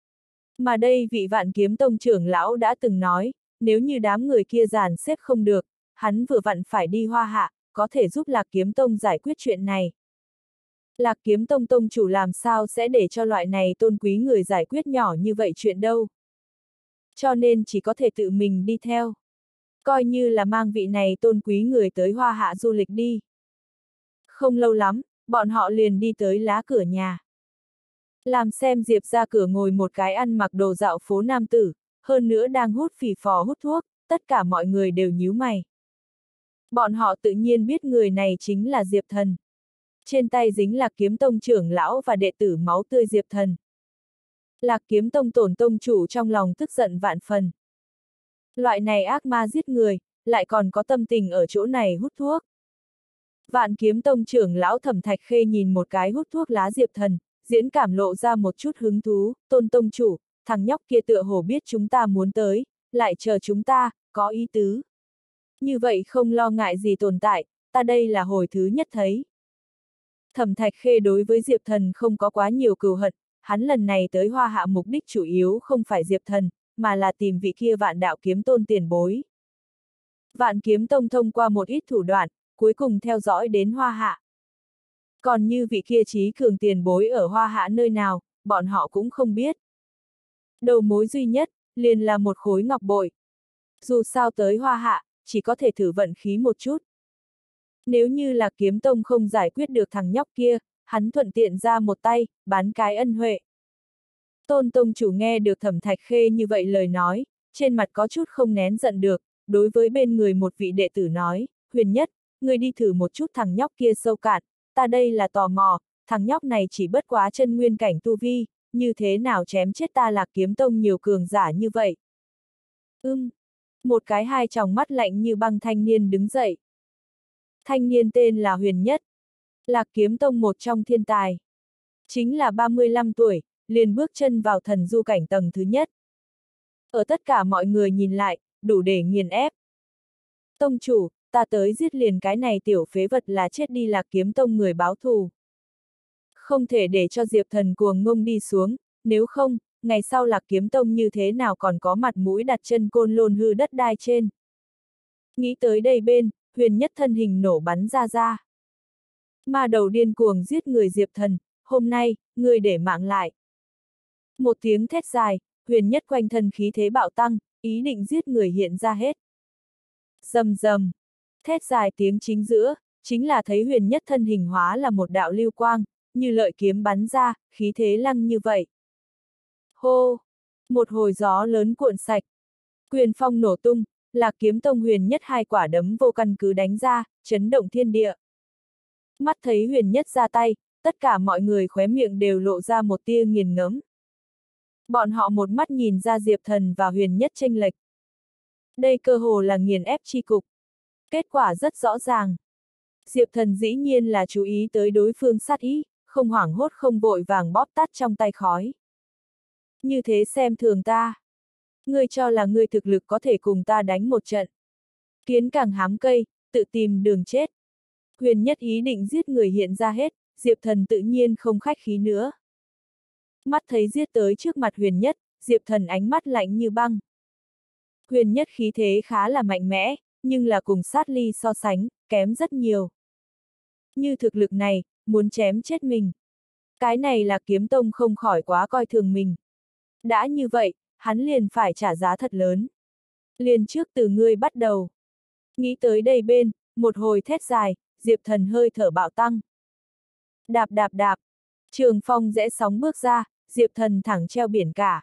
Mà đây vị Vạn Kiếm Tông trưởng lão đã từng nói, nếu như đám người kia dàn xếp không được, hắn vừa vặn phải đi Hoa Hạ, có thể giúp Lạc Kiếm Tông giải quyết chuyện này. Lạc Kiếm Tông tông chủ làm sao sẽ để cho loại này tôn quý người giải quyết nhỏ như vậy chuyện đâu. Cho nên chỉ có thể tự mình đi theo. Coi như là mang vị này tôn quý người tới Hoa Hạ du lịch đi. Không lâu lắm, bọn họ liền đi tới lá cửa nhà. Làm xem Diệp ra cửa ngồi một cái ăn mặc đồ dạo phố nam tử, hơn nữa đang hút phì phò hút thuốc, tất cả mọi người đều nhíu mày. Bọn họ tự nhiên biết người này chính là Diệp Thần. Trên tay dính Lạc Kiếm Tông trưởng lão và đệ tử máu tươi Diệp Thần. Lạc Kiếm Tông tổn tông chủ trong lòng tức giận vạn phần. Loại này ác ma giết người, lại còn có tâm tình ở chỗ này hút thuốc. Vạn Kiếm Tông trưởng lão Thẩm Thạch Khê nhìn một cái hút thuốc lá Diệp Thần, diễn cảm lộ ra một chút hứng thú, Tôn tông chủ, thằng nhóc kia tựa hồ biết chúng ta muốn tới, lại chờ chúng ta, có ý tứ. Như vậy không lo ngại gì tồn tại, ta đây là hồi thứ nhất thấy. Thẩm Thạch Khê đối với Diệp Thần không có quá nhiều cừu hận, hắn lần này tới Hoa Hạ mục đích chủ yếu không phải Diệp Thần, mà là tìm vị kia Vạn Đạo Kiếm Tôn tiền bối. Vạn Kiếm Tông thông qua một ít thủ đoạn, cuối cùng theo dõi đến Hoa Hạ. Còn như vị kia trí cường tiền bối ở Hoa Hạ nơi nào, bọn họ cũng không biết. Đầu mối duy nhất, liền là một khối ngọc bội. Dù sao tới Hoa Hạ, chỉ có thể thử vận khí một chút. Nếu như là Kiếm Tông không giải quyết được thằng nhóc kia, hắn thuận tiện ra một tay, bán cái ân huệ. Tôn tông chủ nghe được Thẩm Thạch Khê như vậy lời nói, trên mặt có chút không nén giận được, đối với bên người một vị đệ tử nói, Huyền Nhất, người đi thử một chút thằng nhóc kia sâu cạn, ta đây là tò mò, thằng nhóc này chỉ bất quá chân nguyên cảnh tu vi, như thế nào chém chết ta Lạc Kiếm Tông nhiều cường giả như vậy. Một cái hai tròng mắt lạnh như băng thanh niên đứng dậy. Thanh niên tên là Huyền Nhất, Lạc Kiếm Tông một trong thiên tài. Chính là 35 tuổi, liền bước chân vào thần du cảnh tầng thứ nhất. Ở tất cả mọi người nhìn lại, đủ để nghiền ép. Tông chủ, ta tới giết liền cái này tiểu phế vật là chết đi Lạc Kiếm Tông người báo thù. Không thể để cho Diệp Thần cuồng ngông đi xuống, nếu không, ngày sau Lạc Kiếm Tông như thế nào còn có mặt mũi đặt chân Côn Lôn hư đất đai trên. Nghĩ tới đây bên, Huyền Nhất thân hình nổ bắn ra. Ma đầu điên cuồng giết người Diệp Thần, hôm nay, ngươi để mạng lại. Một tiếng thét dài, Huyền Nhất quanh thân khí thế bạo tăng, ý định giết người hiện ra hết. Rầm rầm, thét dài tiếng chính giữa, chính là thấy Huyền Nhất thân hình hóa là một đạo lưu quang, như lợi kiếm bắn ra, khí thế lăng như vậy. Hô! Một hồi gió lớn cuộn sạch. Quyền phong nổ tung, Lạc Kiếm Tông Huyền Nhất hai quả đấm vô căn cứ đánh ra, chấn động thiên địa. Mắt thấy Huyền Nhất ra tay, tất cả mọi người khóe miệng đều lộ ra một tia nghiền ngẫm. Bọn họ một mắt nhìn ra Diệp Thần và Huyền Nhất chênh lệch. Đây cơ hồ là nghiền ép chi cục. Kết quả rất rõ ràng. Diệp Thần dĩ nhiên là chú ý tới đối phương sát ý, không hoảng hốt không vội vàng bóp tắt trong tay khói. Như thế xem thường ta. Ngươi cho là ngươi thực lực có thể cùng ta đánh một trận. Kiến càng hám cây, tự tìm đường chết. Huyền Nhất ý định giết người hiện ra hết, Diệp Thần tự nhiên không khách khí nữa. Mắt thấy giết tới trước mặt Huyền Nhất, Diệp Thần ánh mắt lạnh như băng. Huyền Nhất khí thế khá là mạnh mẽ, nhưng là cùng sát ly so sánh, kém rất nhiều. Như thực lực này, muốn chém chết mình. Cái này là Kiếm Tông không khỏi quá coi thường mình. Đã như vậy, hắn liền phải trả giá thật lớn. Liền trước từ ngươi bắt đầu. Nghĩ tới đây bên, một hồi thét dài, Diệp Thần hơi thở bạo tăng. Đạp đạp đạp, trường phong rẽ sóng bước ra, Diệp Thần thẳng treo biển cả.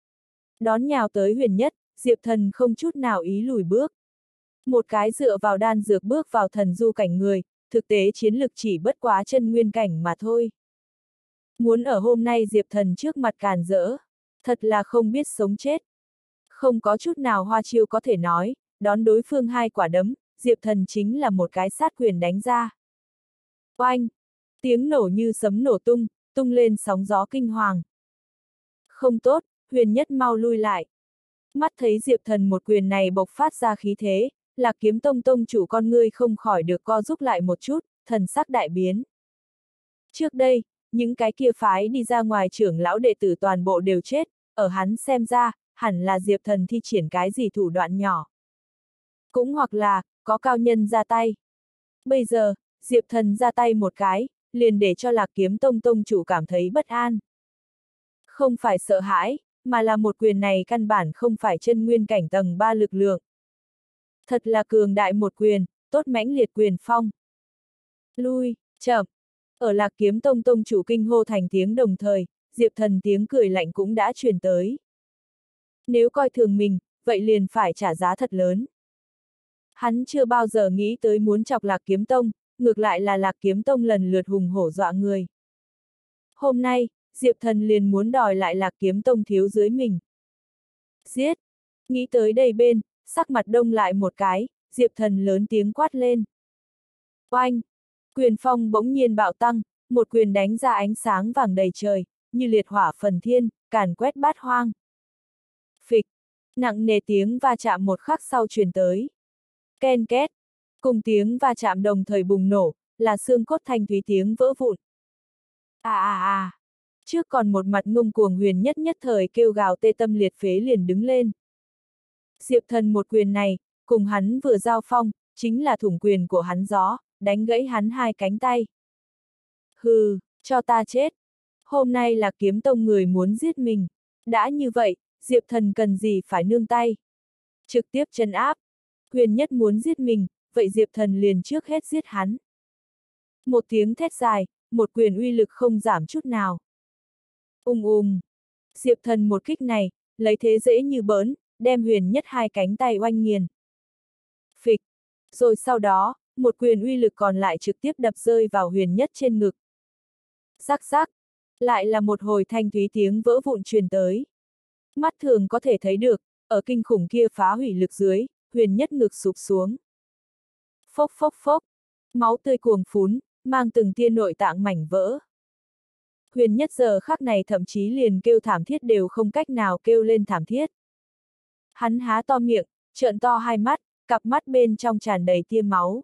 Đón nhào tới Huyền Nhất, Diệp Thần không chút nào ý lùi bước. Một cái dựa vào đan dược bước vào thần du cảnh người, thực tế chiến lực chỉ bất quá chân nguyên cảnh mà thôi. Muốn ở hôm nay Diệp Thần trước mặt càn rỡ, thật là không biết sống chết. Không có chút nào hoa chiêu có thể nói, đón đối phương hai quả đấm, Diệp Thần chính là một cái sát quyền đánh ra. Oanh! Tiếng nổ như sấm nổ tung, tung lên sóng gió kinh hoàng. Không tốt, Huyền Nhất mau lui lại. Mắt thấy Diệp Thần một quyền này bộc phát ra khí thế, Lạc Kiếm Tông tông chủ con ngươi không khỏi được co rúm lại một chút, thần sắc đại biến. Trước đây, những cái kia phái đi ra ngoài trưởng lão đệ tử toàn bộ đều chết, ở hắn xem ra, hẳn là Diệp Thần thi triển cái gì thủ đoạn nhỏ. Cũng hoặc là, có cao nhân ra tay. Bây giờ, Diệp Thần ra tay một cái, liền để cho Lạc Kiếm Tông tông chủ cảm thấy bất an. Không phải sợ hãi, mà là một quyền này căn bản không phải chân nguyên cảnh tầng 3 lực lượng. Thật là cường đại một quyền, tốt mãnh liệt quyền phong. Lui, chậm. Ở Lạc Kiếm Tông tông chủ kinh hô thành tiếng đồng thời, Diệp Thần tiếng cười lạnh cũng đã truyền tới. Nếu coi thường mình, vậy liền phải trả giá thật lớn. Hắn chưa bao giờ nghĩ tới muốn chọc Lạc Kiếm Tông, ngược lại là Lạc Kiếm Tông lần lượt hùng hổ dọa người. Hôm nay, Diệp Thần liền muốn đòi lại Lạc Kiếm Tông thiếu dưới mình. Giết! Nghĩ tới đây bên, sắc mặt đông lại một cái, Diệp Thần lớn tiếng quát lên. Oanh! Quyền phong bỗng nhiên bạo tăng, một quyền đánh ra ánh sáng vàng đầy trời, như liệt hỏa phần thiên, càn quét bát hoang. Phịch! Nặng nề tiếng va chạm một khắc sau truyền tới. Ken két! Cùng tiếng va chạm đồng thời bùng nổ, là xương cốt thanh thúy tiếng vỡ vụn. Trước còn một mặt ngông cuồng Huyền Nhất nhất thời kêu gào tê tâm liệt phế liền đứng lên. Diệp Thần một quyền này, cùng hắn vừa giao phong, chính là thủng quyền của hắn gió, đánh gãy hắn hai cánh tay. Hừ, cho ta chết. Hôm nay là Kiếm Tông người muốn giết mình. Đã như vậy, Diệp Thần cần gì phải nương tay. Trực tiếp trấn áp. Huyền Nhất muốn giết mình, vậy Diệp Thần liền trước hết giết hắn. Một tiếng thét dài, một quyền uy lực không giảm chút nào. Diệp Thần một kích này, lấy thế dễ như bỡn, đem Huyền Nhất hai cánh tay oanh nghiền. Phịch. Rồi sau đó, một quyền uy lực còn lại trực tiếp đập rơi vào Huyền Nhất trên ngực. Rắc rắc. Lại là một hồi thanh thúy tiếng vỡ vụn truyền tới. Mắt thường có thể thấy được, ở kinh khủng kia phá hủy lực dưới, Huyền Nhất ngực sụp xuống. Phốc phốc phốc. Máu tươi cuồng phún, mang từng tia nội tạng mảnh vỡ. Huyền Nhất giờ khắc này thậm chí liền kêu thảm thiết đều không cách nào kêu lên thảm thiết. Hắn há to miệng, trợn to hai mắt, cặp mắt bên trong tràn đầy tia máu.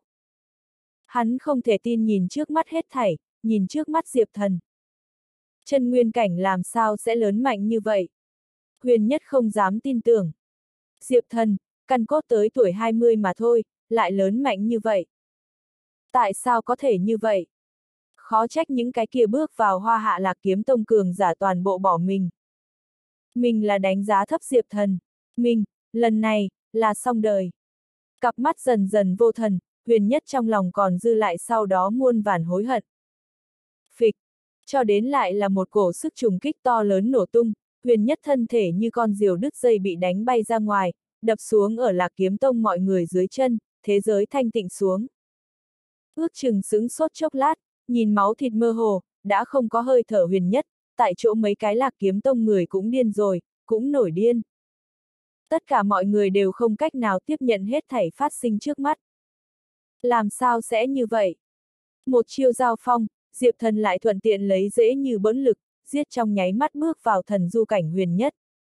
Hắn không thể tin nhìn trước mắt hết thảy, nhìn trước mắt Diệp Thần. Chân nguyên cảnh làm sao sẽ lớn mạnh như vậy? Huyền Nhất không dám tin tưởng. Diệp Thần, căn cốt tới tuổi 20 mà thôi, lại lớn mạnh như vậy. Tại sao có thể như vậy? Khó trách những cái kia bước vào Hoa Hạ Lạc Kiếm Tông cường giả toàn bộ bỏ mình. Mình là đánh giá thấp Diệp Thần. Mình, lần này, là xong đời. Cặp mắt dần dần vô thần, Huyền Nhất trong lòng còn dư lại sau đó muôn vàn hối hận. Phịch, cho đến lại là một cổ sức trùng kích to lớn nổ tung, Huyền Nhất thân thể như con diều đứt dây bị đánh bay ra ngoài, đập xuống ở Lạc Kiếm Tông mọi người dưới chân, thế giới thanh tịnh xuống. Ước chừng sững sốt chốc lát, nhìn máu thịt mơ hồ, đã không có hơi thở Huyền Nhất, tại chỗ mấy cái Lạc Kiếm Tông người cũng điên rồi, cũng nổi điên. Tất cả mọi người đều không cách nào tiếp nhận hết thảy phát sinh trước mắt. Làm sao sẽ như vậy? Một chiêu giao phong, Diệp Thần lại thuận tiện lấy dễ như bỡn lực, giết trong nháy mắt bước vào thần du cảnh Huyền Nhất.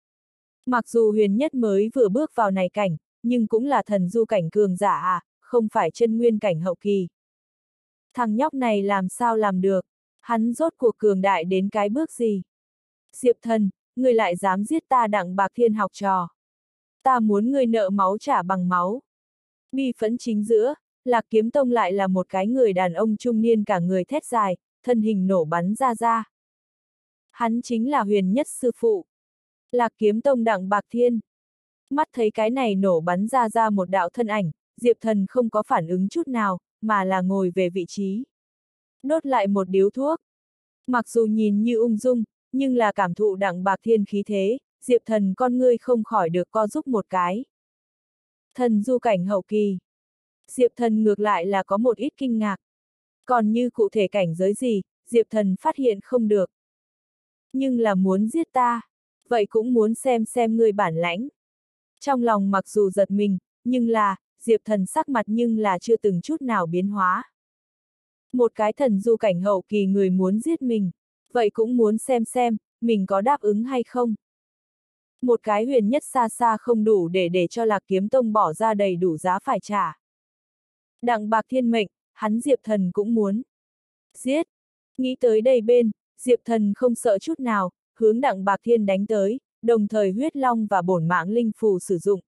Mặc dù Huyền Nhất mới vừa bước vào này cảnh, nhưng cũng là thần du cảnh cường giả à, không phải chân nguyên cảnh hậu kỳ. Thằng nhóc này làm sao làm được? Hắn rốt cuộc cường đại đến cái bước gì? Diệp Thần, ngươi lại dám giết ta Đặng Bạc Thiên học trò. Ta muốn ngươi nợ máu trả bằng máu. Bi phẫn chính giữa, Lạc Kiếm Tông lại là một cái người đàn ông trung niên cả người thét dài, thân hình nổ bắn ra. Hắn chính là Huyền Nhất sư phụ. Lạc Kiếm Tông Đặng Bạc Thiên. Mắt thấy cái này nổ bắn ra một đạo thân ảnh, Diệp Thần không có phản ứng chút nào, mà là ngồi về vị trí. Đốt lại một điếu thuốc. Mặc dù nhìn như ung dung, nhưng là cảm thụ Đặng Bạc Thiên khí thế, Diệp Thần con ngươi không khỏi được co rúm một cái. Thần du cảnh hậu kỳ. Diệp Thần ngược lại là có một ít kinh ngạc. Còn như cụ thể cảnh giới gì, Diệp Thần phát hiện không được. Nhưng là muốn giết ta, vậy cũng muốn xem ngươi bản lãnh. Trong lòng mặc dù giật mình, nhưng là, Diệp Thần sắc mặt nhưng là chưa từng chút nào biến hóa. Một cái thần du cảnh hậu kỳ người muốn giết mình, vậy cũng muốn xem, mình có đáp ứng hay không. Một cái huyền nhất xa xa không đủ để cho Lạc Kiếm Tông bỏ ra đầy đủ giá phải trả. Đặng Bạc Thiên mệnh, hắn Diệp Thần cũng muốn. Giết! Nghĩ tới đây bên, Diệp Thần không sợ chút nào, hướng Đặng Bạc Thiên đánh tới, đồng thời huyết long và bổn mạng linh phù sử dụng.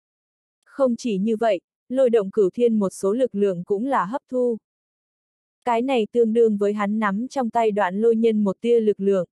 Không chỉ như vậy, lôi động cửu thiên một số lực lượng cũng là hấp thu. Cái này tương đương với hắn nắm trong tay đoạn lôi nhân một tia lực lượng.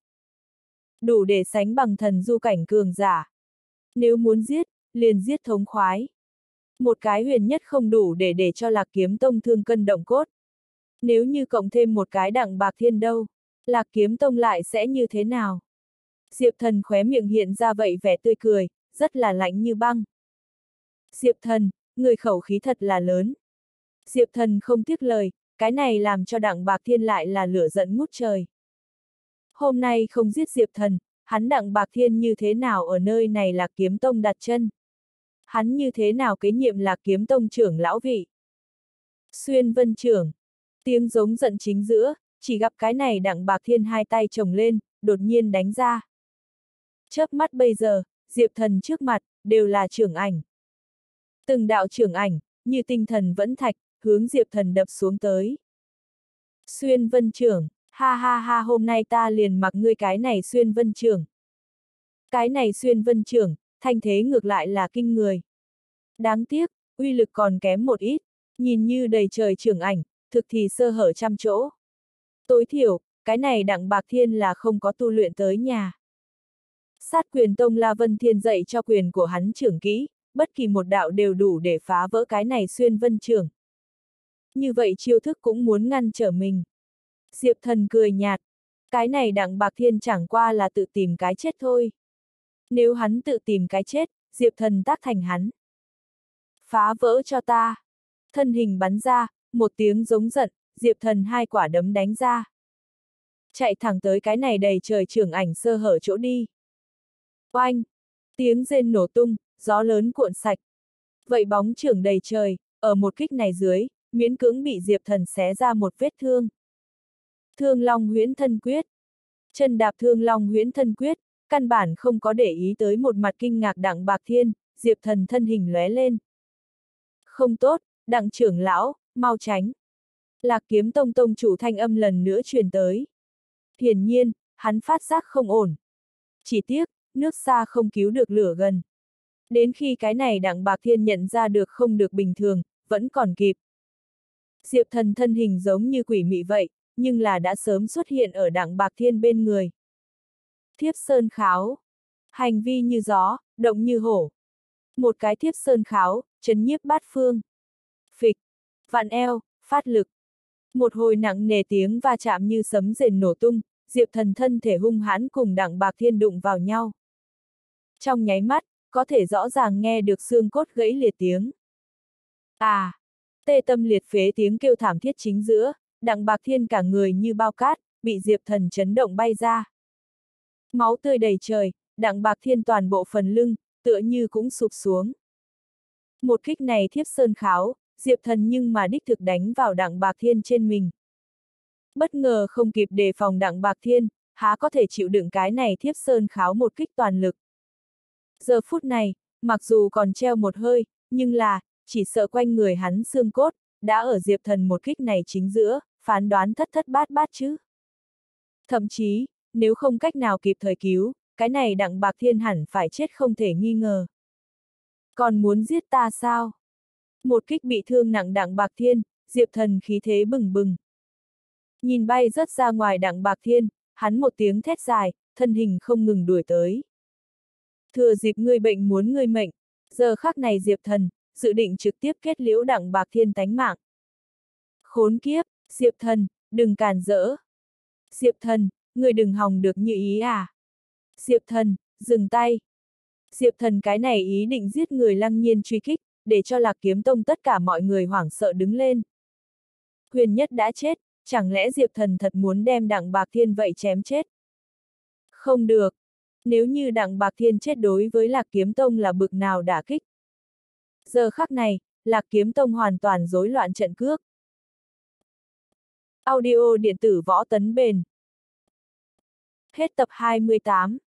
Đủ để sánh bằng thần du cảnh cường giả. Nếu muốn giết, liền giết thống khoái. Một cái huyền nhất không đủ để cho Lạc Kiếm Tông thương cân động cốt. Nếu như cộng thêm một cái Đặng Bạc Thiên đâu, Lạc Kiếm Tông lại sẽ như thế nào? Diệp Thần khóe miệng hiện ra vậy vẻ tươi cười, rất là lạnh như băng. Diệp Thần, người khẩu khí thật là lớn. Diệp Thần không tiếc lời, cái này làm cho Đặng Bạc Thiên lại là lửa giận ngút trời. Hôm nay không giết Diệp Thần, hắn Đặng Bạc Thiên như thế nào ở nơi này Lạc Kiếm Tông đặt chân? Hắn như thế nào kế nhiệm Lạc Kiếm Tông trưởng lão vị? Xuyên Vân trưởng. Tiếng giống giận chính giữa, chỉ gặp cái này Đặng Bạc Thiên hai tay chồng lên, đột nhiên đánh ra. Chớp mắt bây giờ, Diệp Thần trước mặt, đều là trưởng ảnh. Từng đạo trưởng ảnh, như tinh thần vẫn thạch, hướng Diệp Thần đập xuống tới. Xuyên Vân trưởng, ha ha ha, hôm nay ta liền mặc ngươi cái này Xuyên Vân trưởng. Cái này Xuyên Vân trưởng, thanh thế ngược lại là kinh người. Đáng tiếc, uy lực còn kém một ít, nhìn như đầy trời trưởng ảnh, thực thì sơ hở trăm chỗ. Tối thiểu, cái này Đặng Bạc Thiên là không có tu luyện tới nhà. Sát quyền tông La Vân Thiên dạy cho quyền của hắn trưởng kỹ, bất kỳ một đạo đều đủ để phá vỡ cái này Xuyên Vân trưởng. Như vậy chiêu thức cũng muốn ngăn trở mình. Diệp Thần cười nhạt, cái này Đặng Bạc Thiên chẳng qua là tự tìm cái chết thôi. Nếu hắn tự tìm cái chết, Diệp Thần tác thành hắn. Phá vỡ cho ta. Thân hình bắn ra, một tiếng giống giận, Diệp Thần hai quả đấm đánh ra. Chạy thẳng tới cái này đầy trời trưởng ảnh sơ hở chỗ đi. Oanh! Tiếng rên nổ tung, gió lớn cuộn sạch. Vậy bóng trưởng đầy trời, ở một kích này dưới, miễn cưỡng bị Diệp Thần xé ra một vết thương. Thương Long Huyễn Thân Quyết. Chân đạp Thương Long Huyễn Thân Quyết, căn bản không có để ý tới một mặt kinh ngạc Đặng Bạc Thiên, Diệp Thần thân hình lóe lên. Không tốt, Đặng trưởng lão, mau tránh. Lạc Kiếm Tông tông chủ thanh âm lần nữa truyền tới. Hiển nhiên, hắn phát giác không ổn. Chỉ tiếc, nước xa không cứu được lửa gần. Đến khi cái này Đặng Bạc Thiên nhận ra được không được bình thường, vẫn còn kịp. Diệp Thần thân hình giống như quỷ mị vậy, nhưng là đã sớm xuất hiện ở Đặng Bạc Thiên bên người. Thiếp sơn kháo. Hành vi như gió, động như hổ. Một cái thiếp sơn kháo, trấn nhiếp bát phương. Phịch, vặn eo, phát lực. Một hồi nặng nề tiếng va chạm như sấm rền nổ tung, Diệp Thần thân thể hung hãn cùng Đặng Bạc Thiên đụng vào nhau. Trong nháy mắt, có thể rõ ràng nghe được xương cốt gãy liệt tiếng. À! Tê tâm liệt phế tiếng kêu thảm thiết chính giữa, Đặng Bạc Thiên cả người như bao cát, bị Diệp Thần chấn động bay ra. Máu tươi đầy trời, Đặng Bạc Thiên toàn bộ phần lưng, tựa như cũng sụp xuống. Một kích này thiếp sơn kháo, Diệp Thần nhưng mà đích thực đánh vào Đặng Bạc Thiên trên mình. Bất ngờ không kịp đề phòng Đặng Bạc Thiên, há có thể chịu đựng cái này thiếp sơn kháo một kích toàn lực. Giờ phút này, mặc dù còn treo một hơi, nhưng là, chỉ sợ quanh người hắn xương cốt, đã ở Diệp Thần một kích này chính giữa, phán đoán thất thất bát bát chứ. Thậm chí, nếu không cách nào kịp thời cứu, cái này Đặng Bạc Thiên hẳn phải chết không thể nghi ngờ. Còn muốn giết ta sao? Một kích bị thương nặng Đặng Bạc Thiên, Diệp Thần khí thế bừng bừng. Nhìn bay rớt ra ngoài Đặng Bạc Thiên, hắn một tiếng thét dài, thân hình không ngừng đuổi tới. Thừa dịp ngươi bệnh muốn ngươi mệnh, giờ khắc này Diệp Thần, dự định trực tiếp kết liễu Đặng Bạc Thiên tánh mạng. Khốn kiếp, Diệp Thần, đừng cản rỡ. Diệp Thần, ngươi đừng hòng được như ý à. Diệp Thần, dừng tay. Diệp Thần cái này ý định giết người lăng nhiên truy kích, để cho Lạc Kiếm Tông tất cả mọi người hoảng sợ đứng lên. Huyền Nhất đã chết, chẳng lẽ Diệp Thần thật muốn đem Đặng Bạc Thiên vậy chém chết? Không được. Nếu như Đặng Bạc Thiên chết đối với Lạc Kiếm Tông là bực nào đả kích. Giờ khắc này, Lạc Kiếm Tông hoàn toàn rối loạn trận cước. Audio điện tử võ tấn bền. Hết tập 28.